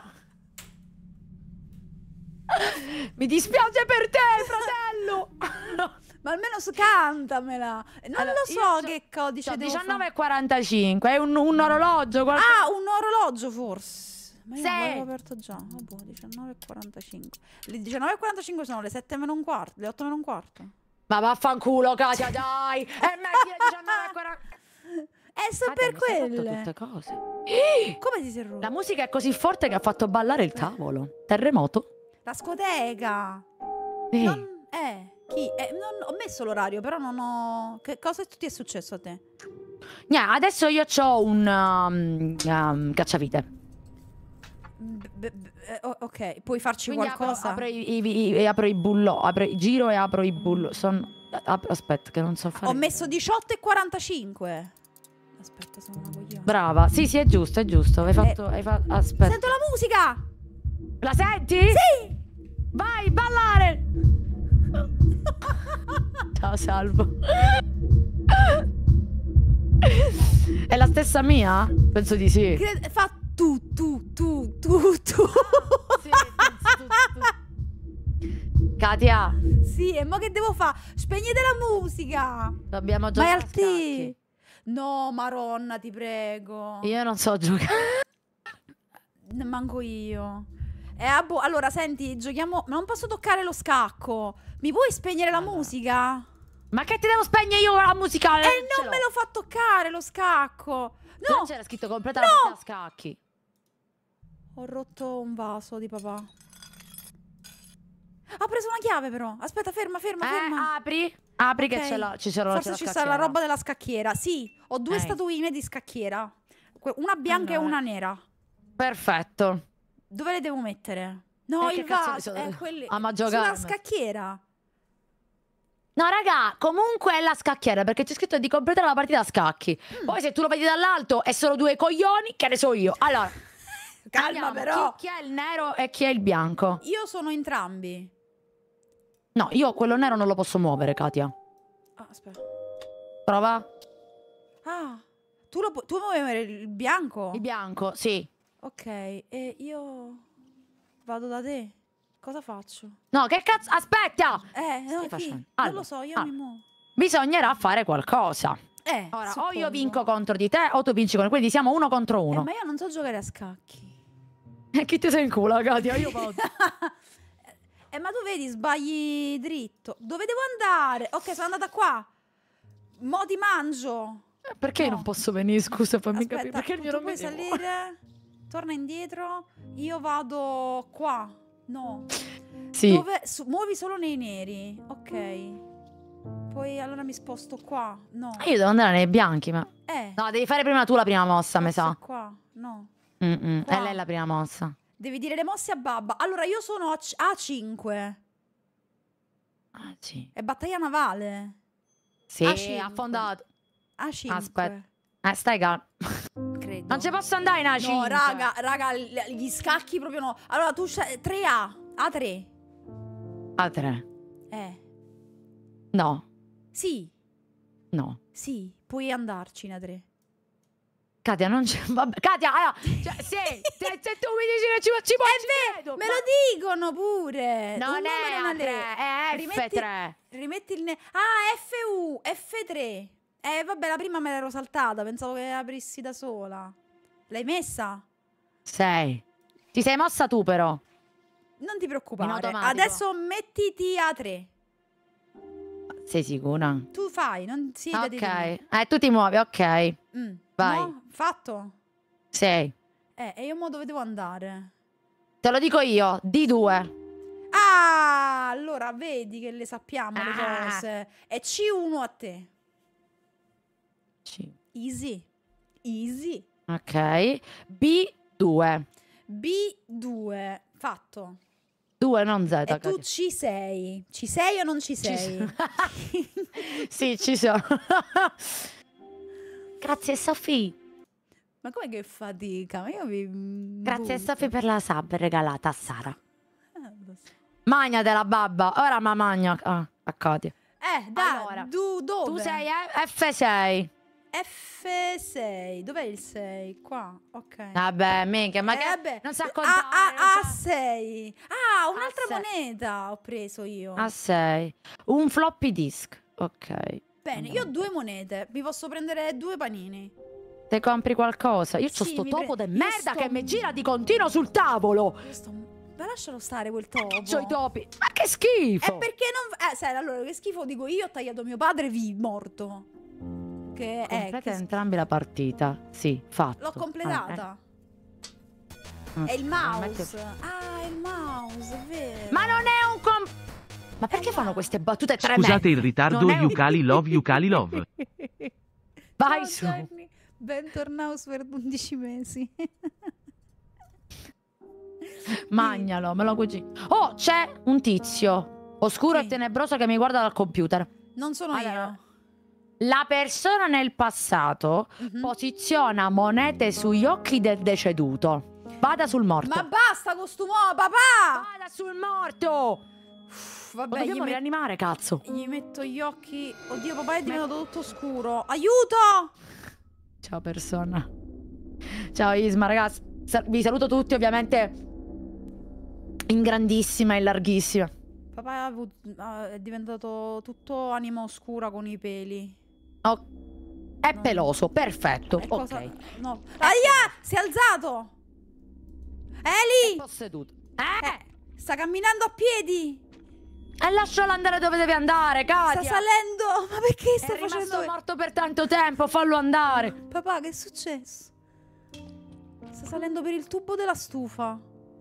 Speaker 1: l'ho!
Speaker 2: Mi dispiace per te, fratello!
Speaker 1: Ma almeno s- cantamela! Non
Speaker 2: Allora,
Speaker 1: lo
Speaker 2: io
Speaker 1: so
Speaker 2: c'ho-
Speaker 1: che codice
Speaker 2: C'ho
Speaker 1: devo
Speaker 2: diciannove e quarantacinque, è un, un orologio.
Speaker 1: fare.
Speaker 2: Qualche...
Speaker 1: Ah, un orologio forse. Ma io
Speaker 2: Sì.
Speaker 1: non l'avevo aperto già. Vabbè, diciannove e quarantacinque. Le diciannove e quarantacinque sono le sette meno un quarto, le otto meno un quarto.
Speaker 2: Ma vaffanculo, Katia, dai! E metti le diciannove e quarantacinque.
Speaker 1: Eh, sto per quelle.
Speaker 2: tutte cose.
Speaker 1: Come ti sei rotto?
Speaker 2: La musica è così forte che ha fatto ballare il tavolo. Terremoto?
Speaker 1: La scoteca.
Speaker 2: Eh.
Speaker 1: Non... Eh, chi? Eh, non... Ho messo l'orario, però non ho... Che cosa ti è successo a te?
Speaker 2: Nia, adesso io ho un um, um, cacciavite.
Speaker 1: B- b- b- eh, o- ok, puoi farci
Speaker 2: Quindi apro,
Speaker 1: qualcosa?
Speaker 2: apro, i, i- i- e apro i bullo, apro, giro e apro i bullo. Son, ap- aspetta, che non so fare.
Speaker 1: Ho messo diciotto e quarantacinque. Aspetta, sono una coglione.
Speaker 2: Brava, sì, sì, è giusto, è giusto. Hai fatto. Hai fa- aspetta.
Speaker 1: Sento la musica!
Speaker 2: La senti?
Speaker 1: Sì!
Speaker 2: Vai, ballare! Ciao, salvo. È la stessa mia? Penso di sì.
Speaker 1: Cred- fa tu, tu, tu, tu, tu.
Speaker 2: Sì, penso tu, tu. Katia,
Speaker 1: Sì, e mo che devo fare? Spegnete la musica!
Speaker 2: dobbiamo
Speaker 1: Ma è
Speaker 2: giocare a
Speaker 1: al
Speaker 2: scacchi.
Speaker 1: te! No, Maronna, ti prego.
Speaker 2: Io non so giocare.
Speaker 1: Ne manco io. Eh, ah, boh, allora, senti, giochiamo... Ma non posso toccare lo scacco. Mi puoi spegnere la
Speaker 2: Allora.
Speaker 1: musica?
Speaker 2: Ma che ti devo spegnere io la musica?
Speaker 1: E non me lo fa toccare lo scacco. No,
Speaker 2: Non c'era scritto completa la
Speaker 1: No!
Speaker 2: partita a scacchi.
Speaker 1: ho rotto un vaso di papà. Ha preso una chiave però. Aspetta, ferma, ferma, ferma.
Speaker 2: Eh, apri. Apri che
Speaker 1: Ok.
Speaker 2: c'è la, ci c'è la,
Speaker 1: Forse
Speaker 2: c'è
Speaker 1: ci
Speaker 2: la
Speaker 1: sta la
Speaker 2: scacchiera.
Speaker 1: roba della scacchiera. Sì, ho due
Speaker 2: Ok.
Speaker 1: statuine di scacchiera. Que- Una bianca
Speaker 2: Allora.
Speaker 1: e una nera.
Speaker 2: Perfetto.
Speaker 1: Dove le devo mettere? No,
Speaker 2: E che
Speaker 1: il
Speaker 2: cazzo ne
Speaker 1: vaso.
Speaker 2: so-
Speaker 1: Eh, quelli...
Speaker 2: Ama
Speaker 1: Sulla
Speaker 2: giocarmi.
Speaker 1: scacchiera.
Speaker 2: No, raga, comunque è la scacchiera perché c'è scritto di completare la partita a scacchi.
Speaker 1: Mm.
Speaker 2: Poi se tu lo vedi dall'alto è solo due coglioni, che ne so io. Allora,
Speaker 1: Calma
Speaker 2: andiamo.
Speaker 1: però.
Speaker 2: Chi, chi è il nero e chi è il bianco?
Speaker 1: Io sono entrambi.
Speaker 2: No, io quello nero non lo posso muovere, Katia.
Speaker 1: Ah, aspetta.
Speaker 2: Prova.
Speaker 1: Ah, tu, lo pu- tu muovi il bianco?
Speaker 2: Il bianco, sì.
Speaker 1: Ok, e io vado da te. Cosa faccio?
Speaker 2: No, che cazzo? Aspetta!
Speaker 1: Eh, no,
Speaker 2: stai
Speaker 1: chi?
Speaker 2: facendo?
Speaker 1: Non
Speaker 2: Allora,
Speaker 1: lo so, io
Speaker 2: ah.
Speaker 1: mi muovo.
Speaker 2: Bisognerà fare qualcosa.
Speaker 1: Eh,
Speaker 2: Ora, o
Speaker 1: suppongo.
Speaker 2: io vinco contro di te o tu vinci con... Quindi siamo uno contro
Speaker 1: Eh,
Speaker 2: uno.
Speaker 1: ma io non so giocare a scacchi.
Speaker 2: E chi ti sei in culo, Katia? Io vado.
Speaker 1: Eh, ma tu vedi, sbagli dritto. Dove devo andare? Ok, sono andata qua. Mo ti mangio.
Speaker 2: Perché
Speaker 1: No.
Speaker 2: non posso venire? Scusa, fammi
Speaker 1: Aspetta,
Speaker 2: capire. Perché il
Speaker 1: tu
Speaker 2: mio non
Speaker 1: puoi
Speaker 2: mi si muove?
Speaker 1: salire. Torna indietro. Io vado qua. No.
Speaker 2: Sì.
Speaker 1: Dove? Su- muovi solo nei neri. Ok. Poi allora mi sposto qua. No.
Speaker 2: Ah, io devo andare nei bianchi, ma...
Speaker 1: Eh.
Speaker 2: No, devi fare prima tu la prima mossa, mi
Speaker 1: forse
Speaker 2: sa.
Speaker 1: qua. No.
Speaker 2: Mm-mm.
Speaker 1: Qua.
Speaker 2: È lei la prima mossa.
Speaker 1: Devi dire le mosse a babba. Allora io sono a, c- a cinque.
Speaker 2: Ah, sì.
Speaker 1: È battaglia navale.
Speaker 2: Sì,
Speaker 1: A cinque.
Speaker 2: affondato.
Speaker 1: A cinque.
Speaker 2: Aspetta. Eh, stai calmo.
Speaker 1: Credo.
Speaker 2: Non ci posso andare in A cinque.
Speaker 1: No, raga, raga, l- gli scacchi proprio no. Allora tu c'hai tre A. A tre.
Speaker 2: A tre.
Speaker 1: Eh.
Speaker 2: No,
Speaker 1: Sì.
Speaker 2: no.
Speaker 1: Sì, puoi andarci in A tre.
Speaker 2: Katia, non c'è. Vabbè, Katia, allora, cioè, se, se, se tu mi dici che ci, ci puoi, ci credo,
Speaker 1: Me
Speaker 2: ma-
Speaker 1: lo dicono pure.
Speaker 2: Non
Speaker 1: Un
Speaker 2: è
Speaker 1: numero e una
Speaker 2: A tre,
Speaker 1: lettera.
Speaker 2: è
Speaker 1: Rimetti-
Speaker 2: F tre.
Speaker 1: Rimetti il ne- Ah, F U, F tre. Eh, vabbè, la prima me l'ero saltata. Pensavo che aprissi da sola. L'hai messa?
Speaker 2: sei. Ti sei mossa tu, però.
Speaker 1: Non ti
Speaker 2: In
Speaker 1: preoccupare.
Speaker 2: automatico.
Speaker 1: Adesso mettiti A tre.
Speaker 2: Sei sicura?
Speaker 1: Tu fai, non si vede di me.
Speaker 2: Ok. Eh, tu ti muovi, ok.
Speaker 1: Mm.
Speaker 2: Vai.
Speaker 1: No? Fatto?
Speaker 2: sei.
Speaker 1: Eh, e io mo dove devo andare?
Speaker 2: Te lo dico io, D due.
Speaker 1: Ah, allora vedi che le sappiamo le
Speaker 2: Ah.
Speaker 1: cose. E C uno a te.
Speaker 2: C.
Speaker 1: Easy. Easy.
Speaker 2: Ok. B due.
Speaker 1: B due. Fatto.
Speaker 2: due, non Z.
Speaker 1: E tu
Speaker 2: Katia.
Speaker 1: ci sei. Ci sei o non ci
Speaker 2: Ci
Speaker 1: sei?
Speaker 2: so- Sì, ci sono. Grazie, Sofì.
Speaker 1: Ma com'è che fatica? Ma io vi...
Speaker 2: Grazie,
Speaker 1: boh.
Speaker 2: Sofì, per la sub regalata a Sara.
Speaker 1: Eh, lo so.
Speaker 2: Magnatela, babba. Ora ma magna ah, a Katia.
Speaker 1: Eh, dai,
Speaker 2: Allora,
Speaker 1: du- dove?
Speaker 2: Tu sei eh? F sei.
Speaker 1: F sei. Dov'è il sei? Qua, ok.
Speaker 2: Vabbè, minchia, ma
Speaker 1: Eh,
Speaker 2: che
Speaker 1: vabbè.
Speaker 2: non sa
Speaker 1: A-
Speaker 2: contare.
Speaker 1: A,
Speaker 2: non
Speaker 1: A
Speaker 2: sa-
Speaker 1: sei. Ah, un'altra
Speaker 2: A sei.
Speaker 1: moneta ho preso io.
Speaker 2: A sei. Un floppy disk. Ok.
Speaker 1: Bene, io ho due monete. Mi posso prendere due panini.
Speaker 2: Te compri qualcosa? Io c'ho
Speaker 1: Sì,
Speaker 2: sto
Speaker 1: mi
Speaker 2: topo
Speaker 1: pre-
Speaker 2: de
Speaker 1: io
Speaker 2: merda
Speaker 1: sto-
Speaker 2: che mi gira di continuo sul tavolo.
Speaker 1: Io sto... Ma lascialo stare quel topo.
Speaker 2: C'ho i topi. Ma che schifo.
Speaker 1: È perché non... Eh, sai, allora, che schifo dico io, ho tagliato mio padre vi morto. Che è...
Speaker 2: Completa
Speaker 1: Che...
Speaker 2: entrambi la partita. Sì, fatto.
Speaker 1: L'ho completata.
Speaker 2: Eh, eh.
Speaker 1: È il
Speaker 2: Mm,
Speaker 1: mouse.
Speaker 2: metti-
Speaker 1: Ah, è il mouse, è vero.
Speaker 2: Ma non è un com... Ma perché
Speaker 1: Eh,
Speaker 2: fanno
Speaker 1: no.
Speaker 2: queste battute tremende?
Speaker 3: Scusate il ritardo,
Speaker 2: Non è un-
Speaker 3: Yukali Love, Yukali Love.
Speaker 2: Vai
Speaker 1: Ciao,
Speaker 2: su.
Speaker 1: Jenny. Bentornato per undici mesi.
Speaker 2: Magnalo, me lo cucino. Oh, c'è un tizio oscuro
Speaker 1: Sì.
Speaker 2: e tenebroso che mi guarda dal computer.
Speaker 1: Non sono
Speaker 2: Allora,
Speaker 1: io.
Speaker 2: La persona nel passato
Speaker 1: Mhm.
Speaker 2: posiziona monete sugli occhi del deceduto. Vada sul morto.
Speaker 1: Ma basta costumo, papà!
Speaker 2: Vada sul morto!
Speaker 1: Uff,
Speaker 2: Lo
Speaker 1: vabbè, gli,
Speaker 2: dobbiamo
Speaker 1: met-
Speaker 2: rianimare, cazzo.
Speaker 1: gli metto gli occhi. Oddio, papà è diventato tutto scuro. Aiuto!
Speaker 2: Ciao persona. Ciao Isma, ragazzi. Sa- vi saluto tutti, ovviamente in grandissima e larghissima.
Speaker 1: Papà ha avuto- ha- è diventato tutto anima oscura con i peli.
Speaker 2: Oh, è
Speaker 1: No.
Speaker 2: peloso, perfetto.
Speaker 1: È
Speaker 2: Ok.
Speaker 1: cosa- No. Aia! Si è alzato! Eli!
Speaker 2: Posseduto. Eh!
Speaker 1: Eh, sta camminando a piedi!
Speaker 2: E lascialo andare dove deve andare, Katia.
Speaker 1: Sta salendo! Ma perché sta
Speaker 2: È rimasto
Speaker 1: facendo...
Speaker 2: morto per tanto tempo, fallo andare.
Speaker 1: Papà, che è successo? Sta salendo per il tubo della stufa.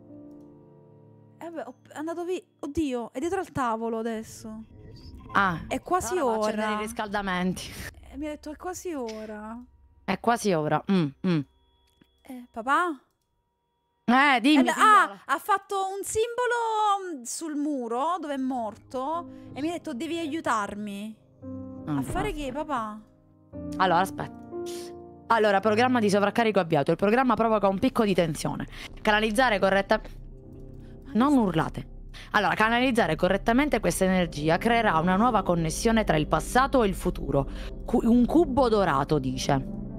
Speaker 1: Eh beh, ho- è andato via. Oddio, è dietro al tavolo adesso.
Speaker 2: Ah,
Speaker 1: È quasi
Speaker 2: ora va a accendere
Speaker 1: ora.
Speaker 2: i riscaldamenti.
Speaker 1: E mi ha detto, è quasi ora.
Speaker 2: È quasi ora. Mm, mm.
Speaker 1: Eh, papà?
Speaker 2: Eh, dimmi.
Speaker 1: Eh,
Speaker 2: figliola.
Speaker 1: ah, ha fatto un simbolo mm, sul muro dove è morto e mi ha detto, devi aiutarmi.
Speaker 2: Ah,
Speaker 1: A fare che, papà?
Speaker 2: Allora, aspetta. Allora, programma di sovraccarico avviato. Il programma provoca un picco di tensione. Canalizzare correttamente... Non urlate. Allora, canalizzare correttamente questa energia creerà una nuova connessione tra il passato e il futuro. Cu- un cubo dorato, dice.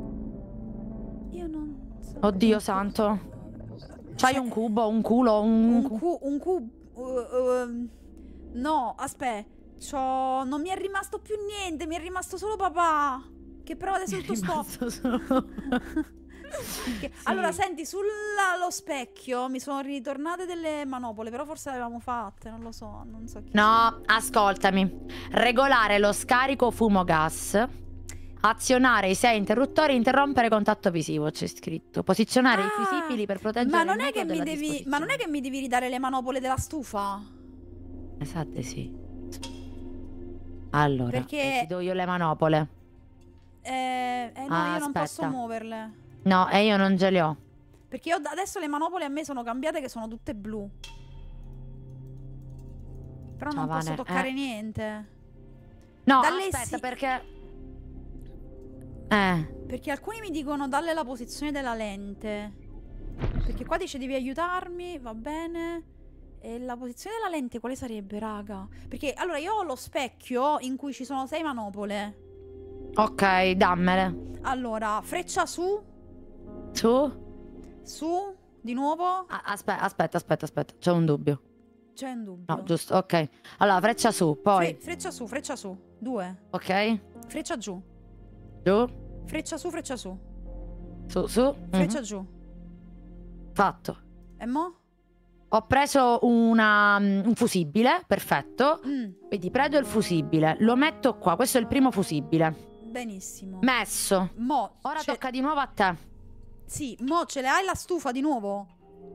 Speaker 1: Io non so.
Speaker 2: Oddio santo. C'hai un cubo, un culo, un...
Speaker 1: Un cu... Un cu... uh, uh, no, aspetta. C'ho... Non mi è rimasto più niente, mi è rimasto solo papà. Che però adesso tutto sto...
Speaker 2: Rimasto solo-
Speaker 1: Che-
Speaker 2: Sì.
Speaker 1: Allora, senti, sullo specchio mi sono ritornate delle manopole, però forse le avevamo fatte, non lo so, non so chi.
Speaker 2: No, ascoltami. Regolare lo scarico fumo-gas. Azionare i sei interruttori, interrompere contatto visivo, c'è scritto. Posizionare
Speaker 1: Ah,
Speaker 2: i fusibili per proteggere
Speaker 1: Ma
Speaker 2: il
Speaker 1: non, è
Speaker 2: nucleo
Speaker 1: che mi
Speaker 2: della
Speaker 1: devi, ma
Speaker 2: disposizione.
Speaker 1: non è che mi devi ridare le manopole della stufa?
Speaker 2: Esatto, sì. Allora,
Speaker 1: Perché-
Speaker 2: eh, ti do io le manopole.
Speaker 1: Eh, eh no,
Speaker 2: Ah,
Speaker 1: io non posso
Speaker 2: aspetta.
Speaker 1: muoverle.
Speaker 2: No, e io non ce le ho.
Speaker 1: Perché io adesso le manopole a me sono cambiate che sono tutte blu. Però
Speaker 2: Ciao,
Speaker 1: non posso
Speaker 2: Vane,
Speaker 1: toccare
Speaker 2: eh.
Speaker 1: niente.
Speaker 2: No,
Speaker 1: Dalle
Speaker 2: aspetta,
Speaker 1: sì-
Speaker 2: perché... Eh,
Speaker 1: Perché alcuni mi dicono dalle la posizione della lente. Perché qua dice devi aiutarmi, va bene. E la posizione della lente quale sarebbe, raga? Perché allora io ho lo specchio in cui ci sono sei manopole.
Speaker 2: ok, dammele.
Speaker 1: Allora, freccia su,
Speaker 2: Su?
Speaker 1: su, di nuovo.
Speaker 2: Ah, aspetta, aspetta, aspetta, aspetta, c'è un dubbio.
Speaker 1: C'è un dubbio.
Speaker 2: No, giusto, ok. Allora, freccia su, poi...
Speaker 1: Fre- freccia su, freccia su. Due.
Speaker 2: Ok,
Speaker 1: Freccia giù.
Speaker 2: giù,
Speaker 1: Freccia su, freccia su.
Speaker 2: su, su.
Speaker 1: Freccia
Speaker 2: mhm,
Speaker 1: giù.
Speaker 2: Fatto.
Speaker 1: E mo?
Speaker 2: Ho preso una, mm, un fusibile, perfetto.
Speaker 1: Mm,
Speaker 2: Vedi, prendo il fusibile, lo metto qua. Questo è il primo fusibile.
Speaker 1: benissimo.
Speaker 2: Messo.
Speaker 1: Mo,
Speaker 2: Ora
Speaker 1: ce-
Speaker 2: tocca di nuovo a te.
Speaker 1: Sì, mo ce le hai la stufa di nuovo?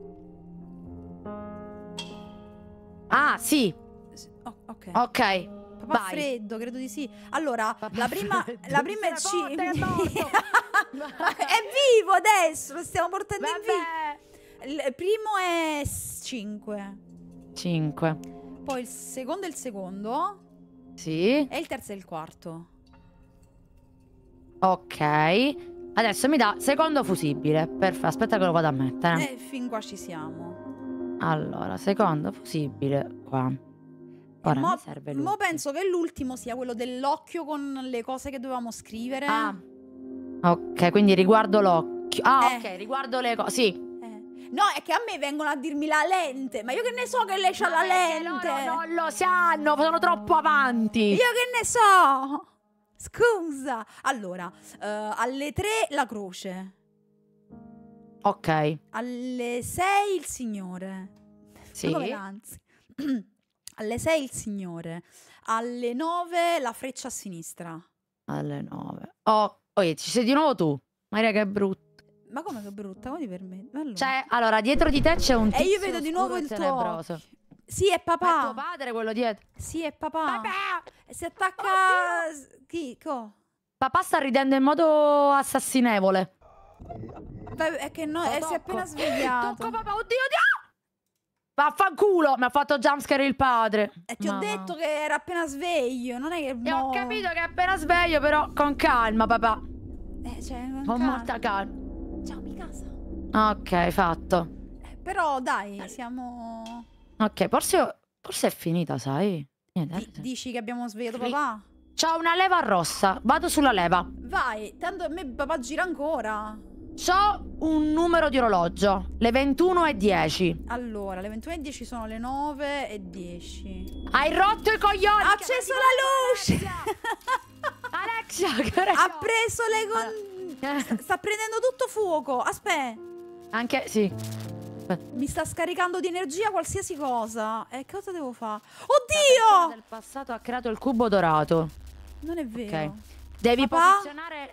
Speaker 2: Ah, sì,
Speaker 1: Sì, oh, ok.
Speaker 2: ok.
Speaker 1: Papà
Speaker 2: vai.
Speaker 1: freddo, credo di sì. Allora,
Speaker 2: Papà
Speaker 1: la prima,
Speaker 2: freddo.
Speaker 1: la prima è
Speaker 2: Se
Speaker 1: C.
Speaker 2: ne porta, è morto.
Speaker 1: È vivo adesso, lo stiamo portando in
Speaker 2: Vabbè.
Speaker 1: vita. Il primo è cinque.
Speaker 2: cinque.
Speaker 1: Poi il secondo è il secondo.
Speaker 2: Sì,
Speaker 1: E il terzo è il quarto.
Speaker 2: ok. Adesso mi dà secondo fusibile. Perfetto, aspetta che lo vado a mettere.
Speaker 1: E fin qua ci siamo.
Speaker 2: Allora, secondo fusibile qua. Ora
Speaker 1: E mo,
Speaker 2: mi serve
Speaker 1: mo
Speaker 2: l'ultimo.
Speaker 1: penso che l'ultimo sia quello dell'occhio con le cose che dovevamo scrivere.
Speaker 2: Ah, ok, quindi riguardo l'occhio. Ah,
Speaker 1: Eh.
Speaker 2: ok, riguardo le cose. Sì.
Speaker 1: Eh. No, è che a me vengono a dirmi la lente. Ma io che ne so che lei c'ha
Speaker 2: Ma
Speaker 1: la
Speaker 2: perché
Speaker 1: lente?
Speaker 2: loro non lo sanno, sono troppo avanti.
Speaker 1: Io che ne so? Scusa. Allora, eh, alle tre la croce.
Speaker 2: Ok,
Speaker 1: Alle sei il Signore.
Speaker 2: sì.
Speaker 1: Come anzi. Alle sei il Signore. Alle nove la freccia a sinistra.
Speaker 2: Alle nove. Oh, oh, ci sei di nuovo tu. Maria che brutto.
Speaker 1: Ma come che brutta, come ti permetti? Allora.
Speaker 2: Cioè, allora, dietro di te c'è un
Speaker 1: E io
Speaker 2: tizio
Speaker 1: vedo di
Speaker 2: oscuro
Speaker 1: nuovo
Speaker 2: e
Speaker 1: il tuo
Speaker 2: tenebroso.
Speaker 1: occhio. Sì, è
Speaker 2: Ma è tuo
Speaker 1: papà.
Speaker 2: padre quello dietro.
Speaker 1: Sì, è papà.
Speaker 2: Papà!
Speaker 1: E si attacca. Chi? Co?
Speaker 2: Papà sta ridendo in modo assassinevole.
Speaker 1: Beh, è che no,
Speaker 2: Lo
Speaker 1: eh, si è
Speaker 2: tocco.
Speaker 1: appena svegliato.
Speaker 2: Tocco papà, oddio, oddio! Vaffanculo, mi ha fatto jumpscare il padre.
Speaker 1: E ti ho
Speaker 2: Mamma.
Speaker 1: detto che era appena sveglio, non è che.
Speaker 2: E ho
Speaker 1: mo-
Speaker 2: capito che è appena sveglio, però con calma, papà.
Speaker 1: Eh, cioè, con
Speaker 2: Con
Speaker 1: calma.
Speaker 2: molta calma.
Speaker 1: Ciao, mi casa.
Speaker 2: Ok, fatto.
Speaker 1: Eh, però dai, siamo.
Speaker 2: Ok, forse, forse è finita, sai? Niente,
Speaker 1: Di- dici che abbiamo svegliato
Speaker 2: Fli-
Speaker 1: papà?
Speaker 2: C'ho una leva rossa, vado sulla leva.
Speaker 1: Vai, tanto a me papà gira ancora.
Speaker 2: C'ho un numero di orologio, le ventuno e dieci.
Speaker 1: Allora, le ventuno e dieci sono le nove e dieci.
Speaker 2: Hai rotto i coglioni!
Speaker 1: Ha
Speaker 2: che
Speaker 1: acceso
Speaker 2: vedi
Speaker 1: la luce!
Speaker 2: Alexia, che ore
Speaker 1: Ha
Speaker 2: sono?
Speaker 1: preso le con...
Speaker 2: Eh,
Speaker 1: Sta prendendo tutto fuoco. Aspetta,
Speaker 2: Anche, sì.
Speaker 1: mi sta scaricando di energia qualsiasi cosa. E cosa devo fare?
Speaker 2: La persona
Speaker 1: Oddio!
Speaker 2: del passato ha creato il cubo dorato.
Speaker 1: Non è vero.
Speaker 2: Ok. Devi
Speaker 1: Papà?
Speaker 2: posizionare...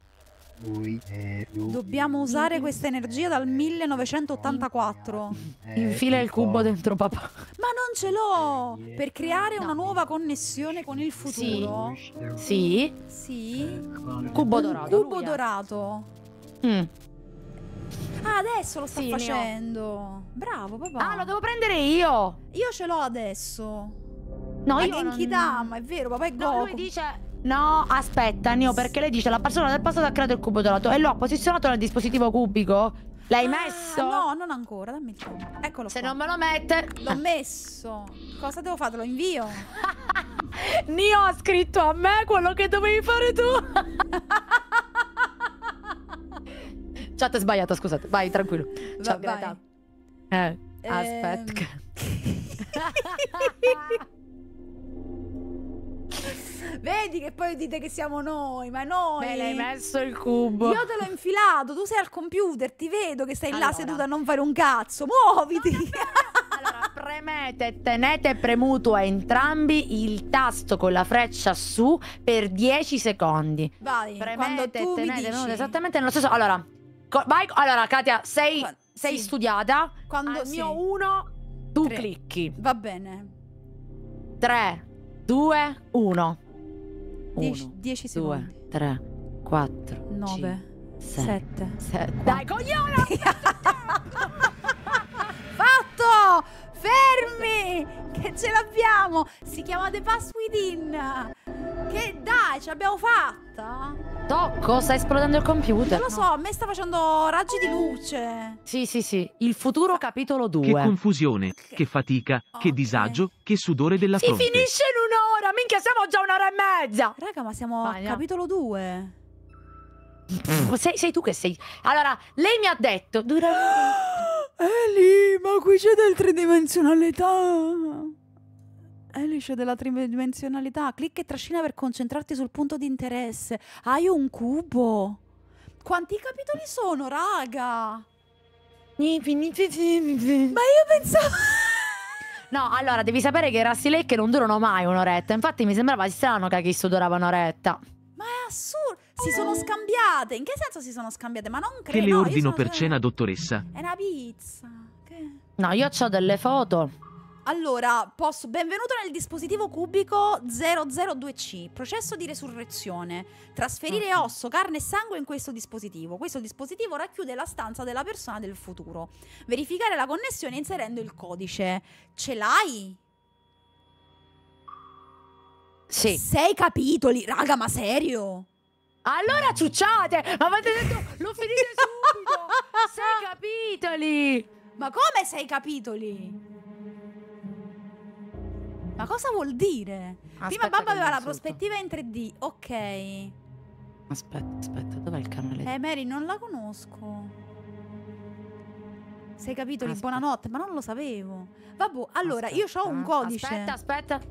Speaker 1: Dobbiamo usare questa energia dal millenovecentottantaquattro.
Speaker 2: Infila il cubo dentro papà.
Speaker 1: Ma non ce l'ho! Per creare una nuova connessione con il futuro.
Speaker 2: Sì.
Speaker 1: Sì.
Speaker 2: Cubo
Speaker 1: Un
Speaker 2: dorato.
Speaker 1: cubo
Speaker 2: lui, eh.
Speaker 1: dorato.
Speaker 2: Mm.
Speaker 1: Ah, adesso lo sta
Speaker 2: Sì, ne ho.
Speaker 1: facendo. Bravo, papà.
Speaker 2: Ah, lo devo prendere io.
Speaker 1: Io ce l'ho adesso.
Speaker 2: No,
Speaker 1: Ma
Speaker 2: io
Speaker 1: Genki
Speaker 2: non...
Speaker 1: Dama, è vero, papà è
Speaker 2: No,
Speaker 1: Goku.
Speaker 2: lui dice... No, aspetta, Nio, perché lei dice la persona del passato ha creato il cubo dorato e lo ha posizionato nel dispositivo cubico. L'hai
Speaker 1: Ah,
Speaker 2: messo?
Speaker 1: No, non ancora, dammi il tempo. Eccolo
Speaker 2: Se
Speaker 1: qua.
Speaker 2: non me lo mette...
Speaker 1: L'ho messo. Cosa devo fare? Te lo invio?
Speaker 2: Nio ha scritto a me quello che dovevi fare tu. Chat è sbagliato, scusate. Vai, tranquillo. Ciao,
Speaker 1: Va-
Speaker 2: Greta.
Speaker 1: vai.
Speaker 2: Eh, aspetta.
Speaker 1: Ehm.
Speaker 2: che-
Speaker 1: Vedi che poi dite che siamo noi, ma noi.
Speaker 2: Me l'hai messo il cubo.
Speaker 1: Io te l'ho infilato, tu sei al computer, ti vedo che stai là
Speaker 2: Allora.
Speaker 1: seduta a non fare un cazzo. Muoviti.
Speaker 2: Allora, premete e tenete premuto a entrambi il tasto con la freccia su per dieci secondi.
Speaker 1: Vai, quando
Speaker 2: Premete
Speaker 1: tu
Speaker 2: e
Speaker 1: mi
Speaker 2: tenete
Speaker 1: dici.
Speaker 2: premuto esattamente nello stesso. Allora, co- vai. Allora, Katia, sei,
Speaker 1: Qua-
Speaker 2: sei
Speaker 1: sì.
Speaker 2: studiata.
Speaker 1: Quando
Speaker 2: Al
Speaker 1: sì.
Speaker 2: mio uno, tu
Speaker 1: Tre.
Speaker 2: clicchi.
Speaker 1: Va bene.
Speaker 2: tre, due, uno.
Speaker 1: dieci, dieci secondi.
Speaker 2: due, tre, quattro,
Speaker 1: nove,
Speaker 2: cinque,
Speaker 1: sette.
Speaker 2: sette. Dai, coglione!
Speaker 1: Fatto! Fermi! Che ce l'abbiamo! Si chiama The Pass Within! Che dai, ce l'abbiamo fatta!
Speaker 2: Tocco, sta esplodendo il computer.
Speaker 1: Non lo so, a me sta facendo raggi di luce.
Speaker 2: Sì, sì, sì. Il futuro capitolo due.
Speaker 3: Che confusione, che fatica, che
Speaker 1: Ok.
Speaker 3: disagio, che sudore della
Speaker 2: Si
Speaker 3: fronte.
Speaker 2: finisce in un'ora! Minchia, siamo già un'ora e mezza!
Speaker 1: Raga, ma siamo
Speaker 2: Vai,
Speaker 1: al
Speaker 2: andiamo.
Speaker 1: capitolo due.
Speaker 2: Pff, sei, sei tu che sei. Allora, lei mi ha detto. Dura.
Speaker 1: Eli, ma qui c'è del tridimensionalità. Eli, c'è della tridimensionalità. Clicca e trascina per concentrarti sul punto di interesse. Hai un cubo. Quanti capitoli sono, raga? Ma io pensavo...
Speaker 2: No, allora, devi sapere che i Rusty Lake non durano mai un'oretta. Infatti mi sembrava strano che questo durava un'oretta.
Speaker 1: Ma è assurdo. Si sono scambiate. In che senso si sono scambiate? Ma non credo.
Speaker 3: Che le
Speaker 1: no, io
Speaker 3: ordino
Speaker 1: sono-
Speaker 3: per cena, dottoressa?
Speaker 1: È una pizza. Che...
Speaker 2: No, io ho delle foto.
Speaker 1: Allora, posso... Benvenuto nel dispositivo cubico zero zero due C. Processo di resurrezione. Trasferire
Speaker 2: Ok.
Speaker 1: osso, carne e sangue in questo dispositivo. Questo dispositivo racchiude la stanza della persona del futuro. Verificare la connessione inserendo il codice. Ce l'hai?
Speaker 2: Sì.
Speaker 1: Sei capitoli. Raga, ma serio?
Speaker 2: Allora ciucciate! Ma avete detto lo finite subito! Sei capitoli!
Speaker 1: Ma come sei capitoli? Ma cosa vuol dire? Prima
Speaker 2: Aspetta
Speaker 1: Babba
Speaker 2: che
Speaker 1: aveva
Speaker 2: mi
Speaker 1: la
Speaker 2: insulto.
Speaker 1: prospettiva in tre D. Ok. Eh,
Speaker 2: Aspetta, aspetta, dov'è il canale?
Speaker 1: Mary, non la conosco. Sei capitoli,
Speaker 2: Aspetta.
Speaker 1: buonanotte, ma non lo sapevo. Vabbè, allora, io ho un
Speaker 2: Aspetta,
Speaker 1: codice.
Speaker 2: Aspetta, aspetta.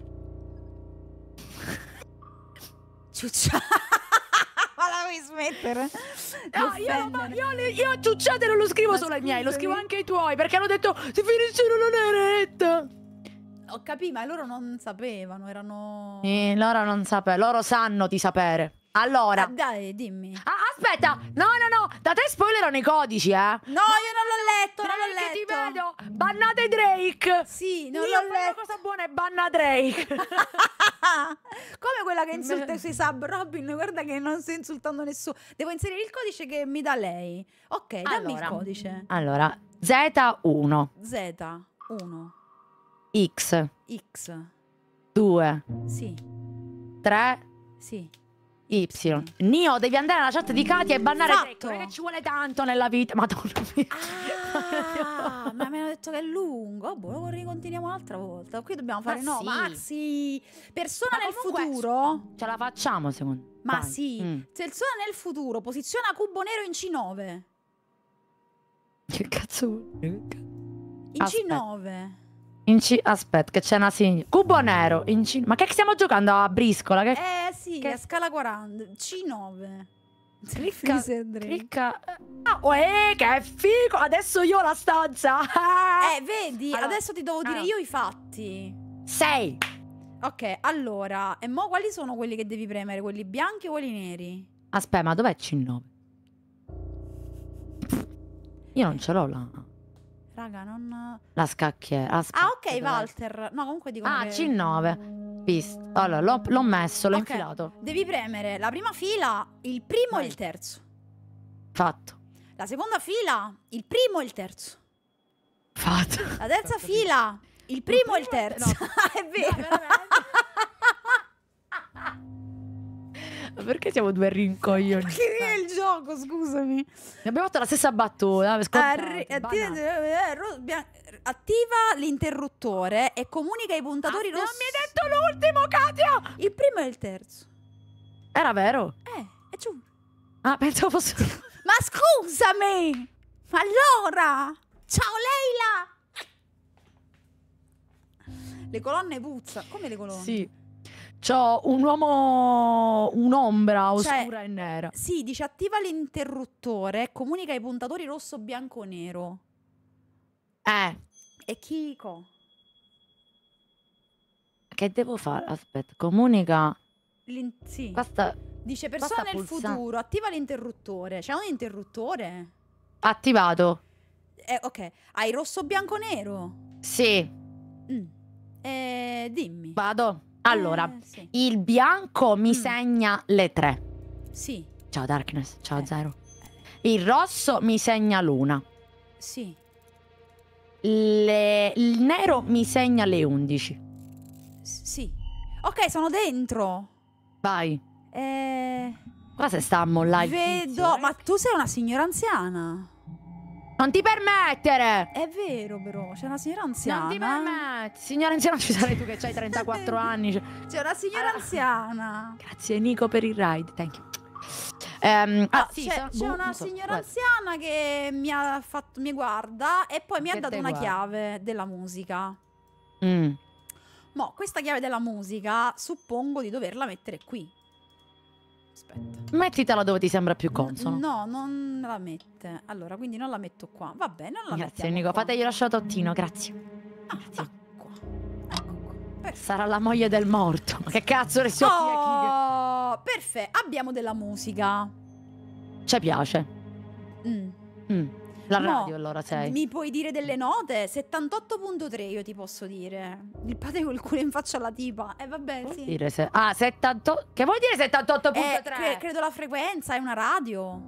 Speaker 1: Ciuccia. Ma la vuoi smettere?
Speaker 2: No,
Speaker 1: Di
Speaker 2: io, non-
Speaker 1: offendere.
Speaker 2: io, le- io ciucciate non lo scrivo
Speaker 1: Ma
Speaker 2: solo ai miei, lo
Speaker 1: scusami.
Speaker 2: scrivo anche ai tuoi, perché hanno detto si finisce in un'oretta.
Speaker 1: Ho capito, ma loro non sapevano, erano...
Speaker 2: Eh, loro non sapevano, loro sanno di sapere. Allora,
Speaker 1: Ah, dai, dimmi.
Speaker 2: ah, aspetta, no, no, no, da te spoilerano i codici, eh.
Speaker 1: No, io non l'ho letto, non l'ho
Speaker 2: Drake, ti
Speaker 1: letto.
Speaker 2: vedo, bannate Drake.
Speaker 1: Sì, non
Speaker 2: Io
Speaker 1: l'ho
Speaker 2: fai una
Speaker 1: letto.
Speaker 2: cosa buona e banna Drake.
Speaker 1: Come quella che insulta i suoi sub. Robin, guarda che non sto insultando nessuno. Devo inserire il codice che mi dà lei. Ok, dammi
Speaker 2: Allora.
Speaker 1: il codice.
Speaker 2: Allora, Z uno,
Speaker 1: Z uno
Speaker 2: X
Speaker 1: X.
Speaker 2: due,
Speaker 1: Sì,
Speaker 2: tre,
Speaker 1: sì.
Speaker 2: Y. Nio, devi andare alla chat di Katia e bannare
Speaker 1: Fatto.
Speaker 2: Drake, perché ci vuole tanto nella vita. Madonna mia.
Speaker 1: Ah, ma mi hanno detto che è lungo. Oh, boh, lo ricontinuiamo un'altra volta. Qui dobbiamo fare
Speaker 2: Ma
Speaker 1: no,
Speaker 2: sì.
Speaker 1: Maxi. Persona
Speaker 2: Ma
Speaker 1: nel
Speaker 2: comunque-
Speaker 1: futuro.
Speaker 2: Ce la facciamo, secondo me.
Speaker 1: Ma
Speaker 2: Vai.
Speaker 1: sì.
Speaker 2: Mm.
Speaker 1: Persona nel futuro. Posiziona cubo nero in C nove.
Speaker 2: Che cazzo vuol dire?
Speaker 1: In
Speaker 2: Aspetta.
Speaker 1: C nove.
Speaker 2: In C... Aspetta, che c'è una sigla. Cubo nero. In C... Ma che stiamo giocando a briscola? Che...
Speaker 1: Eh sì,
Speaker 2: Che-
Speaker 1: a scala quaranta. C nove.
Speaker 2: Clicca,
Speaker 1: Freezer Drake.
Speaker 2: clicca. Ah, uè, che figo! Adesso io ho la stanza.
Speaker 1: Eh, vedi,
Speaker 2: Allora,
Speaker 1: adesso ti devo dire
Speaker 2: allora.
Speaker 1: io i fatti.
Speaker 2: Sei.
Speaker 1: Ok, allora, e mo quali sono quelli che devi premere? Quelli bianchi o quelli neri?
Speaker 2: Aspetta, ma dov'è C nove? Io non ce l'ho la,
Speaker 1: Raga, non...
Speaker 2: la scacchiera. Aspetta,
Speaker 1: Ah, ok,
Speaker 2: dov'è?
Speaker 1: Walter. No, comunque dicono
Speaker 2: Ah,
Speaker 1: che...
Speaker 2: C nove. Visto. Allora, l'ho, l'ho messo, l'ho
Speaker 1: Ok,
Speaker 2: infilato.
Speaker 1: devi premere la prima fila, il primo
Speaker 2: Vai.
Speaker 1: e il terzo.
Speaker 2: Fatto.
Speaker 1: La seconda fila, il primo e il terzo.
Speaker 2: Fatto.
Speaker 1: La terza fila, il primo e il
Speaker 2: primo e-
Speaker 1: terzo.
Speaker 2: no.
Speaker 1: È vero.
Speaker 2: Ma perché siamo due rincoglioni?
Speaker 1: Che è il gioco, scusami.
Speaker 2: Abbiamo fatto la stessa battuta. eh, scontato,
Speaker 1: Arri-
Speaker 2: banale.
Speaker 1: attiva, eh, ro- bia- attiva l'interruttore e comunica ai puntatori
Speaker 2: Ah,
Speaker 1: rossi.
Speaker 2: non mi hai detto l'ultimo, Katia!
Speaker 1: Il primo e il terzo.
Speaker 2: Era vero?
Speaker 1: Eh, è giù.
Speaker 2: Ah, pensavo fosse...
Speaker 1: Ma scusami! Ma allora! Ciao Leila! Le colonne puzza. Come le colonne?
Speaker 2: Sì. C'ho un uomo... un'ombra
Speaker 1: Cioè-
Speaker 2: oscura e nera.
Speaker 1: Sì, dice attiva l'interruttore e comunica ai puntatori rosso, bianco, nero.
Speaker 2: Eh,
Speaker 1: E Kiko.
Speaker 2: che devo fare? Aspetta, comunica...
Speaker 1: L'in- sì.
Speaker 2: Basta...
Speaker 1: Dice persona
Speaker 2: basta
Speaker 1: nel
Speaker 2: pulsare.
Speaker 1: futuro, attiva l'interruttore. C'è un interruttore?
Speaker 2: Attivato.
Speaker 1: Eh, ok. Hai rosso, bianco, nero?
Speaker 2: Sì,
Speaker 1: Mm. Eh, dimmi.
Speaker 2: vado. Allora,
Speaker 1: Eh, sì.
Speaker 2: il bianco mi
Speaker 1: Mm.
Speaker 2: segna le tre.
Speaker 1: Sì,
Speaker 2: Ciao Darkness, ciao
Speaker 1: Eh.
Speaker 2: Zero. Il rosso mi segna l'una.
Speaker 1: sì.
Speaker 2: Le- il nero mi segna le undici.
Speaker 1: S- sì. Ok, sono dentro.
Speaker 2: Vai.
Speaker 1: Eh...
Speaker 2: Qua se sta a mollare il
Speaker 1: Vedo...
Speaker 2: tizio, eh.
Speaker 1: Ma tu sei una signora anziana.
Speaker 2: Non ti permettere!
Speaker 1: È vero, però. C'è una signora anziana.
Speaker 2: Non ti permetti! Signora anziana, ci sarai tu che hai trentaquattro anni. Cioè.
Speaker 1: C'è una signora anziana.
Speaker 2: Grazie Nico per il ride, thank you. Ehm, ah,
Speaker 1: Ah,
Speaker 2: sì,
Speaker 1: c'è
Speaker 2: sono-
Speaker 1: c'è
Speaker 2: boh,
Speaker 1: una
Speaker 2: non so,
Speaker 1: signora
Speaker 2: guarda.
Speaker 1: anziana che mi ha fatto, mi guarda e poi mi ha
Speaker 2: Che
Speaker 1: dato
Speaker 2: te
Speaker 1: una
Speaker 2: guarda?
Speaker 1: chiave della musica.
Speaker 2: Mm.
Speaker 1: Mo, questa chiave della musica suppongo di doverla mettere qui. Aspetta.
Speaker 2: Mettitela dove ti sembra più consono.
Speaker 1: No, non la mette. Allora, quindi non la metto qua. Va bene, non la
Speaker 2: Grazie
Speaker 1: mettiamo
Speaker 2: Nico,
Speaker 1: qua.
Speaker 2: fategli lo shoutoutino, grazie.
Speaker 1: Ah, ecco qua. Ecco qua. Perfetto.
Speaker 2: Sarà la moglie del morto. Ma che cazzo ne so chi è chi
Speaker 1: Oh, perfetto. Abbiamo della musica.
Speaker 2: che- Ci piace.
Speaker 1: Mm.
Speaker 2: Mm. La
Speaker 1: Mo,
Speaker 2: radio allora sei.
Speaker 1: Mi puoi dire delle note? settantotto punto tre io ti posso dire. Il padre col culo in faccia alla tipa. E eh, vabbè,
Speaker 2: Vuol
Speaker 1: sì.
Speaker 2: dire se... Ah, settantotto... Che vuol dire settantotto punto
Speaker 1: Eh,
Speaker 2: tre?
Speaker 1: cre- credo la frequenza, è una radio.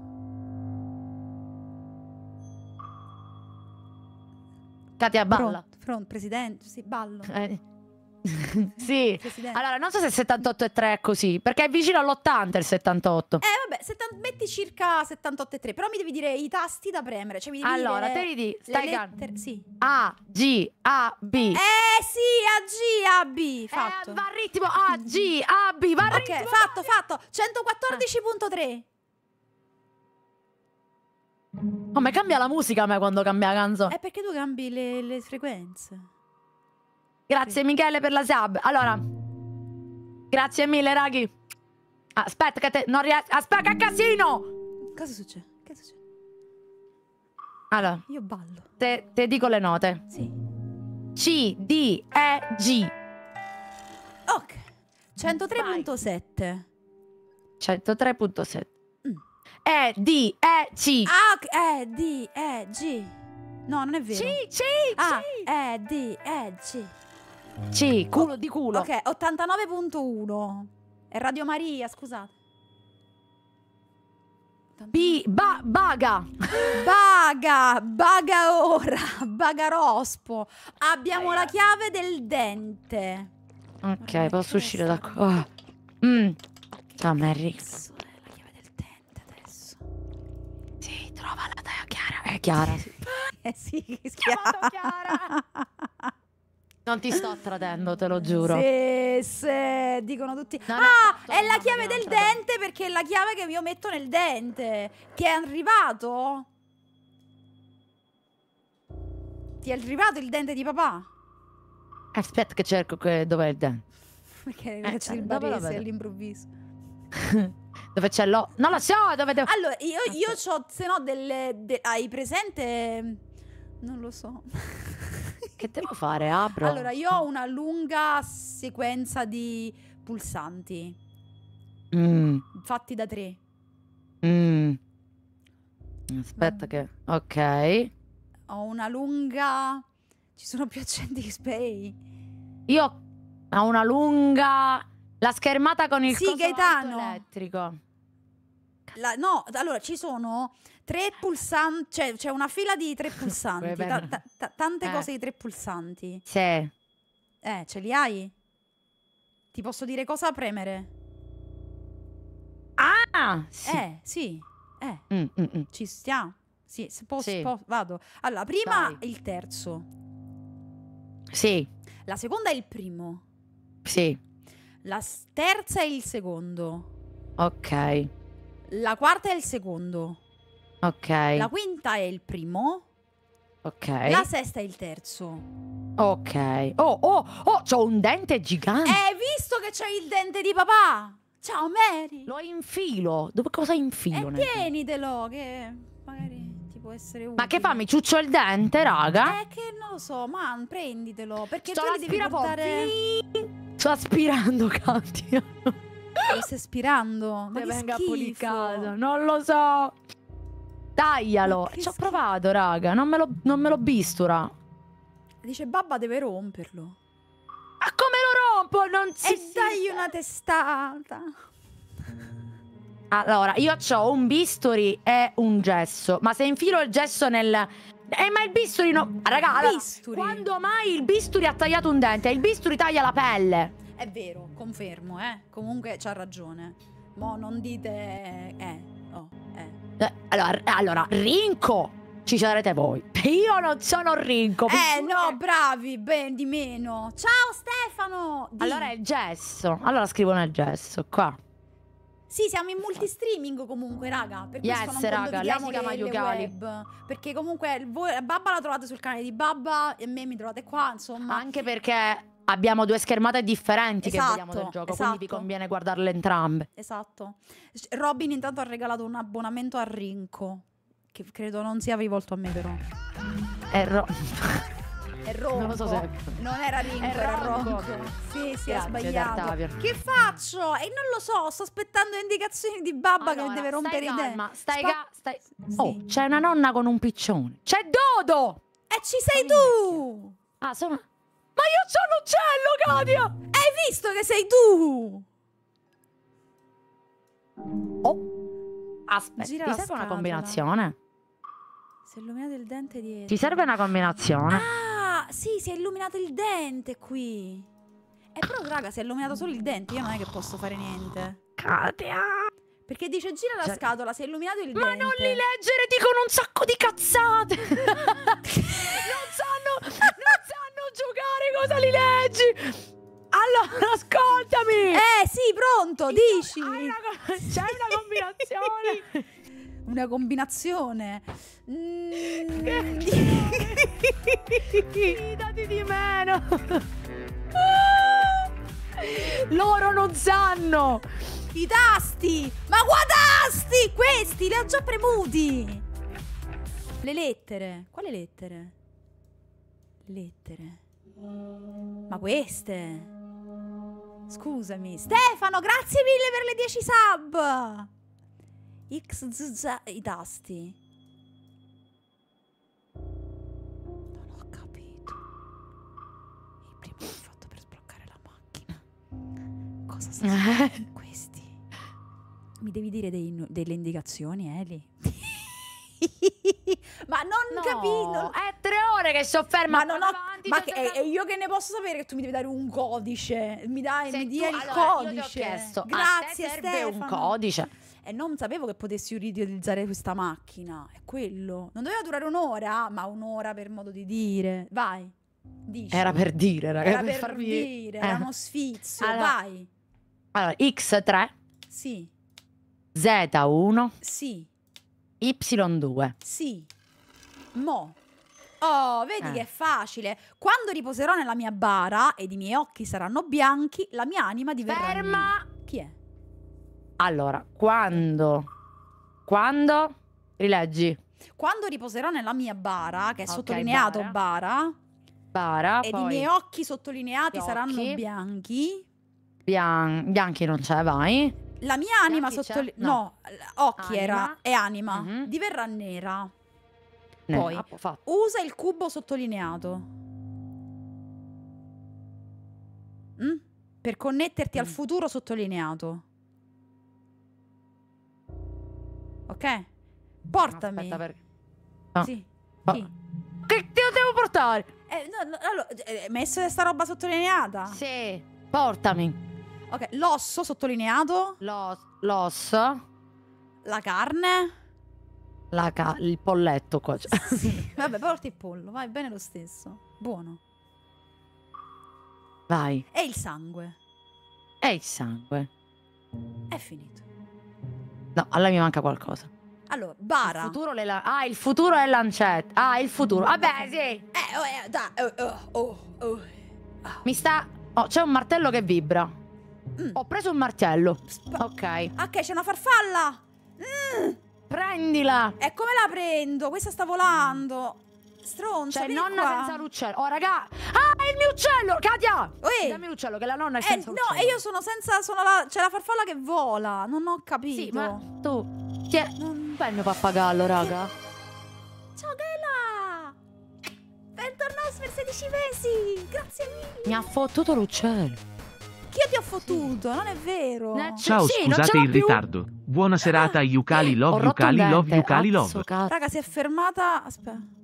Speaker 2: Katia, balla.
Speaker 1: Pronto, pronto, presidente, sì, ballo.
Speaker 2: Eh. Sì.
Speaker 1: Presidente.
Speaker 2: Allora, non so se settantotto e tre è così, perché è vicino all'ottanta il settantotto.
Speaker 1: Eh vabbè, settan- metti circa settantotto virgola tre, però mi devi dire i tasti da premere, cioè mi devi
Speaker 2: Allora,
Speaker 1: dire
Speaker 2: te li di,
Speaker 1: le
Speaker 2: stai
Speaker 1: lettere,
Speaker 2: calmo.
Speaker 1: sì.
Speaker 2: A, G, A, B.
Speaker 1: Eh sì, A G, A, B, fatto.
Speaker 2: Eh, va al ritmo A, G, A, B, va al
Speaker 1: Ok,
Speaker 2: ritmo.
Speaker 1: fatto, fatto. centoquattordici punto tre.
Speaker 2: Oh, ma cambia la musica a me quando cambia la canzone.
Speaker 1: È perché tu cambi le, le frequenze.
Speaker 2: Grazie Michele per la sub. Allora, grazie mille, raghi. Aspetta che te non riesco. Aspetta che casino.
Speaker 1: Cosa succede? Che succede?
Speaker 2: Allora,
Speaker 1: Io ballo.
Speaker 2: te, te dico le note.
Speaker 1: Sì.
Speaker 2: C, D, E, G.
Speaker 1: Ok. centotre punto sette.
Speaker 2: centotre punto sette.
Speaker 1: Mm.
Speaker 2: E, D, E, C.
Speaker 1: Ah, ok, E, D, E, G. No, non è vero.
Speaker 2: C, C,
Speaker 1: Ah,
Speaker 2: C.
Speaker 1: E, D, E, G.
Speaker 2: C, culo di culo.
Speaker 1: Ok, ottantanove punto uno. È Radio Maria, scusate.
Speaker 2: B, ba, baga.
Speaker 1: Baga, baga ora, bagarospo. Abbiamo la chiave del dente.
Speaker 2: Ok, posso uscire da qua. Oh. Mm. Ciao Mary.
Speaker 1: Cazzo è la chiave del dente adesso?
Speaker 2: Sì, trovala, dai, a Chiara. È Chiara, sì.
Speaker 1: Eh sì, che
Speaker 2: Chiamato Chiara. Non ti sto tradendo, te lo giuro.
Speaker 1: Sì, sì, dicono tutti.
Speaker 2: No, no,
Speaker 1: ah,
Speaker 2: fatto,
Speaker 1: è la
Speaker 2: no,
Speaker 1: chiave
Speaker 2: no,
Speaker 1: del
Speaker 2: no,
Speaker 1: dente perché è la chiave che io metto nel dente. Che è arrivato? Ti è arrivato il dente di papà?
Speaker 2: Aspetta che cerco che... dov'è il dente.
Speaker 1: Perché
Speaker 2: Eh,
Speaker 1: faccio il
Speaker 2: dove lo
Speaker 1: barese
Speaker 2: vedo?
Speaker 1: all'improvviso.
Speaker 2: Dove c'è l'o... Non lo so, dove devo...
Speaker 1: Allora, io, io c'ho, se no, delle... De, hai presente? Non lo so.
Speaker 2: Che devo fare? Apro.
Speaker 1: Allora, io ho una lunga sequenza di pulsanti.
Speaker 2: Mm,
Speaker 1: Fatti da tre.
Speaker 2: mm. Aspetta
Speaker 1: Mm.
Speaker 2: che... Ok.
Speaker 1: Ho una lunga... Ci sono più accenti che spray.
Speaker 2: Io ho una lunga... La schermata con il
Speaker 1: Sì,
Speaker 2: coso
Speaker 1: Gaetano.
Speaker 2: alto elettrico.
Speaker 1: La- no, allora ci sono tre pulsanti, cioè c'è una fila di tre pulsanti,
Speaker 2: Come
Speaker 1: ta-
Speaker 2: bene.
Speaker 1: ta- ta- tante
Speaker 2: Eh.
Speaker 1: cose di tre pulsanti.
Speaker 2: Sì.
Speaker 1: Eh, ce li hai? Ti posso dire cosa premere?
Speaker 2: Ah! Sì.
Speaker 1: Eh, sì. Eh,
Speaker 2: Mm, mm, mm.
Speaker 1: ci stiamo. Sì, se posso,
Speaker 2: Sì.
Speaker 1: po- vado. Allora, prima
Speaker 2: Vai.
Speaker 1: il terzo.
Speaker 2: Sì,
Speaker 1: La seconda è il primo.
Speaker 2: sì.
Speaker 1: La s- terza è il secondo.
Speaker 2: Ok,
Speaker 1: La quarta è il secondo.
Speaker 2: ok,
Speaker 1: La quinta è il primo.
Speaker 2: ok.
Speaker 1: La sesta è il terzo.
Speaker 2: Ok. Oh, oh, oh, c'ho un dente gigante.
Speaker 1: Hai visto che c'hai il dente di papà? Ciao Mary.
Speaker 2: Lo infilo. Dove cosa infilo?
Speaker 1: E
Speaker 2: nel dente?
Speaker 1: tienitelo che magari ti può essere utile.
Speaker 2: Ma che fa? Mi ciuccio il dente, raga?
Speaker 1: Eh che non lo so, man, prenditelo. Perché
Speaker 2: Sto
Speaker 1: tu li devi
Speaker 2: l'aspirapolvere.
Speaker 1: portare...
Speaker 2: Sto aspirando, Katia.
Speaker 1: Lo stai aspirando? Ma
Speaker 2: Che
Speaker 1: che
Speaker 2: venga
Speaker 1: schifo.
Speaker 2: pulito. Non lo so. Taglialo.
Speaker 1: Ma che
Speaker 2: Ci ho
Speaker 1: schifo.
Speaker 2: provato, raga. Non me lo, non me lo bistura.
Speaker 1: Dice babba deve romperlo.
Speaker 2: Ma come lo rompo? Non si
Speaker 1: E dagli una testata.
Speaker 2: Allora, io ho un bisturi e un gesso. Ma se infilo il gesso nel, Eh, ma il bisturi no. Raga, allora,
Speaker 1: Bisturi.
Speaker 2: quando mai il bisturi ha tagliato un dente? Il bisturi taglia la pelle.
Speaker 1: È vero, confermo, eh. Comunque c'ha ragione. Mo non dite... Eh, oh, eh.
Speaker 2: Eh, allora, allora, Rinco ci sarete voi. Io non sono Rinco.
Speaker 1: Eh, no, bravi, ben di meno. Ciao Stefano! Di.
Speaker 2: Allora è il gesso. Allora scrivo nel gesso, qua.
Speaker 1: Sì, siamo in multistreaming comunque, raga. Per
Speaker 2: Yes,
Speaker 1: questo non
Speaker 2: raga, lei si
Speaker 1: condividiamo
Speaker 2: chiama
Speaker 1: le, le
Speaker 2: Yukali.
Speaker 1: web. Perché comunque voi, Babba la trovate sul canale di Babba e me mi trovate qua, insomma.
Speaker 2: Anche perché abbiamo due schermate differenti
Speaker 1: Esatto,
Speaker 2: che vediamo del gioco, quindi vi
Speaker 1: esatto.
Speaker 2: conviene guardarle entrambe.
Speaker 1: Esatto. Robin intanto ha regalato un abbonamento a Rinco, che credo non sia rivolto a me però.
Speaker 2: È ro-
Speaker 1: È Ronco.
Speaker 2: Non lo so se-
Speaker 1: Non era Rinco,
Speaker 2: È
Speaker 1: era
Speaker 2: Ronco.
Speaker 1: Ronco. Sì, sì,
Speaker 2: Grazie,
Speaker 1: ha sbagliato.
Speaker 2: Dartavia.
Speaker 1: Che faccio? E non lo so, sto aspettando indicazioni di Babba che mi
Speaker 2: Allora,
Speaker 1: deve rompere
Speaker 2: stai
Speaker 1: i
Speaker 2: calma,
Speaker 1: denti.
Speaker 2: stai,
Speaker 1: Spa-
Speaker 2: ca- stai...
Speaker 1: Sì.
Speaker 2: Oh, c'è una nonna con un piccione. C'è Dodo!
Speaker 1: E ci sei
Speaker 2: Sono
Speaker 1: tu!
Speaker 2: Ah, sono... Ma io sono uccello, Katia!
Speaker 1: Hai visto che sei tu?
Speaker 2: Oh, aspetta,
Speaker 1: Gira
Speaker 2: ti
Speaker 1: la
Speaker 2: serve una
Speaker 1: scatola.
Speaker 2: combinazione?
Speaker 1: Si è illuminato il dente dietro.
Speaker 2: Ti serve una combinazione?
Speaker 1: Ah, sì, si è illuminato il dente qui. E però, raga, si è illuminato solo il dente. Io non è che posso fare niente.
Speaker 2: Katia!
Speaker 1: Perché dice gira la
Speaker 2: Cioè-
Speaker 1: scatola, si è illuminato il
Speaker 2: Ma
Speaker 1: dente.
Speaker 2: non li leggere, dicono un sacco di cazzate! non sanno, non sanno giocare, cosa li leggi? Allora, ascoltami!
Speaker 1: Eh, sì, pronto, dici.
Speaker 2: Hai una co- C'è una combinazione?
Speaker 1: Una combinazione. Mm,
Speaker 2: Fidati di meno! Loro non sanno!
Speaker 1: I tasti! Ma quali tasti? Questi, li ho già premuti! Le lettere. Quali lettere? Lettere. Ma queste? Scusami. Stefano, grazie mille per le dieci sub! X, Z, Z, i tasti. Non ho capito. Il primo che ho fatto per sbloccare la macchina. Cosa sono questi? Mi devi dire dei- delle indicazioni, Eli? Ma non capito.
Speaker 2: È tre ore che sto ferma.
Speaker 1: Ma non ho.
Speaker 2: avanti,
Speaker 1: Ma
Speaker 2: sto
Speaker 1: che,
Speaker 2: cercando-
Speaker 1: e io che ne posso sapere che tu mi devi dare un codice? Mi dai,
Speaker 2: Se
Speaker 1: mi
Speaker 2: tu-
Speaker 1: dia il
Speaker 2: allora,
Speaker 1: codice.
Speaker 2: Io ti ho chiesto,
Speaker 1: Grazie,
Speaker 2: a te serve un
Speaker 1: Stefano.
Speaker 2: codice.
Speaker 1: E non sapevo che potessi riutilizzare questa macchina. È quello. Non doveva durare un'ora, ma un'ora per modo di dire. Vai. Dici.
Speaker 2: Era per dire, ragazzi.
Speaker 1: Era per
Speaker 2: farvi-
Speaker 1: dire, era
Speaker 2: Eh.
Speaker 1: uno sfizio.
Speaker 2: Allora-
Speaker 1: Vai.
Speaker 2: Allora, X tre,
Speaker 1: Sì,
Speaker 2: Z uno,
Speaker 1: sì,
Speaker 2: Y due.
Speaker 1: sì. Mo. Oh, vedi
Speaker 2: Eh.
Speaker 1: che è facile. Quando riposerò nella mia bara ed i miei occhi saranno bianchi, la mia anima diverrà mia.
Speaker 2: Ferma!
Speaker 1: Chi è?
Speaker 2: Allora, quando? Quando? Rileggi.
Speaker 1: Quando riposerò nella mia bara, che è
Speaker 2: Ok,
Speaker 1: sottolineato
Speaker 2: bara.
Speaker 1: bara,
Speaker 2: Bara,
Speaker 1: ed
Speaker 2: poi
Speaker 1: i miei occhi sottolineati
Speaker 2: Gli
Speaker 1: saranno
Speaker 2: occhi.
Speaker 1: bianchi,
Speaker 2: bian- bianchi non c'è, vai.
Speaker 1: la mia anima
Speaker 2: Bianchi c'è?
Speaker 1: sottolineata.
Speaker 2: No.
Speaker 1: No, l- occhi
Speaker 2: Anima.
Speaker 1: era e anima
Speaker 2: Mhm.
Speaker 1: diverrà nera.
Speaker 2: Ne-
Speaker 1: Poi.
Speaker 2: ah, fatto.
Speaker 1: Usa il cubo sottolineato. Mm? Per connetterti al
Speaker 2: Mm.
Speaker 1: futuro sottolineato. Ok? Portami.
Speaker 2: Aspetta, per... no.
Speaker 1: Sì.
Speaker 2: Oh.
Speaker 1: Chi?
Speaker 2: Che te lo devo portare?
Speaker 1: Eh, no, no, allora, eh, messo questa roba sottolineata?
Speaker 2: Sì. Portami.
Speaker 1: Ok, l'osso sottolineato.
Speaker 2: L'os- l'osso.
Speaker 1: La carne.
Speaker 2: La ca- il polletto qua. Cioè.
Speaker 1: Sì. Vabbè, porti il pollo, vai bene lo stesso. Buono.
Speaker 2: Vai.
Speaker 1: E il sangue.
Speaker 2: E il sangue.
Speaker 1: È finito.
Speaker 2: No, alla mia manca qualcosa.
Speaker 1: Allora, bara.
Speaker 2: Il futuro le la- Ah, il futuro è lancetta. Ah, il futuro. Vabbè, sì.
Speaker 1: Eh, oh, eh, dai. Oh, oh, oh, oh.
Speaker 2: Mi sta... Oh, c'è un martello che vibra.
Speaker 1: Mm.
Speaker 2: Ho preso un martello.
Speaker 1: Spa-
Speaker 2: Ok.
Speaker 1: Ok, c'è una farfalla. Mm.
Speaker 2: Prendila.
Speaker 1: E come la prendo? Questa sta volando. Stronza,
Speaker 2: C'è
Speaker 1: vieni
Speaker 2: nonna
Speaker 1: qua.
Speaker 2: senza l'uccello. Oh, raga. Ah, è il mio uccello. Katia.
Speaker 1: Oi.
Speaker 2: Dammi l'uccello, che la nonna è
Speaker 1: Eh,
Speaker 2: senza
Speaker 1: no,
Speaker 2: uccello.
Speaker 1: e io sono senza. Sono la, c'è la farfalla che vola. Non ho capito.
Speaker 2: Sì, ma tu... Ti è...
Speaker 1: Non-
Speaker 2: Dov'è il mio pappagallo, raga?
Speaker 1: Ciao, Gela. Bentornato per sedici mesi. Grazie mille.
Speaker 2: Mi ha fottuto l'uccello.
Speaker 1: Che io ti ho fottuto, non è vero.
Speaker 2: Ne-
Speaker 3: Ciao,
Speaker 2: Sì, non ce
Speaker 3: scusate
Speaker 2: l'ho
Speaker 3: il
Speaker 2: più.
Speaker 3: ritardo. Buona serata, Yukali
Speaker 2: Ho
Speaker 3: Love,
Speaker 2: rotto un
Speaker 3: Yukali Love,
Speaker 2: dente.
Speaker 3: Yukali
Speaker 2: Azzo,
Speaker 3: Love.
Speaker 2: cazzo.
Speaker 1: Raga, si è fermata. Aspetta.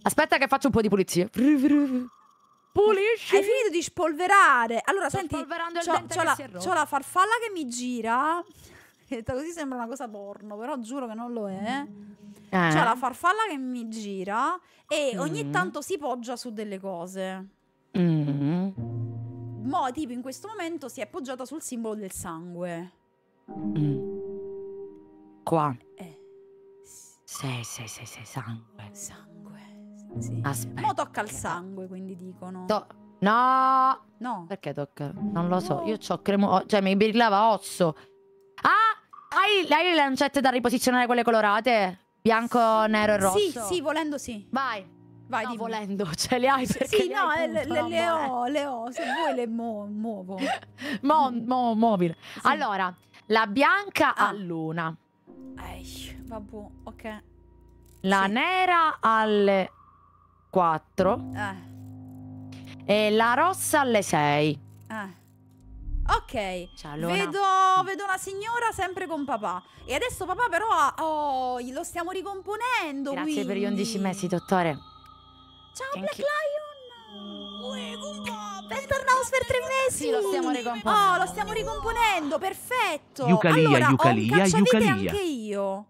Speaker 2: Aspetta che faccio un po' di pulizia. Pulisci.
Speaker 1: Hai finito di spolverare. Allora,
Speaker 2: Sto
Speaker 1: senti,
Speaker 2: spolverando il
Speaker 1: c'ho,
Speaker 2: dente
Speaker 1: c'ho
Speaker 2: che
Speaker 1: la,
Speaker 2: si è rotto.
Speaker 1: c'ho la farfalla che mi gira. Detta così sembra una cosa porno, però giuro che non lo è.
Speaker 2: Eh.
Speaker 1: C'ho la farfalla che mi gira e ogni
Speaker 2: Mm.
Speaker 1: tanto si poggia su delle cose.
Speaker 2: Mm.
Speaker 1: Mo, tipo, in questo momento si è poggiata sul simbolo del sangue.
Speaker 2: Mm. Qua.
Speaker 1: Eh,
Speaker 2: Sei, sei, sei, sei, sangue.
Speaker 1: sangue. Sì.
Speaker 2: Aspetta.
Speaker 1: Mo tocca il sangue, quindi dicono.
Speaker 2: To- no!
Speaker 1: No.
Speaker 2: Perché tocca? Non lo so.
Speaker 1: No.
Speaker 2: Io c'ho cremo... Cioè, mi brillava osso. Ah! Hai, hai le lancette da riposizionare, quelle colorate? Bianco, nero e rosso?
Speaker 1: Sì, sì, volendo sì.
Speaker 2: Vai.
Speaker 1: Vai,
Speaker 2: No,
Speaker 1: dimmi.
Speaker 2: volendo. Ce le hai perché
Speaker 1: Sì,
Speaker 2: le
Speaker 1: no,
Speaker 2: hai,
Speaker 1: eh, le,
Speaker 2: punto,
Speaker 1: le-
Speaker 2: non
Speaker 1: le
Speaker 2: volendo.
Speaker 1: ho, le ho. Se vuoi le mu- muovo.
Speaker 2: Mo, mo, muovile.
Speaker 1: Sì.
Speaker 2: Allora, la bianca
Speaker 1: Ah.
Speaker 2: a luna.
Speaker 1: Ehi, vabbè, ok.
Speaker 2: La
Speaker 1: Sì.
Speaker 2: nera alle quattro.
Speaker 1: Eh,
Speaker 2: E la rossa alle sei.
Speaker 1: eh. Ok,
Speaker 2: Ciao, Luna.
Speaker 1: vedo, vedo una signora sempre con papà. E adesso papà però ha- oh, lo stiamo ricomponendo.
Speaker 2: Grazie per gli
Speaker 1: quindi.
Speaker 2: undici mesi, dottore.
Speaker 1: Ciao
Speaker 2: Thank
Speaker 1: Black
Speaker 2: you.
Speaker 1: Lion. Uè, compa, bentornato per tre mesi.
Speaker 2: Sì, lo stiamo ricomponendo.
Speaker 1: Oh, lo stiamo ricomponendo, perfetto.
Speaker 3: Yucalia,
Speaker 1: allora,
Speaker 3: yucalia,
Speaker 1: ho un cacciavite
Speaker 3: yucalia.
Speaker 1: anche io.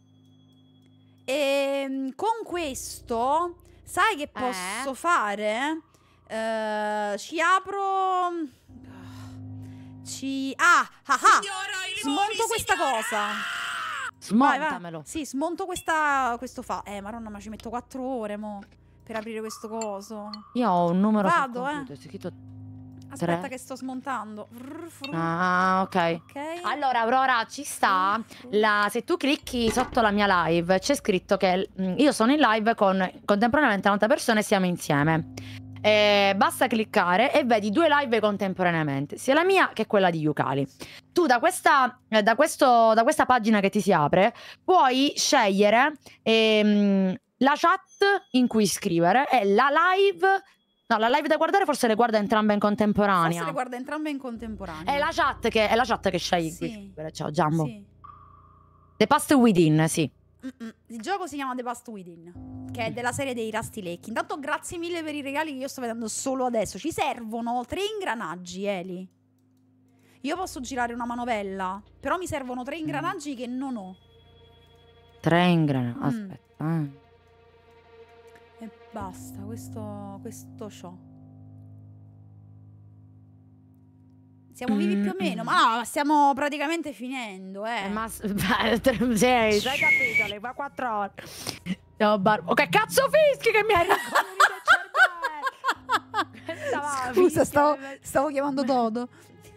Speaker 1: E con questo, sai che posso
Speaker 2: Eh?
Speaker 1: fare? Eh, ci apro. Ci. Ah, ah, ah. Smonto questa cosa. Vai, vai.
Speaker 2: Smontamelo.
Speaker 1: Sì, smonto questa. Questo fa. Eh, maronna, ma ci metto quattro ore mo per aprire questo coso.
Speaker 2: Io ho un numero
Speaker 1: Vado,
Speaker 2: sul
Speaker 1: eh.
Speaker 2: computer, c'è scritto...
Speaker 1: Aspetta,
Speaker 2: Tre.
Speaker 1: che sto smontando. Frr, frr.
Speaker 2: Ah, ok.
Speaker 1: Ok.
Speaker 2: Allora, Aurora, ci sta. La, se tu clicchi sotto la mia live, c'è scritto che mm, io sono in live con contemporaneamente novanta persone e siamo insieme. Eh, basta cliccare e vedi due live contemporaneamente, sia la mia che quella di Yucali. Tu da questa, eh, da questo, da questa pagina che ti si apre puoi scegliere ehm, la chat in cui scrivere e la live. No, la live da guardare forse le guarda entrambe in contemporanea.
Speaker 1: Forse le guarda entrambe in contemporanea.
Speaker 2: È la chat che, è la chat che scegli
Speaker 1: Sì.
Speaker 2: qui scrivere. Ciao Giambo.
Speaker 1: Sì.
Speaker 2: The Past Within, sì.
Speaker 1: Mm-mm. Il gioco si chiama The Past Within, che è della serie dei Rusty Lake. Intanto grazie mille per i regali che io sto vedendo solo adesso. Ci servono tre ingranaggi, Eli. Io posso girare una manovella, però mi servono tre ingranaggi che non ho.
Speaker 2: Tre ingranaggi.
Speaker 1: Mm.
Speaker 2: Aspetta. eh.
Speaker 1: E basta, questo, questo c'ho. Siamo vivi più o meno, ma no, stiamo praticamente finendo, eh.
Speaker 2: Eh, ma s- beh, tre- sì, hai capito, le fa quattro ore. Ciao, Bar- oh, che cazzo fischi che mi hai ricordato il cervello?
Speaker 1: Scusa, stavo, stavo chiamando Dodo.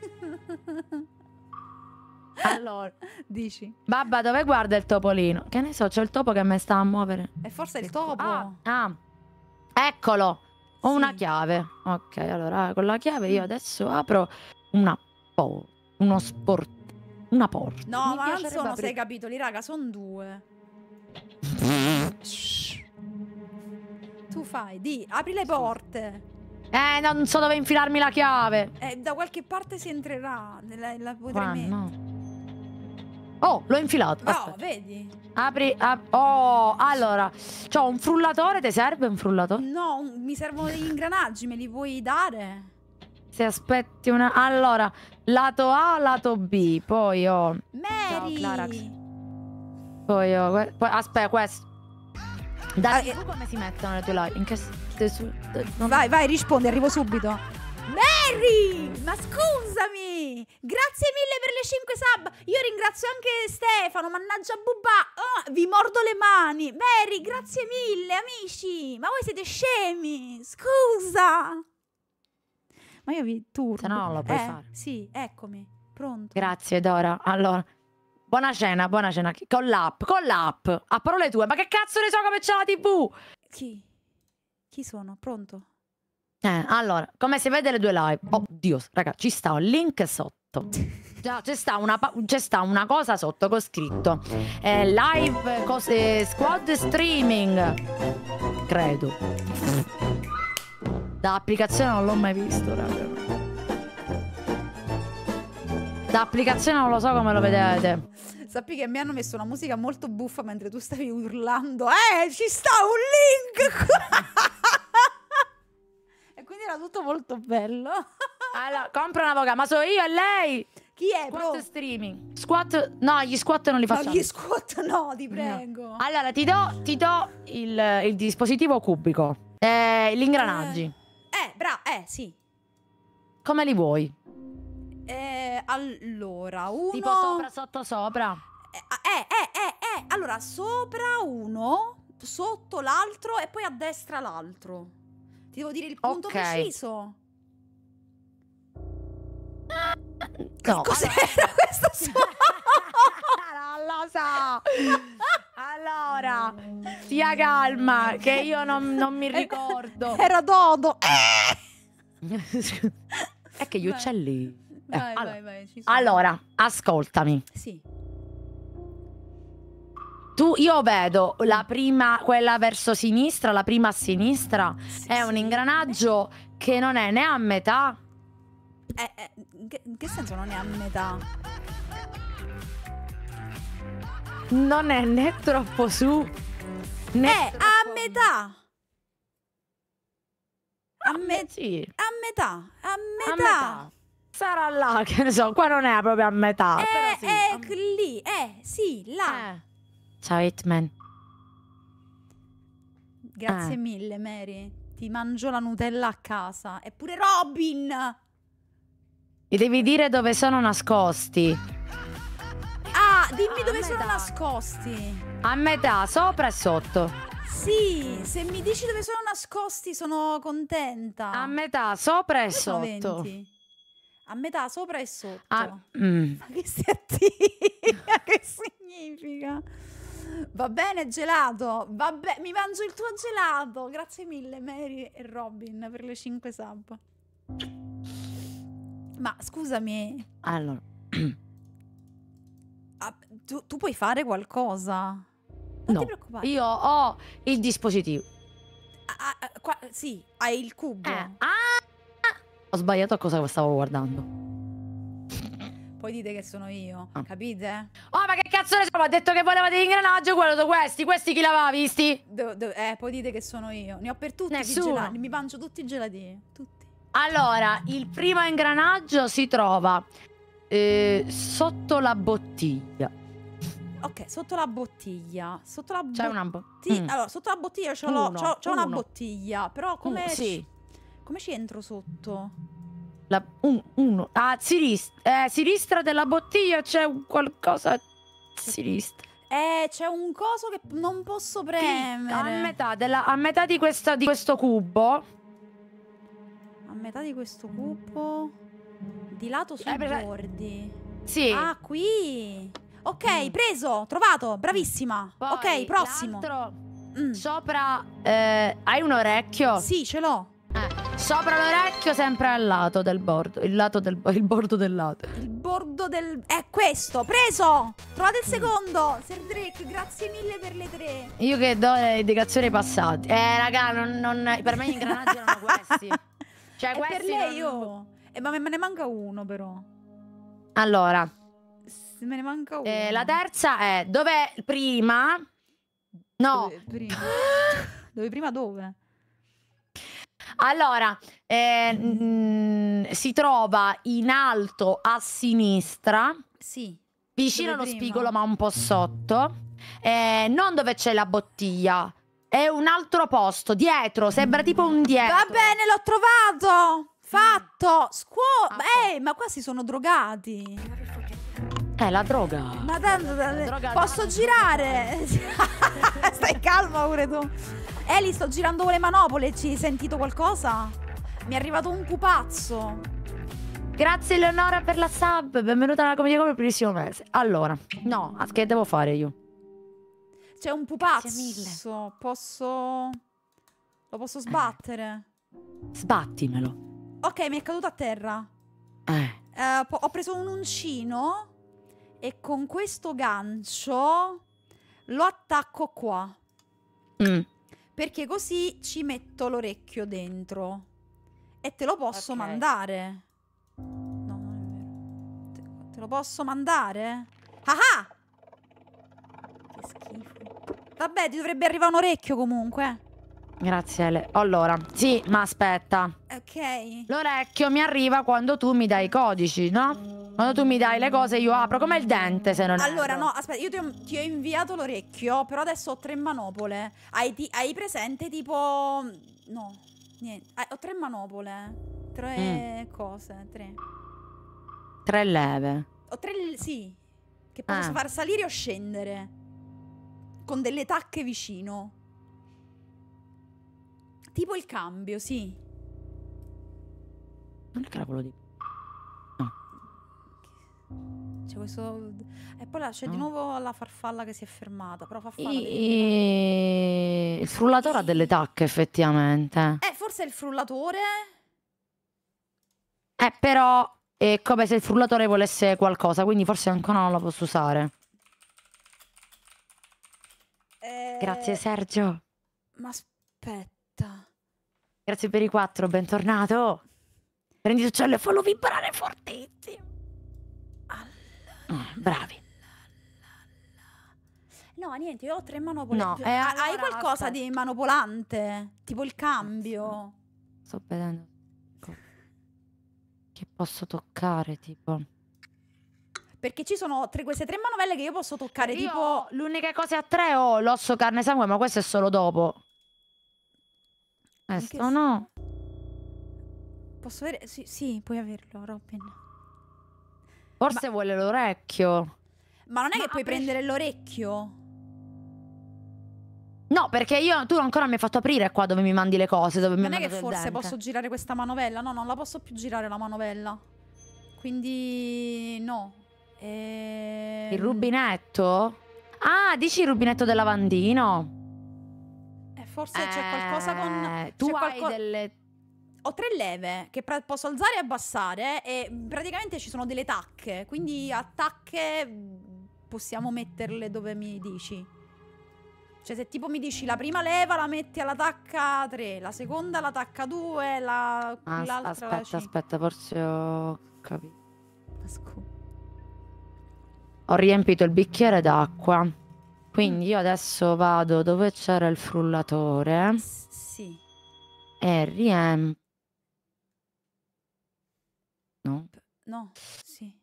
Speaker 2: Allora,
Speaker 1: Dici?
Speaker 2: babba, dove guarda il topolino? Che ne so, c'è il topo che mi sta a muovere.
Speaker 1: E forse è il topo.
Speaker 2: Ah, ah, eccolo. Ho
Speaker 1: Sì.
Speaker 2: una chiave. Ok, allora con la chiave io adesso apro una po', uno sport, una porta.
Speaker 1: No,
Speaker 2: Mi
Speaker 1: ma non
Speaker 2: piacerebbe
Speaker 1: sono
Speaker 2: aprire-
Speaker 1: sei capitoli, raga, sono due. Shh. Tu fai, di, apri le porte.
Speaker 2: Eh, non so dove infilarmi la chiave.
Speaker 1: Eh, da qualche parte si entrerà. La, la potrei
Speaker 2: Qua,
Speaker 1: mettere.
Speaker 2: no. Oh, l'ho infilato.
Speaker 1: No,
Speaker 2: Aspetta.
Speaker 1: vedi?
Speaker 2: Apri. ap- oh, allora. C'ho un frullatore. Ti serve un frullatore?
Speaker 1: No, un- mi servono degli ingranaggi, me li puoi dare?
Speaker 2: Se aspetti una. Allora, lato A, lato B. Poi ho.
Speaker 1: Mary!
Speaker 2: Clarax. Poi ho. que- Poi, aspetta, questo. Da
Speaker 1: Ah,
Speaker 2: T V
Speaker 1: eh.
Speaker 2: come si mettono le tue live? In che. s- te- su- te- non-
Speaker 1: Vai, vai, rispondi, arrivo subito. Mary! Ma scusami! Grazie mille per le cinque sub! Io ringrazio anche Stefano, mannaggia Bubba! Oh, vi mordo le mani! Mary, grazie mille, amici! Ma voi siete scemi! Scusa! Ma io vi turbo.
Speaker 2: Se no non lo puoi
Speaker 1: eh,
Speaker 2: fare.
Speaker 1: Sì, eccomi, pronto.
Speaker 2: Grazie, Dora. Allora. Buona cena, buona cena. Con l'app, con l'app. A parole tue. Ma che cazzo ne so come c'è la T V?
Speaker 1: Chi? Chi sono? Pronto?
Speaker 2: Eh, allora, come si vede le due live. Oh, Dio, raga, ci sta un link sotto. Già, c'è sta una, pa- c'è sta una cosa sotto con scritto eh, live cose, squad streaming. Credo. Da applicazione non l'ho mai visto, raga. Da applicazione non lo so come lo vedete.
Speaker 1: Sappi che mi hanno messo una musica molto buffa mentre tu stavi urlando. Eh, ci sta un link! E quindi era tutto molto bello.
Speaker 2: Allora, compra un avvocato, ma sono io e lei.
Speaker 1: Chi è,
Speaker 2: Squat
Speaker 1: bro?
Speaker 2: streaming. Squat, no, gli squat non li
Speaker 1: Ma
Speaker 2: facciamo.
Speaker 1: gli squat no, ti prego.
Speaker 2: No. Allora, ti do, ti do il, il dispositivo cubico. Eh, gli ingranaggi.
Speaker 1: Eh, eh, bra, eh, sì.
Speaker 2: Come li vuoi?
Speaker 1: Eh, allora, uno...
Speaker 2: Tipo sopra, sotto, sopra.
Speaker 1: Eh, eh, eh, eh, allora, sopra uno, sotto l'altro e poi a destra l'altro. Ti devo dire il punto
Speaker 2: Ok.
Speaker 1: preciso?
Speaker 2: No,
Speaker 1: Cos'era questo suono?
Speaker 2: non lo so. Allora, stia calma, che io non, non mi ricordo.
Speaker 1: Era Dodo.
Speaker 2: È che gli
Speaker 1: Vai.
Speaker 2: uccelli. Eh,
Speaker 1: Vai,
Speaker 2: allora.
Speaker 1: vai, vai, ci sono.
Speaker 2: Allora, ascoltami.
Speaker 1: Sì.
Speaker 2: Tu, io vedo la prima, quella verso sinistra, la prima a sinistra,
Speaker 1: Sì,
Speaker 2: è un
Speaker 1: sì.
Speaker 2: ingranaggio che non è né a metà.
Speaker 1: Eh, eh, in, che, in che senso non è a metà?
Speaker 2: Non è né troppo su, né
Speaker 1: È
Speaker 2: troppo
Speaker 1: a metà. A, me-
Speaker 2: Sì,
Speaker 1: a metà. A
Speaker 2: a
Speaker 1: metà.
Speaker 2: metà. Sarà là, che ne so, qua non è proprio a metà.
Speaker 1: È,
Speaker 2: però sì,
Speaker 1: è
Speaker 2: a-
Speaker 1: lì. Eh, sì, là.
Speaker 2: Eh. Ciao Hitman.
Speaker 1: Grazie
Speaker 2: Eh.
Speaker 1: mille, Mary. Ti mangio la Nutella a casa. Eppure Robin.
Speaker 2: Mi devi dire dove sono nascosti.
Speaker 1: Ah, dimmi
Speaker 2: Ah,
Speaker 1: dove
Speaker 2: a
Speaker 1: sono
Speaker 2: metà.
Speaker 1: nascosti.
Speaker 2: A metà, sopra e sotto.
Speaker 1: Sì, se mi dici dove sono nascosti sono contenta.
Speaker 2: A metà, sopra e
Speaker 1: Dove sono
Speaker 2: sotto.
Speaker 1: venti? A metà, sopra e sotto.
Speaker 2: Ah, mm.
Speaker 1: Ma che significa? Che significa? Va bene, gelato. Vabbè, mi mangio il tuo gelato. Grazie mille, Mary e Robin, per le cinque sub. Ma scusami,
Speaker 2: Allora.
Speaker 1: ah, tu, tu puoi fare qualcosa? Non
Speaker 2: No,
Speaker 1: ti preoccupare.
Speaker 2: io ho il dispositivo.
Speaker 1: Ah, ah, qua- sì, hai il cubo.
Speaker 2: Eh. Ah! Ho sbagliato a cosa stavo guardando.
Speaker 1: Poi dite che sono io,
Speaker 2: Ah.
Speaker 1: capite?
Speaker 2: Oh, ma che cazzo ne so? Mi ha detto che voleva dell'ingranaggio, quello di questi. Questi chi l'aveva visti?
Speaker 1: Do- do- eh, poi dite che sono io. Ne ho per tutti
Speaker 2: Nessuno.
Speaker 1: i gelati. Mi mangio tutti i gelatini. Tutti.
Speaker 2: Allora, il primo ingranaggio si trova eh, sotto la bottiglia.
Speaker 1: Ok, sotto la bottiglia. Sotto la
Speaker 2: C'è
Speaker 1: bottiglia.
Speaker 2: una bo-
Speaker 1: Sì,
Speaker 2: Mm.
Speaker 1: allora, sotto la bottiglia ce l'ho,
Speaker 2: Uno,
Speaker 1: c'ho, c'ho una
Speaker 2: uno.
Speaker 1: bottiglia. Però come,
Speaker 2: Uh, sì.
Speaker 1: come ci entro sotto?
Speaker 2: La- un- uno. A sinistra, eh, a sinistra della bottiglia c'è un qualcosa. A sinistra.
Speaker 1: Eh, c'è un coso che non posso premere.
Speaker 2: A metà, della- a metà di, questa, di questo cubo.
Speaker 1: A metà di questo cubo. Di lato sui
Speaker 2: Eh, per-
Speaker 1: bordi.
Speaker 2: Sì.
Speaker 1: Ah, qui. Ok, preso, trovato, bravissima.
Speaker 2: Poi
Speaker 1: ok, prossimo.
Speaker 2: l'altro,
Speaker 1: Mm.
Speaker 2: sopra. eh, hai un orecchio?
Speaker 1: Sì, ce l'ho.
Speaker 2: Eh, sopra l'orecchio, sempre al lato del bordo. Il lato del il bordo del lato.
Speaker 1: Il bordo del... È questo, preso! Trovate il secondo! Sir Drake, grazie mille per le tre.
Speaker 2: Io che do le indicazioni passate. Eh, raga, non, non- per me gli ingranaggi erano questi. Cioè,
Speaker 1: E per
Speaker 2: questi
Speaker 1: lei
Speaker 2: non-
Speaker 1: io... Eh, ma me ne manca uno però.
Speaker 2: Allora,
Speaker 1: Se me ne manca uno.
Speaker 2: eh, la terza è dove prima. No.
Speaker 1: Dove prima? Dove prima dove?
Speaker 2: Allora, eh, mm, si trova in alto a sinistra,
Speaker 1: Sì.
Speaker 2: vicino
Speaker 1: Dove
Speaker 2: allo
Speaker 1: prima?
Speaker 2: spigolo, ma un po' sotto. Eh, non dove c'è la bottiglia. È un altro posto, dietro, sembra tipo un dietro.
Speaker 1: Va bene, l'ho trovato! Fatto! Scuo...
Speaker 2: Fatto.
Speaker 1: Ehi, ma qua si sono drogati.
Speaker 2: Eh, la droga.
Speaker 1: Ma tanto...
Speaker 2: droga
Speaker 1: Posso
Speaker 2: no.
Speaker 1: girare? Stai calma pure tu. Eli, sto girando con le manopole. Ci hai sentito qualcosa? Mi è arrivato un pupazzo.
Speaker 2: Grazie Eleonora per la sub, benvenuta alla Commedia Come il primissimo mese. Allora, no, ah, che devo fare io?
Speaker 1: C'è un pupazzo. Posso... Lo posso sbattere?
Speaker 2: Sbattimelo.
Speaker 1: Ok, mi è caduto a terra.
Speaker 2: Eh.
Speaker 1: Eh, po- ho preso un uncino e con questo gancio lo attacco qua.
Speaker 2: Mm.
Speaker 1: Perché così ci metto l'orecchio dentro. E te lo posso
Speaker 2: Ok.
Speaker 1: mandare. No, non è vero. Te, te lo posso mandare? Ah ah! schifo. Vabbè, ti dovrebbe arrivare un orecchio comunque.
Speaker 2: Grazie Ale. Allora, sì, ma aspetta.
Speaker 1: Ok.
Speaker 2: L'orecchio mi arriva quando tu mi dai i codici, no? Quando tu mi dai le cose io apro, come il dente se non
Speaker 1: Allora,
Speaker 2: erro.
Speaker 1: no, aspetta, io ti ho, ti ho inviato l'orecchio, però adesso ho tre manopole. Hai, ti- hai presente tipo... No, niente. Ah, ho tre manopole. Tre cose, tre.
Speaker 2: Tre leve.
Speaker 1: Ho tre... Sì. Che posso
Speaker 2: Ah.
Speaker 1: far salire o scendere. Con delle tacche vicino. Tipo il cambio, sì.
Speaker 2: Non è che lo dico.
Speaker 1: C'è questo... E poi là c'è di
Speaker 2: No.
Speaker 1: nuovo la farfalla che si è fermata. Però farfalla...
Speaker 2: I-
Speaker 1: devi-
Speaker 2: i- Il frullatore ha delle tacche, effettivamente.
Speaker 1: Eh, forse è il frullatore?
Speaker 2: Eh, però è come se il frullatore volesse qualcosa, quindi forse ancora non la posso usare.
Speaker 1: Eh,
Speaker 2: Grazie Sergio.
Speaker 1: Ma aspetta.
Speaker 2: Grazie per i quattro, bentornato. Prendi l'uccello e fallo vibrare fortissimo. Ah, bravi.
Speaker 1: No, niente, io ho tre manopole.
Speaker 2: No,
Speaker 1: Gi-
Speaker 2: e
Speaker 1: ha-
Speaker 2: allora
Speaker 1: Hai qualcosa
Speaker 2: aspetta.
Speaker 1: di manopolante? Tipo il cambio?
Speaker 2: Sto vedendo che posso toccare, tipo.
Speaker 1: Perché ci sono tre- queste tre manovelle che io posso toccare,
Speaker 2: Io
Speaker 1: tipo...
Speaker 2: l'unica cosa a tre ho l'osso, carne e sangue, ma questo è solo dopo.
Speaker 1: In
Speaker 2: Questo
Speaker 1: che-
Speaker 2: no.
Speaker 1: Posso avere... Sì, sì, puoi averlo, Robin.
Speaker 2: Forse vuole l'orecchio.
Speaker 1: Ma non è
Speaker 2: Ma
Speaker 1: che puoi
Speaker 2: a pres-
Speaker 1: prendere l'orecchio?
Speaker 2: No, perché io tu ancora mi hai fatto aprire qua dove mi mandi le cose, dove mi
Speaker 1: Non è
Speaker 2: hai
Speaker 1: che
Speaker 2: mandato il
Speaker 1: forse
Speaker 2: dente.
Speaker 1: posso girare questa manovella? No, non la posso più girare la manovella. Quindi... no. Ehm...
Speaker 2: Il rubinetto? Ah, dici il rubinetto del lavandino?
Speaker 1: Eh, forse c'è qualcosa con...
Speaker 2: Eh, Tu
Speaker 1: c'è
Speaker 2: hai
Speaker 1: qualco-
Speaker 2: delle...
Speaker 1: Ho tre leve che pra- posso alzare e abbassare e praticamente ci sono delle tacche, quindi a tacche mh, possiamo metterle dove mi dici. Cioè se tipo mi dici la prima leva la metti alla tacca tre, la seconda alla tacca due, la...
Speaker 2: Ah,
Speaker 1: l'altra alla
Speaker 2: aspetta,
Speaker 1: cinque.
Speaker 2: aspetta, forse ho capito.
Speaker 1: Scu-
Speaker 2: Ho riempito il bicchiere d'acqua. Quindi io adesso vado dove c'era il frullatore
Speaker 1: S- sì.
Speaker 2: e riempio. No.
Speaker 1: No, sì.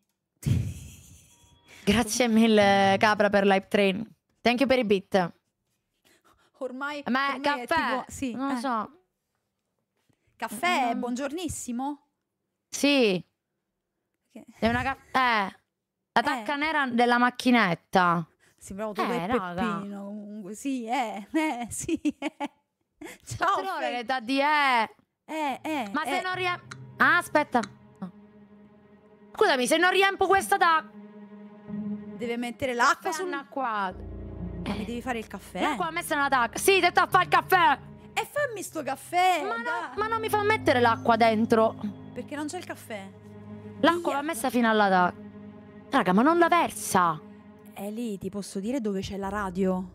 Speaker 2: Grazie mille, Capra, per Live Train. Thank you per i bit.
Speaker 1: Ormai,
Speaker 2: Ma
Speaker 1: ormai
Speaker 2: caffè?
Speaker 1: è tipo... Sì,
Speaker 2: Non lo
Speaker 1: eh.
Speaker 2: so.
Speaker 1: Caffè,
Speaker 2: Mm.
Speaker 1: buongiornissimo.
Speaker 2: Sì,
Speaker 1: Che-
Speaker 2: è una ca- eh, la tacca nera della macchinetta.
Speaker 1: Sembrava tu
Speaker 2: Eh,
Speaker 1: e
Speaker 2: raga.
Speaker 1: Peppino comunque. Sì, eh, eh, sì, eh. Ciao,
Speaker 2: Tre ore
Speaker 1: Fe-
Speaker 2: che dà di eh.
Speaker 1: Eh, eh,
Speaker 2: Ma se
Speaker 1: eh.
Speaker 2: non riempio... Ah, aspetta. No. Scusami, se non riempio questa tacca...
Speaker 1: Deve mettere l'acqua sul...
Speaker 2: annacquato.
Speaker 1: Ma mi devi fare il caffè?
Speaker 2: L'acqua l'ha messa nella tacca. Sì, detto a fare il caffè.
Speaker 1: E fammi sto caffè!
Speaker 2: Ma, no,
Speaker 1: dai.
Speaker 2: ma non mi fa mettere l'acqua dentro.
Speaker 1: Perché non c'è il caffè?
Speaker 2: L'acqua l'ha messa fino alla tacca. Raga, ma non la versa.
Speaker 1: È lì, ti posso dire dove c'è la radio?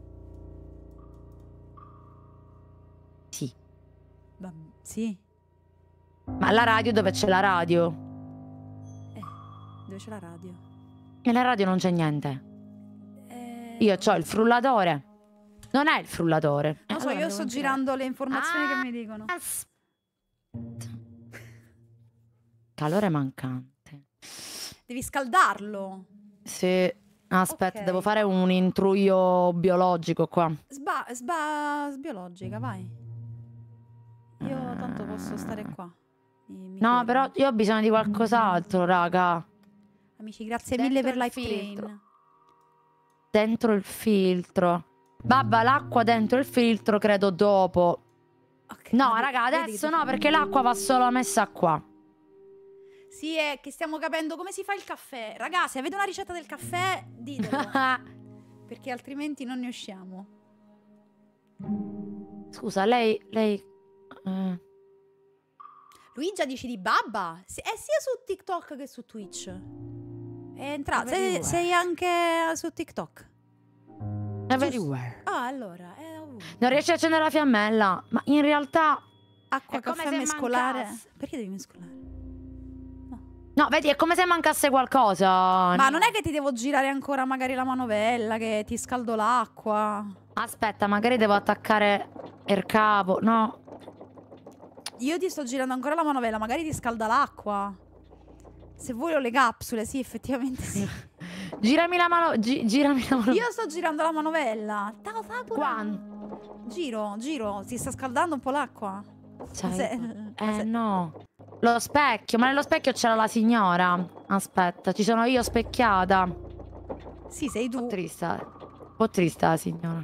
Speaker 2: Sì.
Speaker 1: Va- sì,
Speaker 2: Ma la radio dove c'è la radio?
Speaker 1: eh, dove c'è la radio?
Speaker 2: Nella radio non c'è niente.
Speaker 1: Eh,
Speaker 2: Io ho il frullatore. Non è il frullatore.
Speaker 1: Non so,
Speaker 2: Allora
Speaker 1: io
Speaker 2: devo
Speaker 1: sto
Speaker 2: continuare.
Speaker 1: girando le informazioni
Speaker 2: Ah,
Speaker 1: che mi dicono.
Speaker 2: Aspetta. Calore mancante.
Speaker 1: Devi scaldarlo.
Speaker 2: Sì. Aspetta,
Speaker 1: Ok.
Speaker 2: devo fare un intruio biologico qua.
Speaker 1: Sba, sba, sbiologica, vai. Io tanto posso stare qua. Mi- mi
Speaker 2: No,
Speaker 1: fermo.
Speaker 2: però io ho bisogno di qualcos'altro, raga.
Speaker 1: Amici, grazie
Speaker 2: Dentro
Speaker 1: mille per
Speaker 2: il
Speaker 1: Live
Speaker 2: filtro.
Speaker 1: Train.
Speaker 2: Dentro il filtro. Babba, l'acqua dentro il filtro credo dopo.
Speaker 1: Ok,
Speaker 2: No,
Speaker 1: ma
Speaker 2: raga,
Speaker 1: vedi
Speaker 2: adesso
Speaker 1: che-
Speaker 2: no, perché l'acqua va solo messa qua.
Speaker 1: Sì, è che stiamo capendo come si fa il caffè. Raga, se avete una ricetta del caffè, ditelo. Perché altrimenti non ne usciamo.
Speaker 2: Scusa, lei... lei... eh,
Speaker 1: Luigia, dici di babba? Sì, è sia su TikTok che su Twitch. È entrato. Sei,
Speaker 2: Everywhere.
Speaker 1: sei anche su TikTok.
Speaker 2: everywhere.
Speaker 1: Ah, allora, è ovunque.
Speaker 2: Non riesci a accendere la fiammella, ma in realtà...
Speaker 1: Acqua,
Speaker 2: È come
Speaker 1: caffè,
Speaker 2: se
Speaker 1: mescolare.
Speaker 2: mancasse.
Speaker 1: Perché devi mescolare? No.
Speaker 2: No, vedi, è come se mancasse qualcosa.
Speaker 1: Ma
Speaker 2: no.
Speaker 1: non è che ti devo girare ancora magari la manovella, che ti scaldo l'acqua.
Speaker 2: Aspetta, magari devo attaccare il capo. No.
Speaker 1: Io ti sto girando ancora la manovella, magari ti scalda l'acqua. Se vuoi ho le capsule, sì, effettivamente sì.
Speaker 2: Girami la mano. Gi girami la mano.
Speaker 1: Io sto girando la manovella. Tao, fai pure.
Speaker 2: Quando?
Speaker 1: Giro, giro. Si sta scaldando un po' l'acqua.
Speaker 2: Cioè,
Speaker 1: Se-
Speaker 2: eh
Speaker 1: se-
Speaker 2: no. Lo specchio, ma nello specchio c'era la signora. Aspetta, ci sono io specchiata.
Speaker 1: Sì, sei
Speaker 2: Un po'
Speaker 1: tu.
Speaker 2: triste. Un po' triste la signora.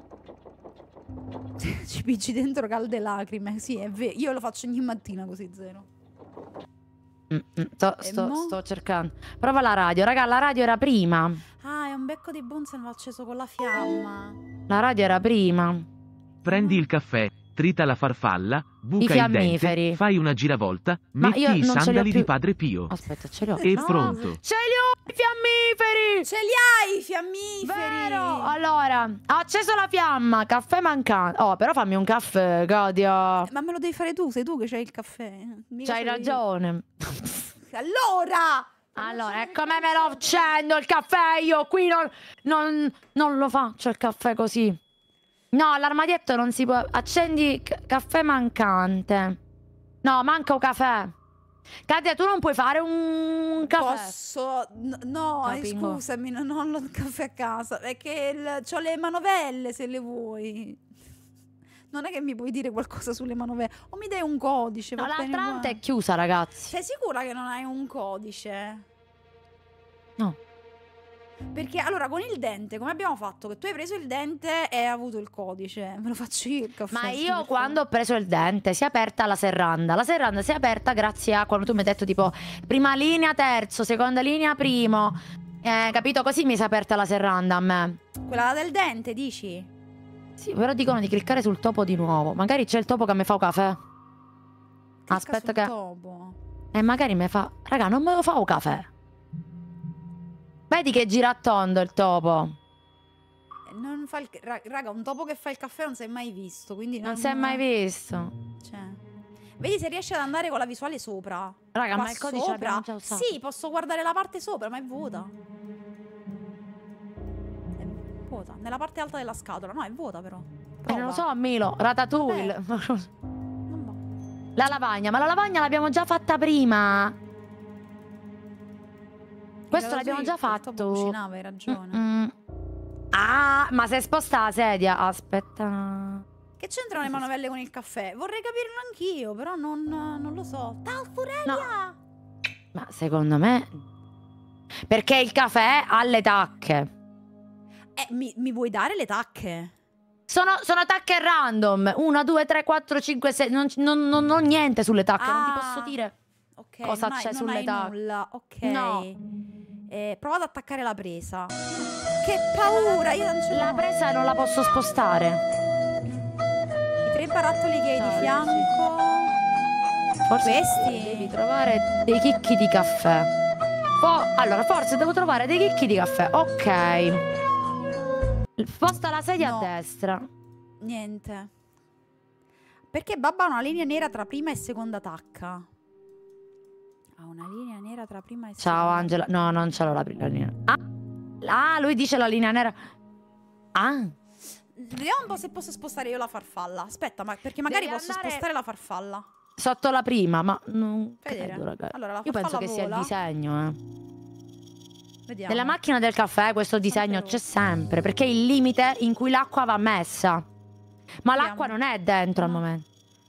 Speaker 1: Ci picci dentro calde lacrime. Sì, è vero. Io lo faccio ogni mattina così, zero.
Speaker 2: Mm, mm, sto,
Speaker 1: E
Speaker 2: sto,
Speaker 1: mo?
Speaker 2: sto cercando. Prova la radio. Raga, la radio era prima.
Speaker 1: Ah, è un becco di Bunsen acceso con la fiamma.
Speaker 2: La radio era prima.
Speaker 3: Prendi il caffè, trita la farfalla, buca il
Speaker 2: fiammiferi.
Speaker 3: dente, fai una giravolta,
Speaker 2: Ma
Speaker 3: metti
Speaker 2: io
Speaker 3: i
Speaker 2: non ce li ho
Speaker 3: sandali
Speaker 2: più.
Speaker 3: di Padre Pio.
Speaker 2: Aspetta, ce li ho.
Speaker 3: E
Speaker 2: No,
Speaker 3: pronto.
Speaker 2: Ce li ho i fiammiferi!
Speaker 1: Ce li hai i fiammiferi?
Speaker 2: Vero! Allora, ho acceso la fiamma, caffè mancante. Oh, però fammi un caffè, Katia.
Speaker 1: Ma me lo devi fare tu, sei tu che c'hai il caffè. Mica
Speaker 2: C'hai
Speaker 1: ce l'ho io.
Speaker 2: ragione.
Speaker 1: Allora!
Speaker 2: Allora, e come me lo accendo il caffè? Io qui non, non, non lo faccio il caffè così. No, l'armadietto non si può. Accendi caffè mancante. No, manca un caffè. Katia, tu non puoi fare un caffè.
Speaker 1: Posso? N- no, eh,
Speaker 2: Capingo.
Speaker 1: scusami, non ho il caffè a casa. È che il- c'ho le manovelle se le vuoi. Non è che mi puoi dire qualcosa sulle manovelle. O mi dai un codice?
Speaker 2: No,
Speaker 1: va bene
Speaker 2: l'altra
Speaker 1: uguale.
Speaker 2: è chiusa, ragazzi.
Speaker 1: Sei sicura che non hai un codice?
Speaker 2: No.
Speaker 1: Perché allora con il dente, come abbiamo fatto? Che tu hai preso il dente e hai avuto il codice. Me lo faccio io il caffè.
Speaker 2: Ma
Speaker 1: sì,
Speaker 2: io
Speaker 1: per
Speaker 2: quando ho preso il dente si è aperta la serranda. La serranda si è aperta grazie a quando tu mi hai detto tipo prima linea terzo, seconda linea primo. Eh, capito? Così mi si è aperta la serranda a me.
Speaker 1: favore. Quella del dente, dici?
Speaker 2: Sì, però dicono di cliccare sul topo di nuovo. Magari c'è il topo che mi fa un caffè.
Speaker 1: Clicca
Speaker 2: Aspetta
Speaker 1: sul
Speaker 2: che...
Speaker 1: topo.
Speaker 2: E magari mi fa... Raga, non me lo fa un caffè. Vedi che gira a tondo il topo.
Speaker 1: Eh, Non fa il... ra- Raga, un topo che fa il caffè non si è mai visto. Quindi non,
Speaker 2: Non si è mai visto.
Speaker 1: Cioè... Vedi se riesci ad andare con la visuale sopra.
Speaker 2: Raga,
Speaker 1: Qua
Speaker 2: ma il codice
Speaker 1: sopra?
Speaker 2: l'abbiamo già usato.
Speaker 1: Sì, posso guardare la parte sopra, ma è vuota. È vuota. Nella parte alta della scatola. No, è vuota però.
Speaker 2: Eh, non lo
Speaker 1: Prova.
Speaker 2: so, Milo. Ratatouille.
Speaker 1: Non va.
Speaker 2: La lavagna. Ma la lavagna l'abbiamo già fatta prima. Questo
Speaker 1: Era
Speaker 2: l'abbiamo
Speaker 1: così,
Speaker 2: già
Speaker 1: il topo
Speaker 2: fatto.
Speaker 1: cucinava, hai ragione.
Speaker 2: Mm-mm. Ah, ma si è sposta la sedia. Aspetta.
Speaker 1: Che c'entrano le manovelle con il caffè? Vorrei capirlo anch'io, però non, non lo so. Ciao, Furelia!
Speaker 2: Ma secondo me... Perché il caffè ha le tacche.
Speaker 1: Eh, mi, mi vuoi dare le tacche?
Speaker 2: Sono, sono tacche random. uno, due, tre, quattro, cinque, sei. Non, non, non ho niente sulle tacche. Non ti
Speaker 1: Ah.
Speaker 2: posso dire
Speaker 1: Ok,
Speaker 2: cosa
Speaker 1: non hai-
Speaker 2: c'è
Speaker 1: non
Speaker 2: sulle
Speaker 1: hai
Speaker 2: tacche.
Speaker 1: nulla. Ok.
Speaker 2: No.
Speaker 1: Eh, prova ad attaccare la presa. Che paura, io non ce l'ho.
Speaker 2: La presa non la posso spostare.
Speaker 1: I tre barattoli che hai di
Speaker 2: Ciao,
Speaker 1: fianco.
Speaker 2: Forse
Speaker 1: Questi?
Speaker 2: devi trovare dei chicchi di caffè. Oh, allora, forse devo trovare dei chicchi di caffè. Ok. Sposta la sedia
Speaker 1: No.
Speaker 2: a destra.
Speaker 1: Niente. Perché Babba ha una linea nera tra prima e seconda tacca. Ha una linea nera tra prima e seconda.
Speaker 2: Ciao Angela. No, non ce l'ho la prima linea. Ah, ah, lui dice la linea nera. Ah.
Speaker 1: Vediamo un po' se posso spostare io la farfalla. Aspetta, ma perché magari
Speaker 2: Devi
Speaker 1: posso
Speaker 2: andare-
Speaker 1: spostare la farfalla.
Speaker 2: Sotto la prima, ma non
Speaker 1: Fai vedere.
Speaker 2: credo, ragazzi.
Speaker 1: Allora, la
Speaker 2: Io penso
Speaker 1: farfalla
Speaker 2: che sia il
Speaker 1: vola.
Speaker 2: disegno, eh.
Speaker 1: Vediamo.
Speaker 2: Nella macchina del caffè questo disegno
Speaker 1: Sempre
Speaker 2: c'è sempre, perché è il limite in cui l'acqua va messa. Ma
Speaker 1: Vediamo.
Speaker 2: l'acqua non è dentro al
Speaker 1: No.
Speaker 2: momento.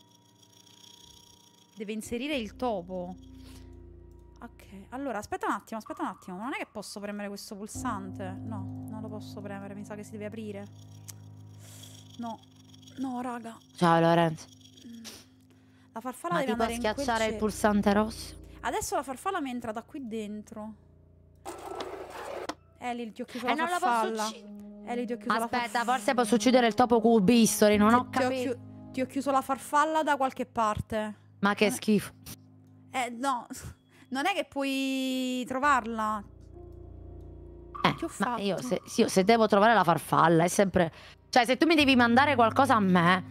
Speaker 1: Deve inserire il topo. Ok, allora aspetta un attimo, aspetta un attimo. Ma non è che posso premere questo pulsante? No, non lo posso premere, mi sa che si deve aprire. No, no, raga.
Speaker 2: Ciao Lorenzo.
Speaker 1: La farfalla
Speaker 2: Ma
Speaker 1: deve
Speaker 2: ti può
Speaker 1: andare in quel
Speaker 2: schiacciare il
Speaker 1: cerchio.
Speaker 2: pulsante rosso?
Speaker 1: Adesso la farfalla mi è entrata qui dentro. Eli, ti ho chiuso
Speaker 2: E
Speaker 1: la
Speaker 2: non la
Speaker 1: farfalla.
Speaker 2: posso uccidere.
Speaker 1: Eli, ti ho chiuso la
Speaker 2: Aspetta,
Speaker 1: farfalla.
Speaker 2: forse posso uccidere il topo cubistoli, non ho
Speaker 1: Ti ho,
Speaker 2: capito.
Speaker 1: chiu- ti ho chiuso la farfalla da qualche parte.
Speaker 2: Ma che
Speaker 1: Non è-
Speaker 2: schifo.
Speaker 1: Eh, no. Non è che puoi trovarla.
Speaker 2: Eh,
Speaker 1: Che ho
Speaker 2: ma
Speaker 1: fatto?
Speaker 2: io se, sì, io se devo trovare la farfalla è sempre... Cioè, se tu mi devi mandare qualcosa a me...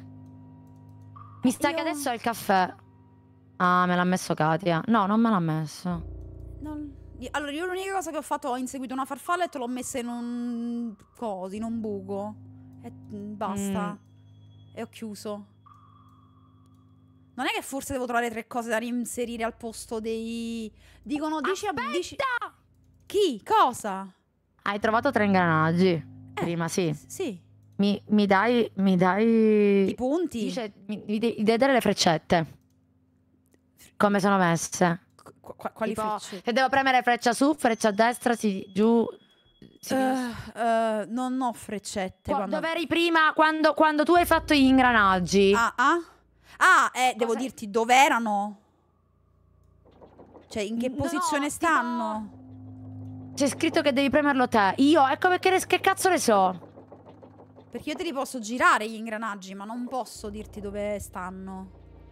Speaker 2: Mi sta
Speaker 1: Io-
Speaker 2: che adesso è il caffè. Ah, me l'ha messo Katia. No, non me l'ha messo.
Speaker 1: Non... Allora, io l'unica cosa che ho fatto, ho inseguito una farfalla e te l'ho messa in un... coso, in un buco. E basta. Mm. E ho chiuso. Non è che forse devo trovare tre cose da reinserire al posto dei... Dicono, dici...
Speaker 2: Aspetta!
Speaker 1: Dici... Chi? Cosa?
Speaker 2: Hai trovato tre ingranaggi. Eh, prima, sì.
Speaker 1: Sì.
Speaker 2: Mi, mi dai... Mi dai...
Speaker 1: I punti?
Speaker 2: Dice, mi, mi devi vedere le freccette. Come sono messe.
Speaker 1: Qu quali
Speaker 2: tipo,
Speaker 1: freccette?
Speaker 2: se devo premere freccia su, freccia a destra, si, giù... Si
Speaker 1: uh, uh, non ho freccette.
Speaker 2: Qua,
Speaker 1: quando...
Speaker 2: Dove eri prima, quando, quando tu hai fatto gli ingranaggi?
Speaker 1: Ah, ah? Ah, eh, devo dirti dove erano? Cioè, in che
Speaker 2: no,
Speaker 1: posizione stanno?
Speaker 2: Tipo... C'è scritto che devi premerlo te. Io, ecco perché che cazzo ne so.
Speaker 1: Perché io te li posso girare gli ingranaggi, ma non posso dirti dove stanno.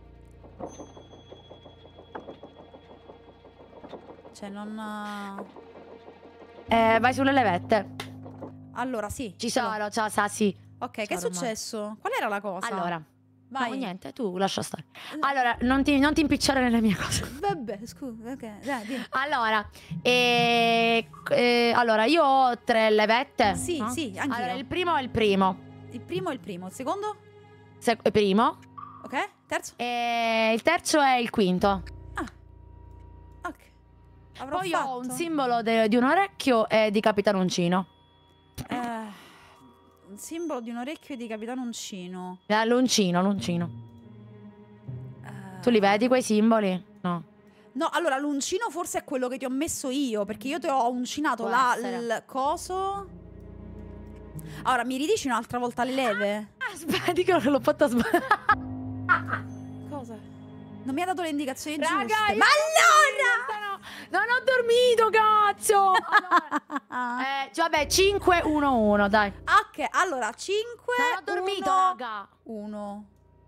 Speaker 1: Cioè, non...
Speaker 2: Eh, vai sulle levette.
Speaker 1: Allora, sì.
Speaker 2: Ci sono, ciao Sassi.
Speaker 1: Ok,
Speaker 2: ciao,
Speaker 1: che è successo? Qual era la cosa?
Speaker 2: Allora...
Speaker 1: Vai.
Speaker 2: No, niente, tu lascia stare. Allora, non ti, non ti impicciare nelle mie cose.
Speaker 1: Vabbè, scusa, ok, dai, dimmi.
Speaker 2: Allora, eh, eh, allora, io ho tre levette.
Speaker 1: Sì,
Speaker 2: no?
Speaker 1: sì, anch'io.
Speaker 2: Allora, il primo è il primo.
Speaker 1: Il primo è il primo, il secondo?
Speaker 2: Se il primo.
Speaker 1: Ok, terzo?
Speaker 2: E il terzo è il quinto.
Speaker 1: Ah, ok. Avrò
Speaker 2: Poi
Speaker 1: fatto.
Speaker 2: ho un simbolo de, di un orecchio e di Capitano Uncino.
Speaker 1: Eh... Un simbolo di un orecchio di Capitano Uncino.
Speaker 2: Eh, l'uncino, l'uncino.
Speaker 1: Uh...
Speaker 2: Tu li vedi quei simboli? No.
Speaker 1: No, allora l'uncino forse è quello che ti ho messo io, perché io ti ho uncinato
Speaker 2: Può
Speaker 1: là
Speaker 2: essere.
Speaker 1: il coso. Ora, mi ridici un'altra volta le leve?
Speaker 2: Ah, aspetta, dicono che l'ho fatta sbagliare.
Speaker 1: Cosa? Non mi ha dato le indicazioni
Speaker 2: Raga,
Speaker 1: giuste.
Speaker 2: io
Speaker 1: Ma allora!
Speaker 2: no, non ho dormito, cazzo! Allora, eh, cioè, vabbè, cinque uno uno, dai.
Speaker 1: Ok, allora cinque.
Speaker 2: Non ho dormito, raga.
Speaker 1: uno.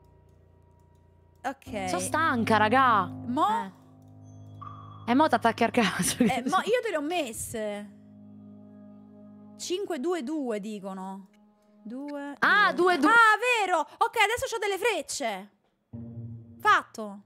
Speaker 1: Ok.
Speaker 2: Sono stanca, raga.
Speaker 1: Mo?
Speaker 2: Eh, e mo t'attacchi al caso.
Speaker 1: Eh, mo io te le ho messe. cinque due due dicono. due.
Speaker 2: Ah, due due.
Speaker 1: Ah, vero! Ok, adesso ho delle frecce. Fatto.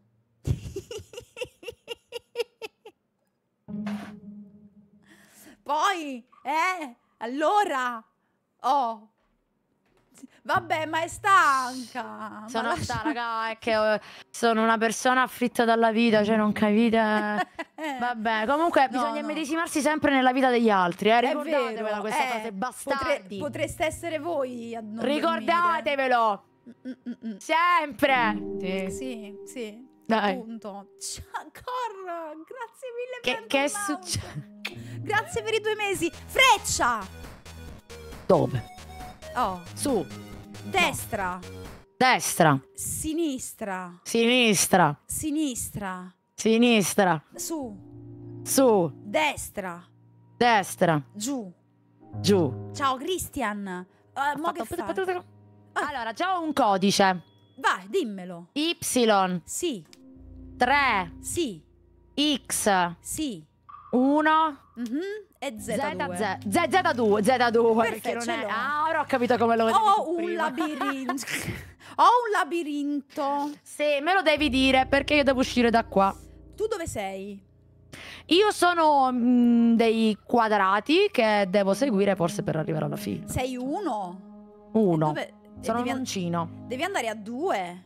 Speaker 1: Poi, eh, allora. Oh. Vabbè, ma è stanca.
Speaker 2: Sono
Speaker 1: ma
Speaker 2: sta,
Speaker 1: lascia...
Speaker 2: raga, è che eh, sono una persona afflitta dalla vita, cioè non capite. Vabbè, comunque
Speaker 1: No,
Speaker 2: bisogna
Speaker 1: no.
Speaker 2: medesimarsi sempre nella vita degli altri, eh.
Speaker 1: È
Speaker 2: Ricordatevela
Speaker 1: vero,
Speaker 2: questa
Speaker 1: eh,
Speaker 2: frase, bastardi.
Speaker 1: potre- potreste essere voi a non
Speaker 2: Ricordatevelo.
Speaker 1: dormire. Mm, mm, mm.
Speaker 2: Sempre.
Speaker 1: Sì, sì, sì.
Speaker 2: Dai.
Speaker 1: Appunto. Ciao, Cor, grazie mille
Speaker 2: Che,
Speaker 1: per
Speaker 2: che è
Speaker 1: il mouse.
Speaker 2: successo?
Speaker 1: Grazie per i due mesi. Freccia.
Speaker 2: Dove?
Speaker 1: Oh,
Speaker 2: Su.
Speaker 1: destra,
Speaker 2: Destra.
Speaker 1: sinistra,
Speaker 2: Sinistra.
Speaker 1: sinistra,
Speaker 2: Sinistra.
Speaker 1: su,
Speaker 2: Su.
Speaker 1: destra,
Speaker 2: Destra.
Speaker 1: giù.
Speaker 2: Giù.
Speaker 1: Ciao Christian. Eh, mo che fai?
Speaker 2: Allora, già ho un codice.
Speaker 1: Vai, dimmelo.
Speaker 2: Y
Speaker 1: Sì,
Speaker 2: tre
Speaker 1: sì,
Speaker 2: X
Speaker 1: sì.
Speaker 2: uno
Speaker 1: Mhm. E Z due.
Speaker 2: Z Z due Z due perché
Speaker 1: Perfetto,
Speaker 2: non
Speaker 1: ce
Speaker 2: è.
Speaker 1: l'ho.
Speaker 2: Ah, ora ho capito come lo vedevi
Speaker 1: Ho
Speaker 2: tu
Speaker 1: un
Speaker 2: prima.
Speaker 1: labirinto. Ho un labirinto.
Speaker 2: Sì, me lo devi dire perché io devo uscire da qua.
Speaker 1: Tu dove sei?
Speaker 2: Io sono mm, dei quadrati che devo seguire forse per arrivare alla fine.
Speaker 1: Sei uno.
Speaker 2: Uno.
Speaker 1: Dove...
Speaker 2: Sono
Speaker 1: devi,
Speaker 2: un
Speaker 1: an-
Speaker 2: uncino.
Speaker 1: devi andare a due.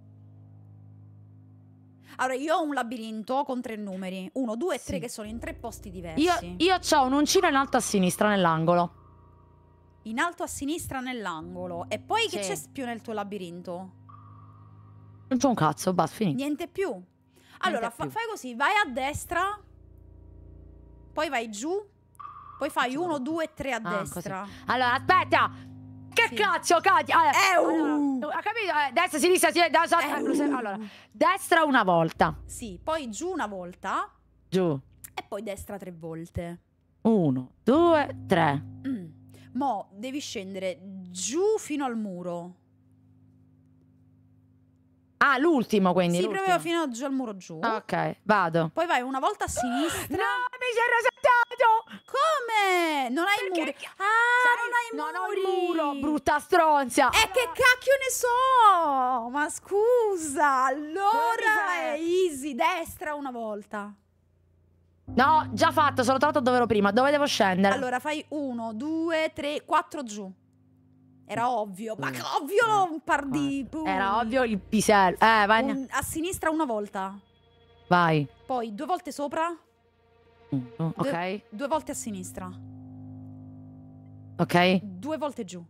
Speaker 1: Allora, io ho un labirinto con tre numeri. Uno, due e tre
Speaker 2: Sì.
Speaker 1: che sono in tre posti diversi.
Speaker 2: Io, io ho un uncino in alto a sinistra nell'angolo.
Speaker 1: In alto a sinistra nell'angolo. E poi che
Speaker 2: Sì.
Speaker 1: c'è più nel tuo labirinto?
Speaker 2: Non c'ho un cazzo, basta, finito.
Speaker 1: Niente più. Allora, fa-
Speaker 2: più.
Speaker 1: fai così. Vai a destra. Poi vai giù. Poi fai uno, due e tre a
Speaker 2: Ah,
Speaker 1: destra.
Speaker 2: Allora, aspetta! Che
Speaker 1: Sì.
Speaker 2: cazzo, Katia? Allora,
Speaker 1: Eh, uh.
Speaker 2: allora, ha capito? Eh, destra, sinistra, sinistra, destra,
Speaker 1: Eh, uh.
Speaker 2: allora, destra una volta.
Speaker 1: Sì, poi giù una volta.
Speaker 2: Giù.
Speaker 1: E poi destra tre volte.
Speaker 2: Uno, due, tre.
Speaker 1: Mm. Mo devi scendere giù fino al muro.
Speaker 2: Ah, l'ultimo quindi.
Speaker 1: Sì,
Speaker 2: l'ultimo.
Speaker 1: proprio fino giù al muro giù.
Speaker 2: Ok, vado.
Speaker 1: Poi vai una volta a sinistra.
Speaker 2: No, mi si è resettato!
Speaker 1: Come? Non hai
Speaker 2: Perché?
Speaker 1: muri. Ah, non hai
Speaker 2: Non ho
Speaker 1: muri.
Speaker 2: il muro, brutta stronzia.
Speaker 1: E che cacchio ne so? Ma scusa, allora
Speaker 2: Dove
Speaker 1: è
Speaker 2: sei?
Speaker 1: easy, destra una volta.
Speaker 2: No, già fatto, sono tornato dove ero prima. Dove devo scendere?
Speaker 1: Allora fai uno, due, tre, quattro giù. Era ovvio. Ma che ovvio un par di...
Speaker 2: Era ovvio il pisello. Eh, vai.
Speaker 1: Un- a sinistra una volta.
Speaker 2: Vai.
Speaker 1: Poi due volte sopra.
Speaker 2: Uno, ok.
Speaker 1: Due, due volte a sinistra.
Speaker 2: Ok.
Speaker 1: Due volte giù.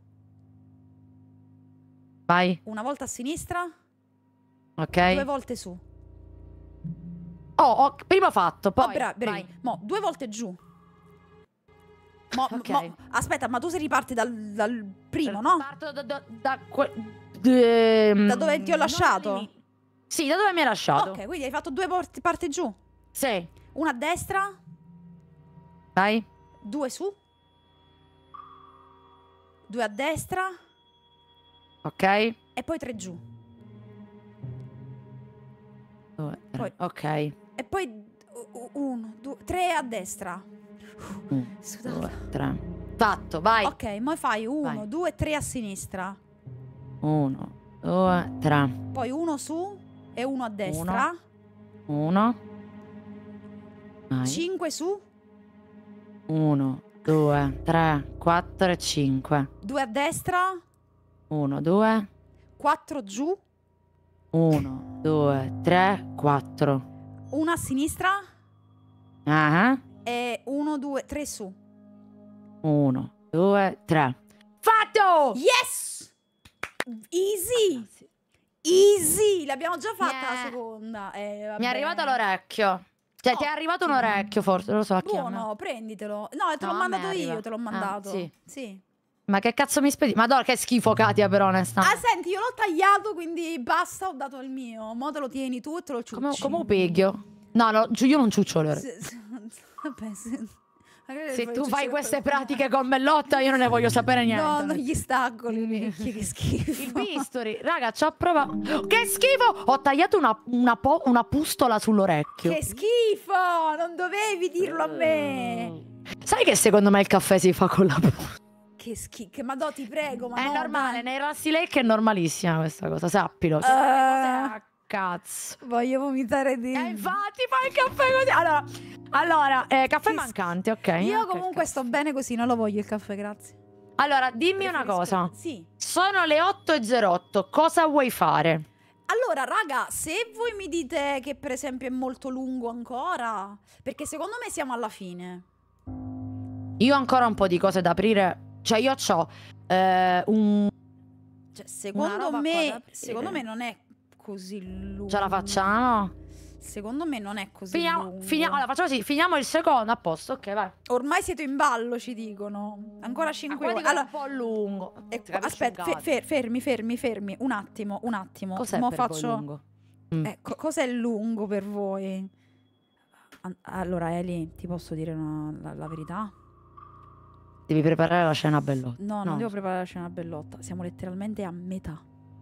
Speaker 2: Vai.
Speaker 1: Una volta a sinistra.
Speaker 2: Ok.
Speaker 1: Due volte su.
Speaker 2: Oh, oh, primo fatto, poi
Speaker 1: Oh, bra- bravi.
Speaker 2: vai.
Speaker 1: Mo, due volte giù. Mo,
Speaker 2: Ok.
Speaker 1: mo- aspetta, ma tu se riparti dal, dal primo, no?
Speaker 2: Parto da, da, da, que- de-
Speaker 1: Da dove ti ho
Speaker 2: non
Speaker 1: lasciato?
Speaker 2: all'inizio. Sì, da dove mi hai lasciato?
Speaker 1: Ok, quindi hai fatto due porti- parti giù.
Speaker 2: Sì.
Speaker 1: Una a destra,
Speaker 2: Vai.
Speaker 1: due su. Due a destra
Speaker 2: Ok.
Speaker 1: e poi tre giù.
Speaker 2: Due, tre.
Speaker 1: Poi-
Speaker 2: Ok.
Speaker 1: E poi u- u- uno, due, tre a destra.
Speaker 2: Uno,
Speaker 1: Sudata.
Speaker 2: due, tre. Fatto, vai.
Speaker 1: Ok, mo fai uno,
Speaker 2: Vai.
Speaker 1: due, tre a sinistra.
Speaker 2: Uno, due, tre.
Speaker 1: Poi uno su e uno a destra.
Speaker 2: Uno. Vai.
Speaker 1: Cinque su,
Speaker 2: Uno, due, tre, quattro e cinque.
Speaker 1: due a destra,
Speaker 2: Uno, due.
Speaker 1: quattro giù,
Speaker 2: Uno, due, tre, quattro.
Speaker 1: una a sinistra
Speaker 2: Ah.
Speaker 1: e uno, due, tre su.
Speaker 2: Uno, due, tre. Fatto!
Speaker 1: Yes! Easy! Easy! L'abbiamo già fatta
Speaker 2: Yeah.
Speaker 1: la seconda. Eh,
Speaker 2: Mi è
Speaker 1: vabbè.
Speaker 2: arrivato all'orecchio. Cioè, ti è arrivato un
Speaker 1: Ottimo.
Speaker 2: orecchio, forse. Non lo so a chi. a me.
Speaker 1: Buono, prenditelo. No, te l'ho
Speaker 2: No, a me
Speaker 1: mandato
Speaker 2: arriva.
Speaker 1: io, te l'ho
Speaker 2: Ah,
Speaker 1: mandato.
Speaker 2: sì.
Speaker 1: Sì.
Speaker 2: Ma che cazzo mi spedi? Madonna, che schifo, Katia, però, onestamente.
Speaker 1: Ah, senti, io l'ho tagliato, quindi basta, ho dato il mio. Mo te lo tieni tu e te lo ciucci.
Speaker 2: Come, come un pecchio. No, no, giù, io non ciuccio le orecchie.
Speaker 1: Se, se- vabbè, se, magari
Speaker 2: Se
Speaker 1: le
Speaker 2: tu
Speaker 1: fai
Speaker 2: fai
Speaker 1: ciucciare
Speaker 2: queste
Speaker 1: per-
Speaker 2: pratiche con Mellotta, io non ne voglio sapere niente.
Speaker 1: No, non gli stacco le orecchie, che schifo.
Speaker 2: Il bisturi, raga, ci ho provato. Che schifo! Ho tagliato una, una, po- una pustola sull'orecchio.
Speaker 1: Che schifo! Non dovevi dirlo a me.
Speaker 2: Sai che secondo me il caffè si fa con la pustola?
Speaker 1: Che schifo. Ma no, ti prego, ma
Speaker 2: È
Speaker 1: no,
Speaker 2: normale,
Speaker 1: ma-
Speaker 2: nei Rusty Lake è normalissima questa cosa, sappilo. Che
Speaker 1: Ah.
Speaker 2: cos'è? Cazzo.
Speaker 1: Voglio vomitare di...
Speaker 2: E infatti fai il caffè così. Allora, allora eh, caffè
Speaker 1: Che
Speaker 2: mancante, ok.
Speaker 1: Io
Speaker 2: ok,
Speaker 1: comunque
Speaker 2: ok.
Speaker 1: sto bene così, non lo voglio il caffè, grazie.
Speaker 2: Allora, dimmi una
Speaker 1: Preferisco-
Speaker 2: cosa.
Speaker 1: Sì.
Speaker 2: Sono le otto e zero otto, cosa vuoi fare?
Speaker 1: Allora, raga, se voi mi dite che per esempio è molto lungo ancora, perché secondo me siamo alla fine.
Speaker 2: Io ho ancora un po' di cose da aprire. Cioè, io ho eh, un...
Speaker 1: Cioè, secondo
Speaker 2: roba qua da
Speaker 1: me,
Speaker 2: aprire.
Speaker 1: secondo me non è così lungo.
Speaker 2: Ce la facciamo?
Speaker 1: Secondo me non è così
Speaker 2: Finiamo,
Speaker 1: lungo.
Speaker 2: finiamo, allora facciamo così, finiamo il secondo, a posto, ok, vai.
Speaker 1: Ormai siete in ballo, ci dicono. Ancora cinque ore.
Speaker 2: Allora,
Speaker 1: Allora,
Speaker 2: un po' lungo.
Speaker 1: ecco,
Speaker 2: Ti capisci
Speaker 1: aspetta,
Speaker 2: un
Speaker 1: fe-
Speaker 2: cazzo.
Speaker 1: fe- fermi, fermi, fermi. Un attimo, un attimo.
Speaker 2: Cos'è
Speaker 1: Mo
Speaker 2: per voi
Speaker 1: faccio...
Speaker 2: lungo? Mm.
Speaker 1: Eh, co- cos'è lungo per voi? An- Allora, Eli, ti posso dire una- la, la verità?
Speaker 2: Devi preparare la cena bellotta.
Speaker 1: No, non
Speaker 2: No.
Speaker 1: devo preparare la cena bellotta. Siamo letteralmente a metà.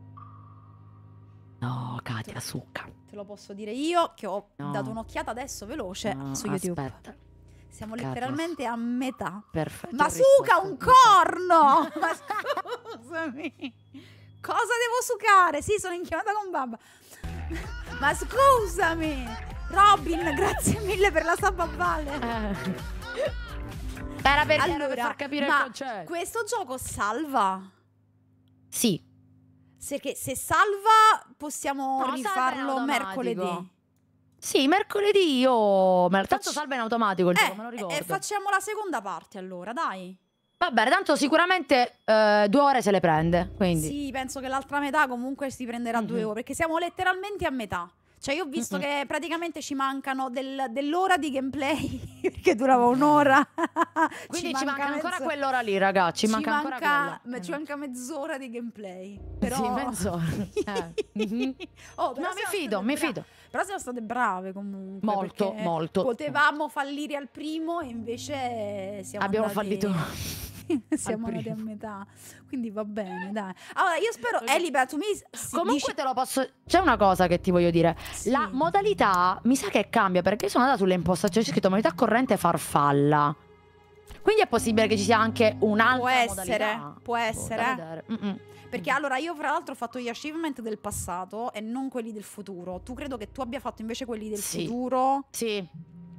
Speaker 2: No, Katia, succa.
Speaker 1: Te lo posso dire io, che ho
Speaker 2: No.
Speaker 1: dato un'occhiata adesso veloce
Speaker 2: No,
Speaker 1: su YouTube.
Speaker 2: aspetta.
Speaker 1: Siamo
Speaker 2: Katia,
Speaker 1: letteralmente a metà.
Speaker 2: Perfetto.
Speaker 1: Ma
Speaker 2: ho
Speaker 1: suca
Speaker 2: risposto.
Speaker 1: un corno! Ma scusami. Cosa devo sucare? Sì, sono in chiamata con babba. Ma scusami. Robin, grazie mille per la sub a valle.
Speaker 2: Eh. Era per, era per
Speaker 1: Allora,
Speaker 2: far capire il
Speaker 1: ma
Speaker 2: concetto.
Speaker 1: questo gioco salva?
Speaker 2: Sì.
Speaker 1: Perché se salva possiamo
Speaker 2: No, salva in
Speaker 1: rifarlo
Speaker 2: automatico.
Speaker 1: mercoledì.
Speaker 2: Sì, mercoledì io... me- Tanto
Speaker 1: Facci-
Speaker 2: salva in automatico il
Speaker 1: Eh,
Speaker 2: gioco, me lo ricordo.
Speaker 1: e facciamo la seconda parte allora, dai.
Speaker 2: Va bene, tanto sicuramente eh, due ore se le prende, quindi...
Speaker 1: Sì, penso che l'altra metà comunque si prenderà
Speaker 2: Mhm.
Speaker 1: due ore, perché siamo letteralmente a metà. Cioè io ho visto
Speaker 2: Mhm.
Speaker 1: che praticamente ci mancano del- dell'ora di gameplay, perché durava un'ora.
Speaker 2: Quindi ci, manca ancora
Speaker 1: mezzo-
Speaker 2: quell'ora lì, ragazzi. Ci,
Speaker 1: Ci
Speaker 2: manca ancora
Speaker 1: manca,
Speaker 2: quella.
Speaker 1: ma ci manca mezz'ora di gameplay. Però...
Speaker 2: Sì, mezz'ora. Eh. Mhm.
Speaker 1: Oh, però
Speaker 2: No, mi
Speaker 1: siamo
Speaker 2: fido,
Speaker 1: state
Speaker 2: mi
Speaker 1: bra-
Speaker 2: fido.
Speaker 1: Però siamo state brave comunque.
Speaker 2: Molto,
Speaker 1: perché
Speaker 2: molto.
Speaker 1: Potevamo fallire al primo e invece siamo
Speaker 2: Abbiamo
Speaker 1: andati...
Speaker 2: fallito.
Speaker 1: siamo
Speaker 2: al
Speaker 1: andati a
Speaker 2: primo.
Speaker 1: metà. Quindi va bene, dai. Allora, io spero... Elibera, tu mi... si
Speaker 2: Comunque
Speaker 1: dici-
Speaker 2: te lo posso... C'è una cosa che ti voglio dire.
Speaker 1: Sì.
Speaker 2: La modalità mi sa che cambia perché io sono andata sulle impostazioni, c'è scritto modalità corrente farfalla. Quindi è possibile che ci sia anche un'altra
Speaker 1: Può essere,
Speaker 2: modalità.
Speaker 1: può
Speaker 2: Boh, da
Speaker 1: essere.
Speaker 2: vedere. Mm-mm.
Speaker 1: Perché allora io fra l'altro ho fatto gli achievement del passato e non quelli del futuro. Tu credo che tu abbia fatto invece quelli del
Speaker 2: Sì.
Speaker 1: futuro.
Speaker 2: Sì.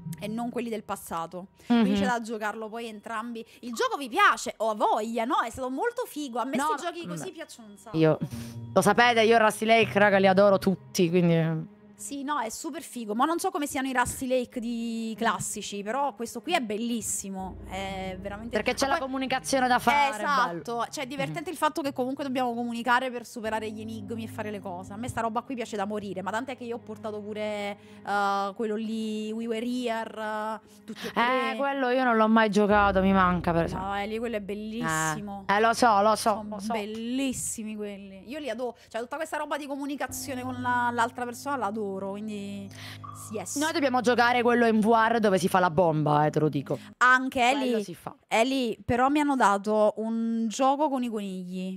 Speaker 1: e non quelli del passato.
Speaker 2: Mhm.
Speaker 1: Quindi c'è da giocarlo poi entrambi. Il gioco vi piace? Ho voglia, no? È stato molto figo. A me
Speaker 2: No,
Speaker 1: questi giochi così
Speaker 2: beh,
Speaker 1: piacciono un sacco.
Speaker 2: Io, lo sapete, io Rusty Lake, raga, li adoro tutti, quindi...
Speaker 1: Sì, no, è super figo. Ma non so come siano i Rusty Lake di classici, però questo qui è bellissimo. È veramente...
Speaker 2: Perché c'è
Speaker 1: Ma
Speaker 2: la
Speaker 1: poi-
Speaker 2: comunicazione da fare.
Speaker 1: Eh,
Speaker 2: è bello.
Speaker 1: esatto, cioè è divertente il fatto che comunque dobbiamo comunicare per superare gli enigmi e fare le cose. A me sta roba qui piace da morire, ma tant'è che io ho portato pure uh, quello lì, We Were Here, uh, tutti e tre.
Speaker 2: Eh, quello io non l'ho mai giocato, mi manca per esempio.
Speaker 1: No, eh, lì quello è bellissimo.
Speaker 2: Eh, lo so, lo so,
Speaker 1: Sono
Speaker 2: lo so.
Speaker 1: bellissimi quelli. Io li adoro, cioè tutta questa roba di comunicazione con la- l'altra persona l'adoro, quindi yes.
Speaker 2: Noi dobbiamo giocare quello in V R dove si fa la bomba, eh, te lo dico.
Speaker 1: Anche
Speaker 2: Quello
Speaker 1: Eli,
Speaker 2: si fa.
Speaker 1: Eli, però mi hanno dato un gioco con i conigli.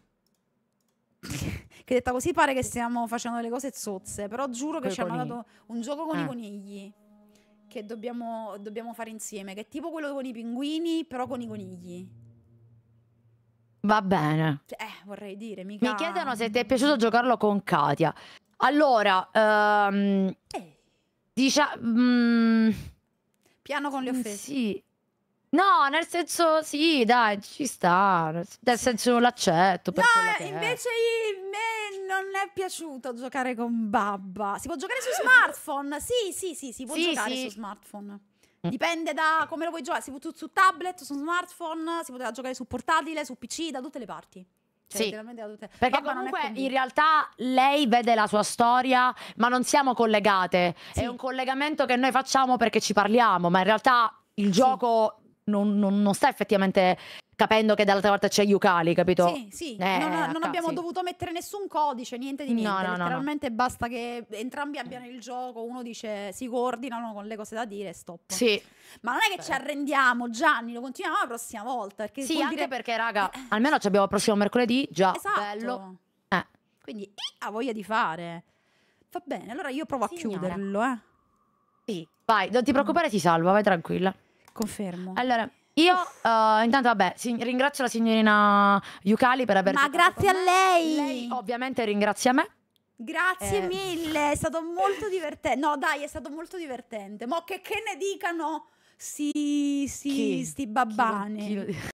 Speaker 1: Che detta così pare che stiamo facendo delle cose zozze, però giuro che
Speaker 2: Coi
Speaker 1: ci hanno
Speaker 2: conigli.
Speaker 1: dato un gioco con i
Speaker 2: Eh.
Speaker 1: conigli che dobbiamo, dobbiamo fare insieme, che è tipo quello con i pinguini, però con i conigli.
Speaker 2: Va bene.
Speaker 1: Cioè, eh, vorrei dire, mica...
Speaker 2: Mi chiedono se ti è piaciuto giocarlo con Katia. Allora, ehm,
Speaker 1: Eh,
Speaker 2: diciamo...
Speaker 1: piano con le offese.
Speaker 2: Sì. No, nel senso, sì, dai, ci sta. Nel nel senso, l'accetto per quello
Speaker 1: No,
Speaker 2: che è.
Speaker 1: invece a me non è piaciuto giocare con Babba. Si può giocare su smartphone? Sì, sì, sì, si può
Speaker 2: Sì,
Speaker 1: giocare
Speaker 2: sì.
Speaker 1: su smartphone. Dipende da come lo vuoi giocare. Si può su, su tablet, su smartphone, si poteva giocare su portatile, su P C, da tutte le parti. Cioè,
Speaker 2: Sì.
Speaker 1: letteralmente da tutte.
Speaker 2: Perché
Speaker 1: Babba non è
Speaker 2: comunque
Speaker 1: convinto.
Speaker 2: in realtà lei vede la sua storia, ma non siamo collegate.
Speaker 1: Sì.
Speaker 2: È un collegamento che noi facciamo perché ci parliamo, ma in realtà il
Speaker 1: Sì.
Speaker 2: gioco non, non- non sta effettivamente capendo che dall'altra parte c'è Yukali, capito?
Speaker 1: Sì, sì,
Speaker 2: Eh,
Speaker 1: non, non
Speaker 2: acca-
Speaker 1: abbiamo
Speaker 2: sì.
Speaker 1: dovuto mettere nessun codice, niente di
Speaker 2: No,
Speaker 1: niente.
Speaker 2: no, no, no.
Speaker 1: Letteralmente basta che entrambi abbiano il gioco, uno dice si coordinano con le cose da dire e stop.
Speaker 2: Sì,
Speaker 1: Ma non è che ci arrendiamo, Gianni, lo continuiamo la prossima volta. Perché
Speaker 2: sì,
Speaker 1: vuol
Speaker 2: anche
Speaker 1: dire...
Speaker 2: perché, raga, almeno ci abbiamo il prossimo mercoledì, già,
Speaker 1: Esatto.
Speaker 2: bello. Eh.
Speaker 1: Quindi eh, ha voglia di fare. Va bene, allora io provo a
Speaker 2: Signora.
Speaker 1: chiuderlo, eh.
Speaker 2: Sì, vai, non ti preoccupare, si salva, vai tranquilla.
Speaker 1: Confermo.
Speaker 2: Allora, io eh, intanto, vabbè, si- ringrazio la signorina Yukali per aver
Speaker 1: Ma
Speaker 2: giocato
Speaker 1: grazie
Speaker 2: con
Speaker 1: a
Speaker 2: me.
Speaker 1: lei.
Speaker 2: Lei ovviamente ringrazia me.
Speaker 1: Grazie
Speaker 2: Eh.
Speaker 1: mille, è stato molto divertente. No, dai, è stato molto divertente. Mo che, che ne dicano sti, sti,
Speaker 2: Chi?
Speaker 1: sti
Speaker 2: Chi lo-
Speaker 1: babbani.
Speaker 2: chi lo-